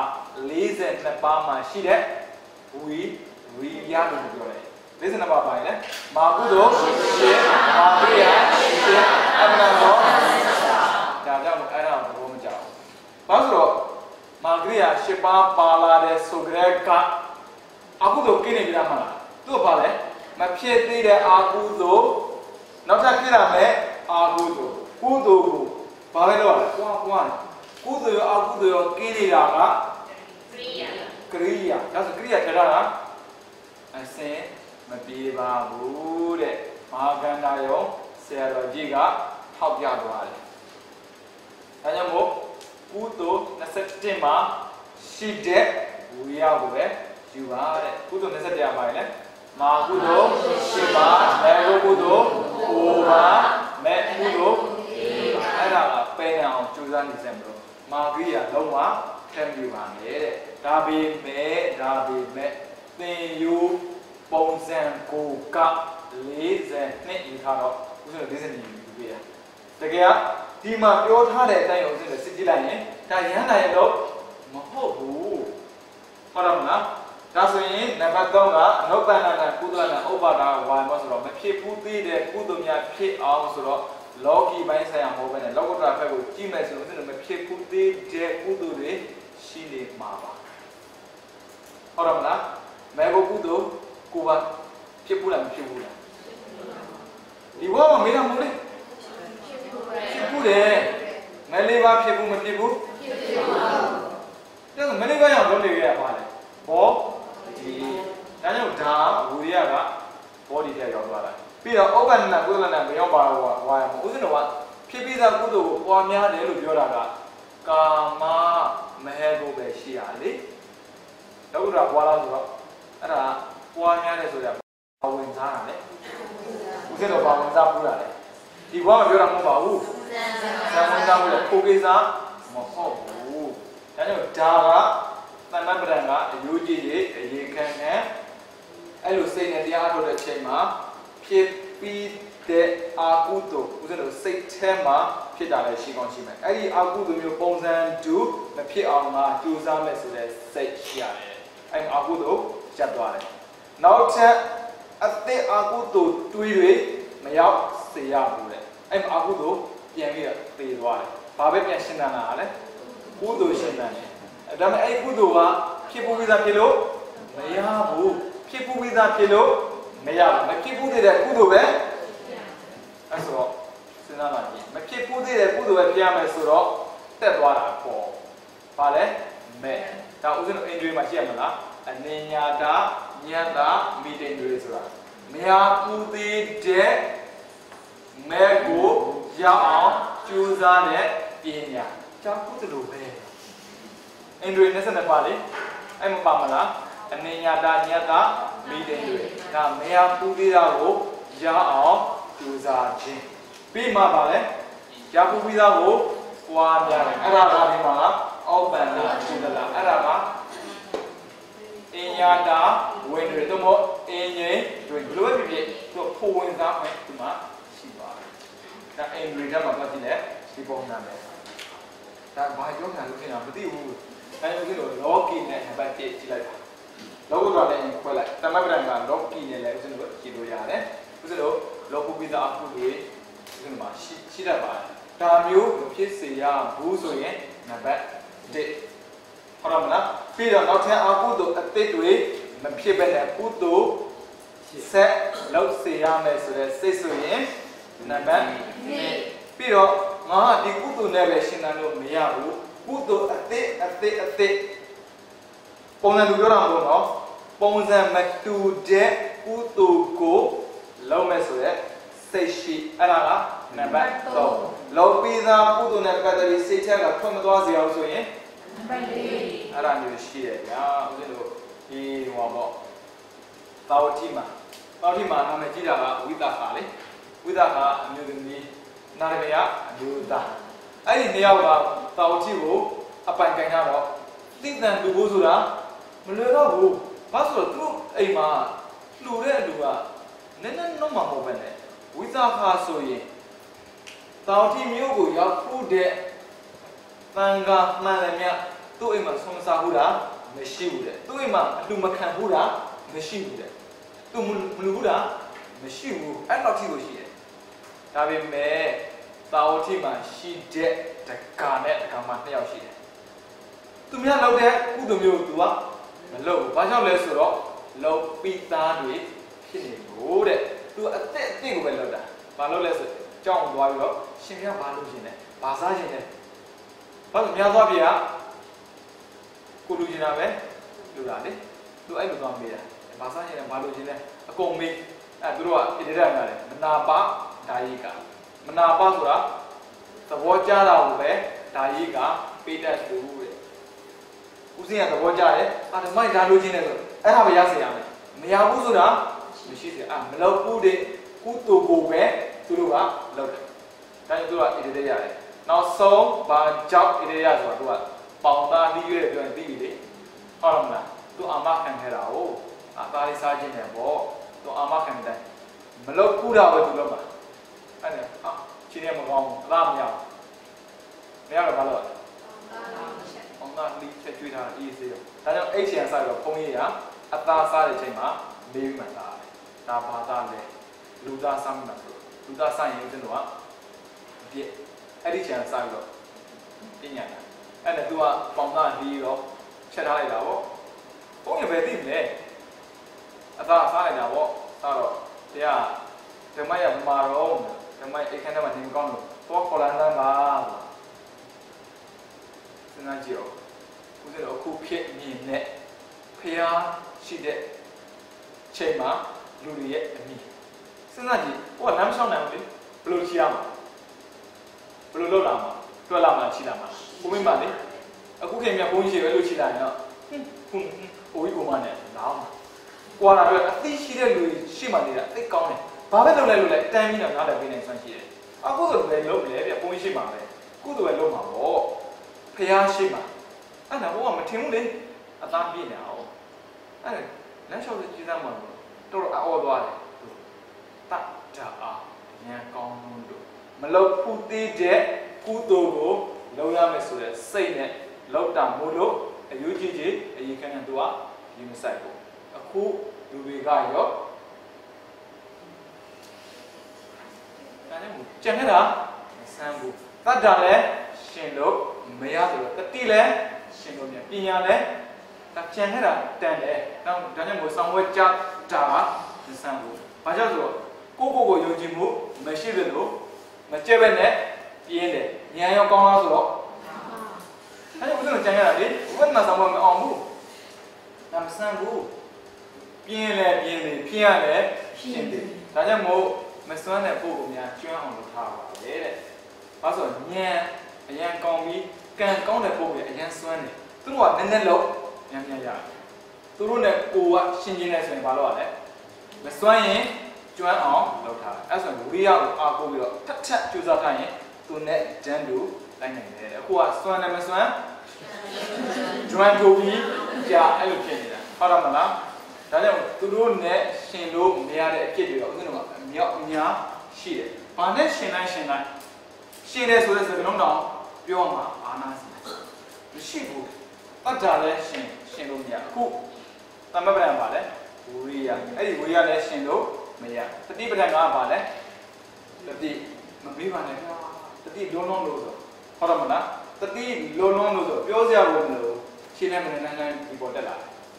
A: 42ပါးမှာရှိတဲ့ဝီရလို့ပြောတယ်42ပါးပါရင်လေမာကုသိုလ်ရှင်မာပိယရှင်အမနာမောဒါကြောင့်အဲ့ဒါကိုဘောမကြောက်ဘာလို့ဆိုတော့မာဂရိယာ10ပါးပါလာတဲ့ဆိုကြတဲ့ကအကုသိုလ်ကိနေပြီလားမလားသူ့ဘာလဲမဖြစ်သေးတဲ့အာကုသိုလ်နောက်ထပ်ဖြစ်လာမယ်အာကုသိုလ်ကုသိုလ်ကိုဘာလဲတော့ကွာကုသိုလ်ရောအကုသိုလ်ရောကိလေသာကကရိယာဒါဆိုကရိယာထထားတာအစင်မပြေပါဘူးတဲ့မဟာကန္တာယောဆရာတော်ကြီးကထောက်ပြသွားတယ်ဒါကြောင့်မို့ကုသိုလ်27မှာရှိတဲ့ဝိရိယကိုပဲယူပါတဲ့ကုသိုလ်27ရာပါလေမာကုသိုလ်10ပါးမေကုသိုလ်9ပါးမေကုသိုလ်အဲ့ဒါကပယ်အောင်ကြိုးစားနေစမ်းမလို့မာဂိယလုံးဝထည့်ပြပါမယ်တဲ့ဒါပေမဲ့သင်ယူပုံစံကိုက42ယူထားတော့ဥစ္စာ42ယူပြရတကယ်ဒီမှာပြောထားတဲ့အတိုင်းကိုဥစ္စာစစ်ကြည့်လိုက်ရင်ဒါရဟန္တာရဲ့တော့မဟုတ်ဘူးဟုတ်တယ်မလားဒါဆိုရင်နံပါတ်3ကအနုပ္ပန္နနဲ့ကုသလနဲ့ဥပ္ပါဒဝါယမဆိုတော့မဖြစ်ဘူးသေးတဲ့ကုသိုလ်များဖြစ်အောင်ဆိုတော့လောကီပိုင်းဆိုင်ရာမဟုတ်ဘဲနဲ့လောကုတ္တရာဘက်ကိုကြည့်မယ်ဆိုရင်မဖြစ်ဘူးသေးတဲ့ကုသိုလ်တွေရှိနေမှာပါဟုတ်တယ်မလားမေဘကုသိုလ်ကိုပါဖြစ်ဘူးလားမဖြစ်ဘူးလားဒီဘောမှာမေးတာမဟုတ်လေဖြစ်ဘူးတယ်မဲလေးပါဖြစ်ဘူးမဖြစ်ဘူးဖြစ်ပါဘူးဒါဆိုမဲလေးပါရောက်လုပ်နေရပါလေဘောဒီဒါကြောင့်ဒါဝိရိယကဘောဒီတဲ့ရောက်သွားတာပြီးတော့ဥပ္ပန္နကုသလနဲ့မရောက်ပါတော့ဝါရမဥစဉ်တော့ဖြစ်ပြီးသားကုသိုလ်ကိုပွားများတယ်လို့ပြောတာကကာမမဟေကိုပဲရှိရလေလောကုတ္တရာပွားလာဆိုတော့အဲ့ဒါပွားများတယ်ဆိုတာဘာဝင်စားတာလဲဥစဉ်တော့ဘာဝင်စားပူးတာလဲဒီဘွားမပြောတာမဟုတ်ပါဘူးဇာဝင်စားဘူးလေကိုကိစ္စမဟုတ်ဘူးဒါကြောင့်ဒါကတဏ္ဍပဒံကအယုကြီးကြီးအရေခံခံအဲ့လိုစိတ်နဲ့တရားထုတ်တဲ့ချိန်မှာဖြစ်ပြီးတဲ့အာကုသိုလ်ဦးဇင်းတို့စိတ်ထဲမှာဖြစ်တာလည်းရှိကောင်းရှိမယ်အဲ့ဒီအာကုသိုလ်မျိုးပုံစံတူမဖြစ်အောင်ငါကြိုးစားမယ်ဆိုတဲ့စိတ်ရှိရတယ်အဲ့အာကုသိုလ်ရပ်သွားတယ်နောက်ထပ်အသက်အာကုသိုလ်တွေးမရောက်စေရဘူးလေအဲ့အာကုသိုလ်ပြန်ပြီးတော့သေသွားတယ်ဘာပဲပြန်ရှင်းတာလားလဲကုသိုလ်ရှင်းတယ်ဒါပေမဲ့အဲ့ကုသိုလ်ကဖြစ်ဖို့ပြီးသားဖြစ်လို့မရဘူးဖြစ်ဖို့ပြီးသားဖြစ်လို့မရဘူးမဖြစ်ဖို့တဲ့ကုသိုလ်ပဲအဲ့ဆိုတော့စဉ်းစားပါကြည့်မဖြစ်ဖို့တဲ့ကုသိုလ်ပဲပြရမယ်ဆိုတော့တက်သွားတာပေါ့ဗာလဲမဲ့ဒါဥစဉ်အင်ဂျွေမှာရှိရမလားအနေညာတာညတ်တာမီတင်တွေဆိုတာမရဘူးသေးတဲ့မဲ့ကိုရအောင်ကြိုးစားတဲ့ပညာကြောင့်ကုသိုလ်ပဲအင်ဒရီ22ပါလေအဲ့မပါမလားအနေညာတာညတ်တာမီတင်တွေဒါမရပူသေးတာကိုရအောင်ကြိုးစားခြင်းပြီးမှပါလေရပူပြီးသားကိုပွားများတယ်အဲ့ဒါကဒီမှာအောက်ပန်နာကုသလအဲ့ဒါကအင်ညာတာဝင်တွေတော့အင်းငိမ့်တွင်ဝင်စားမယ်ဒီမှာရှိသွားတယ်ဒါအင်္ဂလိပ်ထဲမှာပြောကြည့်တယ်ဒီပုံနာမယ်ဒါဘာပြောခံလို့ဖြစ်တာမသိဘူးအဲဒီလိုလောကီနဲ့နံပါတ်1ကြည့်လိုက်ပါလောကုတ္တရာနဲ့ခွဲလိုက်တမတ်ပဒံကလောကီနဲ့လည်းဦးဇင်းတို့ကြည့်လို့ရတယ်ဦးဇင်းတို့လောကုပိသအခုတွေဦးဇင်းတို့မှာရှိတတ်ပါတယ်ဒါမျိုးမဖြစ်စေရဘူးဆိုရင်နံပါတ်1ဟုတ်တယ်မလားပြီးတော့နောက်ထပ်အကုသိုလ်အသစ်တွေမဖြစ်ဘဲနဲ့ကုသိုလ်ဆက်လောက်စေရမယ်ဆိုတဲ့စိတ်ဆိုရင်နံပါတ်2ပြီးတော့ငါဒီကုသိုလ်နဲ့ပဲရှင်းတန်းလို့မရဘူးကုသိုလ်အသစ်ပုံစံလူပြောတာမဟုတ်တော့ပုံစံမတူတဲ့ကုသိုလ်ကိုလုံးမဲ့ဆိုတဲ့စိတ်ရှိအဲ့ဒါကနံပါတ်3လောပိသာကုသိုလ်နဲ့ပတ်သက်ပြီးစိတ်ထက်ကဖွင့်မသွားစေအောင်ဆိုရင်နံပါတ်4အဲ့ဒါမျိုးရှိတယ်ဗျာဦးဇင်းတို့ဒီဟောပေါ့သာဝတိမှာနာမည်ကြီးတာကဝိသခာလေဝိသခာအမျိုးသမီးနာရမေယအမျိုးသားအဲ့ဒီနှစ်ယောက်ကသာဝတိကိုအပိုင်ကန်ကြတော့သိတန်လူဖို့ဆိုတာမလွယ်တော့ဘူးဘာလို့ဆိုတော့သူအိမ်မှာလှူတဲ့လူကနည်းနည်းတော့မှမဟုတ်ပဲနဲ့ဝိသခာဆိုရင်သာဝတိမျိုးကိုရောက်ဖို့တဲ့တန်ခါမှန်တယ်မြတ်သူ့အိမ်မှာဆုံးစားဘူးလားမရှိဘူးတဲ့သူ့အိမ်မှာအလှမခံဘူးလားမရှိဘူးတဲ့သူမလူဘူးလားမရှိဘူးအဲ့လောက်ထိကိုရှိတယ်ဒါပေမဲ့သာဝတိမှာရှိတဲ့တကာနဲ့တကာမှ2ယောက်ရှိတယ်သူများလောက်တဲ့ကုသိုလ်မျိုးသူကမလုပ်ဘူးဘာကြောင့်လဲဆိုတော့လောက်ပိသားတွေဖြစ်နေလို့တဲ့သူအသက်ကိုပဲလောက်တာဘာလို့လဲဆိုကြောင်းသွားပြီးတော့ရှင်ပြဘာလို့ရှင်လဲဘာစားရှင်လဲဘာလို့များသွားပြီကကိုလူရှင်တာပဲလူတာလေသူအဲ့လိုသွားမေးတာဘာစားရှင်လဲဘာလို့ရှင်လဲအကုန်မေးအဲ့သူတို့ကဣတိရကလည်းမနာပါဒါယိကမနာပါဆိုတာသဘောကျတာကိုပဲဒါယိကပေးတတ်သူတဲ့ဦးစင်းကသဘောကျတယ်အာဓမ္မဒါလိုချင်းတယ်ဆိုအဲ့ဒါပဲရစေရမယ်မရဘူးဆိုတာမရှိစေမလောက်ဘူးတဲ့ကုသိုလ်ကိုပဲသူတို့ကလောက်တယ်ဒါကြောင့်သူတို့ကဣတိရရတယ်နောက်ဆုံးဘာကြောင့်ဣတိရဆိုတာသူကပေါင်သားပြီးရွေးပြောရင်သိပြီလေဟုတ်လားမလားသူအာမခံခဲ့တာကိုအသားလေးစားခြင်းတယ်ပေါ့သူအာမခံတယ်မလောက်ဘူးတာပဲသူလောက်ပါအဲ့ဒါချင်းရမကောင်းဘူးအလားမရဘူးမရတော့ဘာလို့အောင်သားလိချက်ကျွေးထားတာအေးစေးတော့ဒါကြောင့်အိတ်ချင်စားတော့ဘုန်းကြီးကအသားစားတဲ့ချိန်မှာမေးမှန်သားတယ်ဒါဘာသာလဲလူသားစားမှန်ဆိုလူသားစားရင်ဦးဇင်းတို့ကပြည့်အဲ့ဒီချင်စားပြီးတော့ပညာတာအဲ့ဒါ तू ကပေါင်သားပြီးတော့ချက်ထားလိုက်တာပေါ့ဘုန်းကြီးပဲသိမလဲအသားစားလိုက်တာပေါ့စားတော့တရားဓမ္မရမှာတော့ဓမ္မအိတ်ခန်းထဲမှာနေကောင်းလို့တော့ခေါ်လာတာပါစဉ်းစားကြည့်တော့ဦးဇင်းတို့အခုဖြစ်မြင်နဲ့ဖျားရှိတဲ့ချိန်မှာလူတွေရဲ့အမိစဉ်းစားကြည့်ဟိုကလမ်းမလျှောက်နိုင်ဘူးလေဘယ်လိုချီရမှာဘယ်လိုလုပ်လာမှာတွက်လာမှာချီလာမှာကိုမိမလေအခုခင်ဗျဘုန်းကြီးတွေပဲလို့ချီလာရင်တော့ဟိုကြီးကိုမနဲ့လောင်းကွာလာတော့အသိရှိတဲ့လူရှိမှနေတာသိကောင်းတယ်ဘာပဲလုပ်လိုက်လို့လဲတန်းပြီးတော့နားတယ်ပေးနေဆွမ်းရှိတယ်အခုဆိုပဲလုပ်လေဗျဘုန်းကြီးရှိမှပဲကုသိုလ်ပဲလုပ်မှာပေါ့ဖျားရှိမှအဲ့ဒါဘုန်းကမထင်ဘူးလေအသားပြည့်နေအောင်အဲ့လမ်းလျှောက်တဲ့ကြီးစားမှတော့တော်အော်သွားတယ်တတ်တာအားဉာဏ်ကောင်းလို့မလုပ်ဘူးသေးတဲ့ကုသိုလ်ကိုလုပ်ရမယ်ဆိုတဲ့စိတ်နဲ့လောက်တာမို့လို့အယူကြီးကြီးအရေးခံတဲ့သူကယူမဆိုင်ဘူးအခုလူတွေကရောဒါနဲ့ကျန်နေတာမဆန်းဘူးတတ်တာလည်းရှင်လို့မရဆိုတော့တတိလည်းရှင်လို့မြန်ပညာလည်းကျန်နေတာတန်တယ်တော့ဒါကြောင့်မို့ဆောင်ဝဲကြတာမဆန်းဘူးဘာကြောင့်ဆိုတော့ကိုယုံကြည်မှုမရှိသလိုမကြက်ပဲနဲ့ပြင်းတယ်ဉာဏ်ရောကောင်းလားဆိုတော့အဲ့ဒီဥစ္စာကြံရတာလေဝိပဿနာဆောင်မအောင်ဘူးဒါမဆန်းဘူးပြင်းလဲပြင်းတယ်ဖြစ်ရလဲဖြစ်တယ်ဒါကြောင့်မို့မစွမ်းတဲ့ပုဂ္ဂိုလ်များကျွမ်းအောင်လုပ်ထားပါလေတဲ့ဘာလို့ဆိုဉာဏ်အရန်ကောင်းပြီးကံကောင်းတဲ့ပုဂ္ဂိုလ်အရန်စွမ်းတယ်သူတို့ကနည်းနည်းလောက်များရတယ်သူတို့နဲ့ကိုကရှင်းရှင်းနဲ့ဆိုရင်ဘာလို့ရလဲမစွမ်းရင်ကျွမ်းအောင်လုပ်ထားတယ်အဲ့ဆိုဝိရိယကိုအားကိုးပြီးတော့ထပ်ကြိုးစားထားရင်သူနဲ့တန်းတူလိုက်နိုင်တယ်တဲ့အခုကစွမ်းတယ်မစွမ်းကျွမ်းထိုးပြီးကြာအဲ့လိုဖြစ်နေတာဟုတ်တယ်မလားဒါကြောင့်သူတို့နဲ့ရှင်လို့မရတဲ့အဖြစ်တွေတော့ဦးဇင်းတို့ကအမြောက်အများရှိတယ်။ဘာနဲ့ရှင်လိုက်ရှင်တယ်ဆိုတဲ့စကားလုံးတော့ပြောမှာအာနာစီမရှိဘူး။တတ်တာလည်းရှင်လို့မရအခုသမ္မပဒံပါလေဝိရိယအဲ့ဒီဝိရိယလည်းရှင်လို့မရတတိပဒံကပါလေတတိမမေးပါနဲ့တတိလုံးလုံးလို့ဆိုဟုတ်တယ်မလားတတိလုံးလုံးလို့ဆိုပြောစရာဘူးမလို့ရှင်းနေမနေနိုင်ဒီပေါ်တက်လာ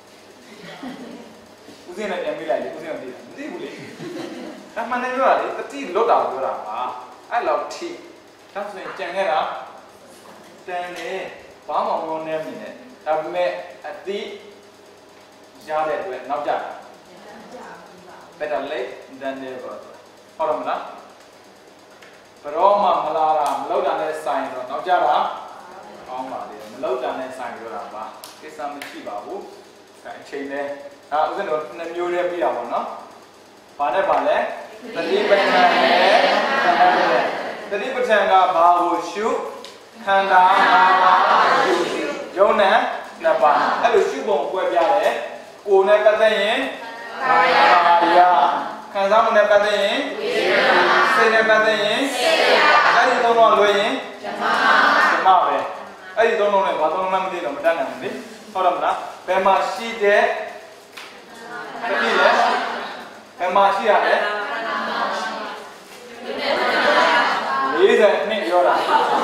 A: ဦးစင်းနဲ့ပြန်ပြီးလိုက်လေဦးစင်းကသိတာမသိဘူးလေဒါမှန်တယ်ပြောတာလေတတိလွတ်တာပြောတာပါအဲ့လောက်ထိဒါဆိုရင်ကြံခဲ့တာတန်နေဘာမှမဝင်နေမြင်နဲ့ဒါပေမဲ့အတိရတဲ့အတွက်နောက်ကြတာ better late than never ဟုတ်တယ်မလားဘရောမှမလာတာမလောက်တာနဲ့ဆိုင်တော့နောက်ကြတာကောင်းပါလေမလောက်တာနဲ့ဆိုင်ပြောတာပါကိစ္စမရှိပါဘူးအချိန်လဲဒါဥစဉ်တော့2မျိုးလေးပြရပါတော့ဘာနဲ့ပါလဲတတိပဋ္ဌာန်နဲ့တတိပဋ္ဌာန်ကဘာကိုရှုခန္ဓာ၅ပါးရှုယုံနဲ့2ပါးအဲ့လိုရှုပုံကွဲပြားတယ်ကိုယ်နဲ့ပတ်သက်ရင်ကာယခံစားမှုနဲ့ပတ်သက်ရင်စိတ်နဲ့ပတ်သက်ရင်အဲ့ဒီသုံးလုံးလွယ်ရင်ဓမ္မပဲအဲ့ဒီသုံးလုံးနဲ့ဘာသုံးလုံးမှမသိတော့မတတ်နိုင်ဘူးလေဟုတ်တယ်မလားဘယ်မှာရှိတဲ့တတိလဲဘယ်မှာရှိရလဲ40နှစ်ပြောတာ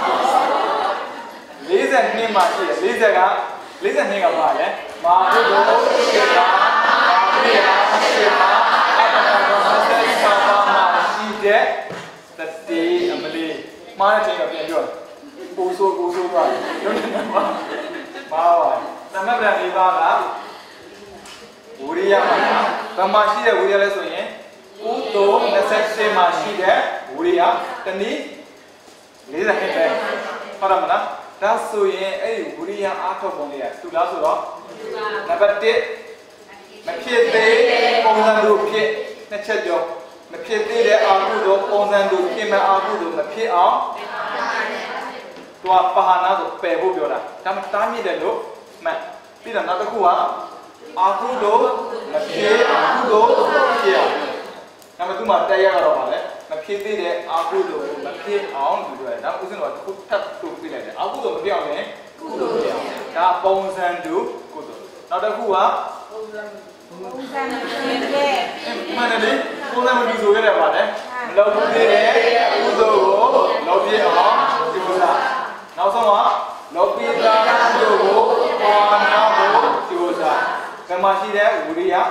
A: 42မှာရှိတယ်40က42ကပါလဲမာဟုဒ္ဓစေတာမာပိယစေတာအတ္တကောသက်သာမှာရှိတဲ့တတိအမလေးမှားတဲ့ချိန်ကပြန်ပြောကိုဆိုသွားတယ်ရုပ်နဲ့မှာပါသမဗ္ဗံ၄ပါးကဝိရိယမှာဗမာရှိတဲ့ဝိရိယလဲဆိုရင်ဥတု28မှာရှိတဲ့ဝိရိယတနည်း40နှစ်ပဲဟုတ်တယ်မလားဒါဆိုရင်အဲ့ဒီဝိရိယအားထုတ်ပုံလေးကသူလားဆိုတော့နံပါတ်1မဖြစ်သေးပုံစံတို့ဖြစ်နှစ်ချက်ပြောမဖြစ်သေးတဲ့အာဟုတို့ပုံစံတို့ဖြစ်မဲ့အာဟုတို့မဖြစ်အောင်သူကပဟာနာဆိုပယ်ဖို့ပြောတာဒါမှတားမြစ်တယ်လို့မှတ်ပြီးတော့နောက်တစ်ခုကအာဟုတို့မဖြစ်အာဟုတို့ဖြစ်အောင်ဒါမှသူမှတက်ရတော့ပါလေမဖြစ်သေးတဲ့အာဟုတို့မဖြစ်အောင်သူပြောတယ်ဒါဥစဉ်တော့တစ်ခုထပ်တူပြလိုက်တယ်အာဟုတို့မဖြစ်အောင်လည်းကုသိုလ်ဖြစ်အောင်ဒါပုံစံတို့ကုသိုလ်နောက်တစ်ခုကပုံစံမဖြစ်တဲ့မှန်တယ်လေပုံစံမဖြစ်ဆိုရတယ်ပါလေမလုပ်ဘူးသေးတဲ့ကုသိုလ်ကိုလုပ်ပြအောင်ဒီလိုလားနောက်ဆုံးကလောပိတာကုသိုလ်ကိုပွားများဖို့ဒီလိုလားကမ္မရှိတဲ့ဝိရိယ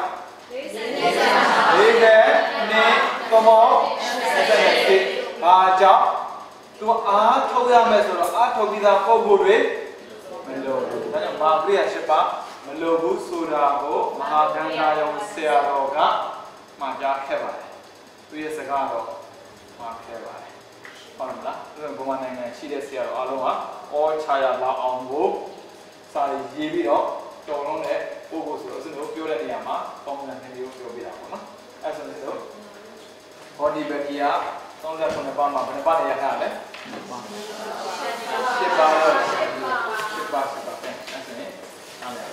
A: 40နဲ့ကမော78ဘာကြောင့်သူအားထုတ်ရမယ်ဆိုတော့အားထုတ်ပြီးသားပုံကိုယ်တွေမလိုဘူးဒါကြောင့်မာပရိယ8ပါးမလိုဘူးဆိုတာကိုမဟာကန္တာယုံဆရာတော်ကမှာကြားခဲ့ပါတယ်သူရဲ့စကားတော့မှာခဲ့ပါတယ်ဟုတ်လားဘုံမနိုင်ငံရှိတဲ့ဆရာတော်အားလုံးကအောချာရလာအောင်ကိုစာရေးပြီးတော့တော်လုံးနဲ့ပို့ဖို့ဆိုတော့သူတို့ပြောတဲ့နေရာမှာပုံစံတစ်မျိုးပြောပြတာပေါ့နော်အဲဆိုတော့ body bacteria 39ပါးမှာဘယ်နှပါးနေရခါလဲ10ပါး10ပါးပဲအဲဆိုရင်နားလည်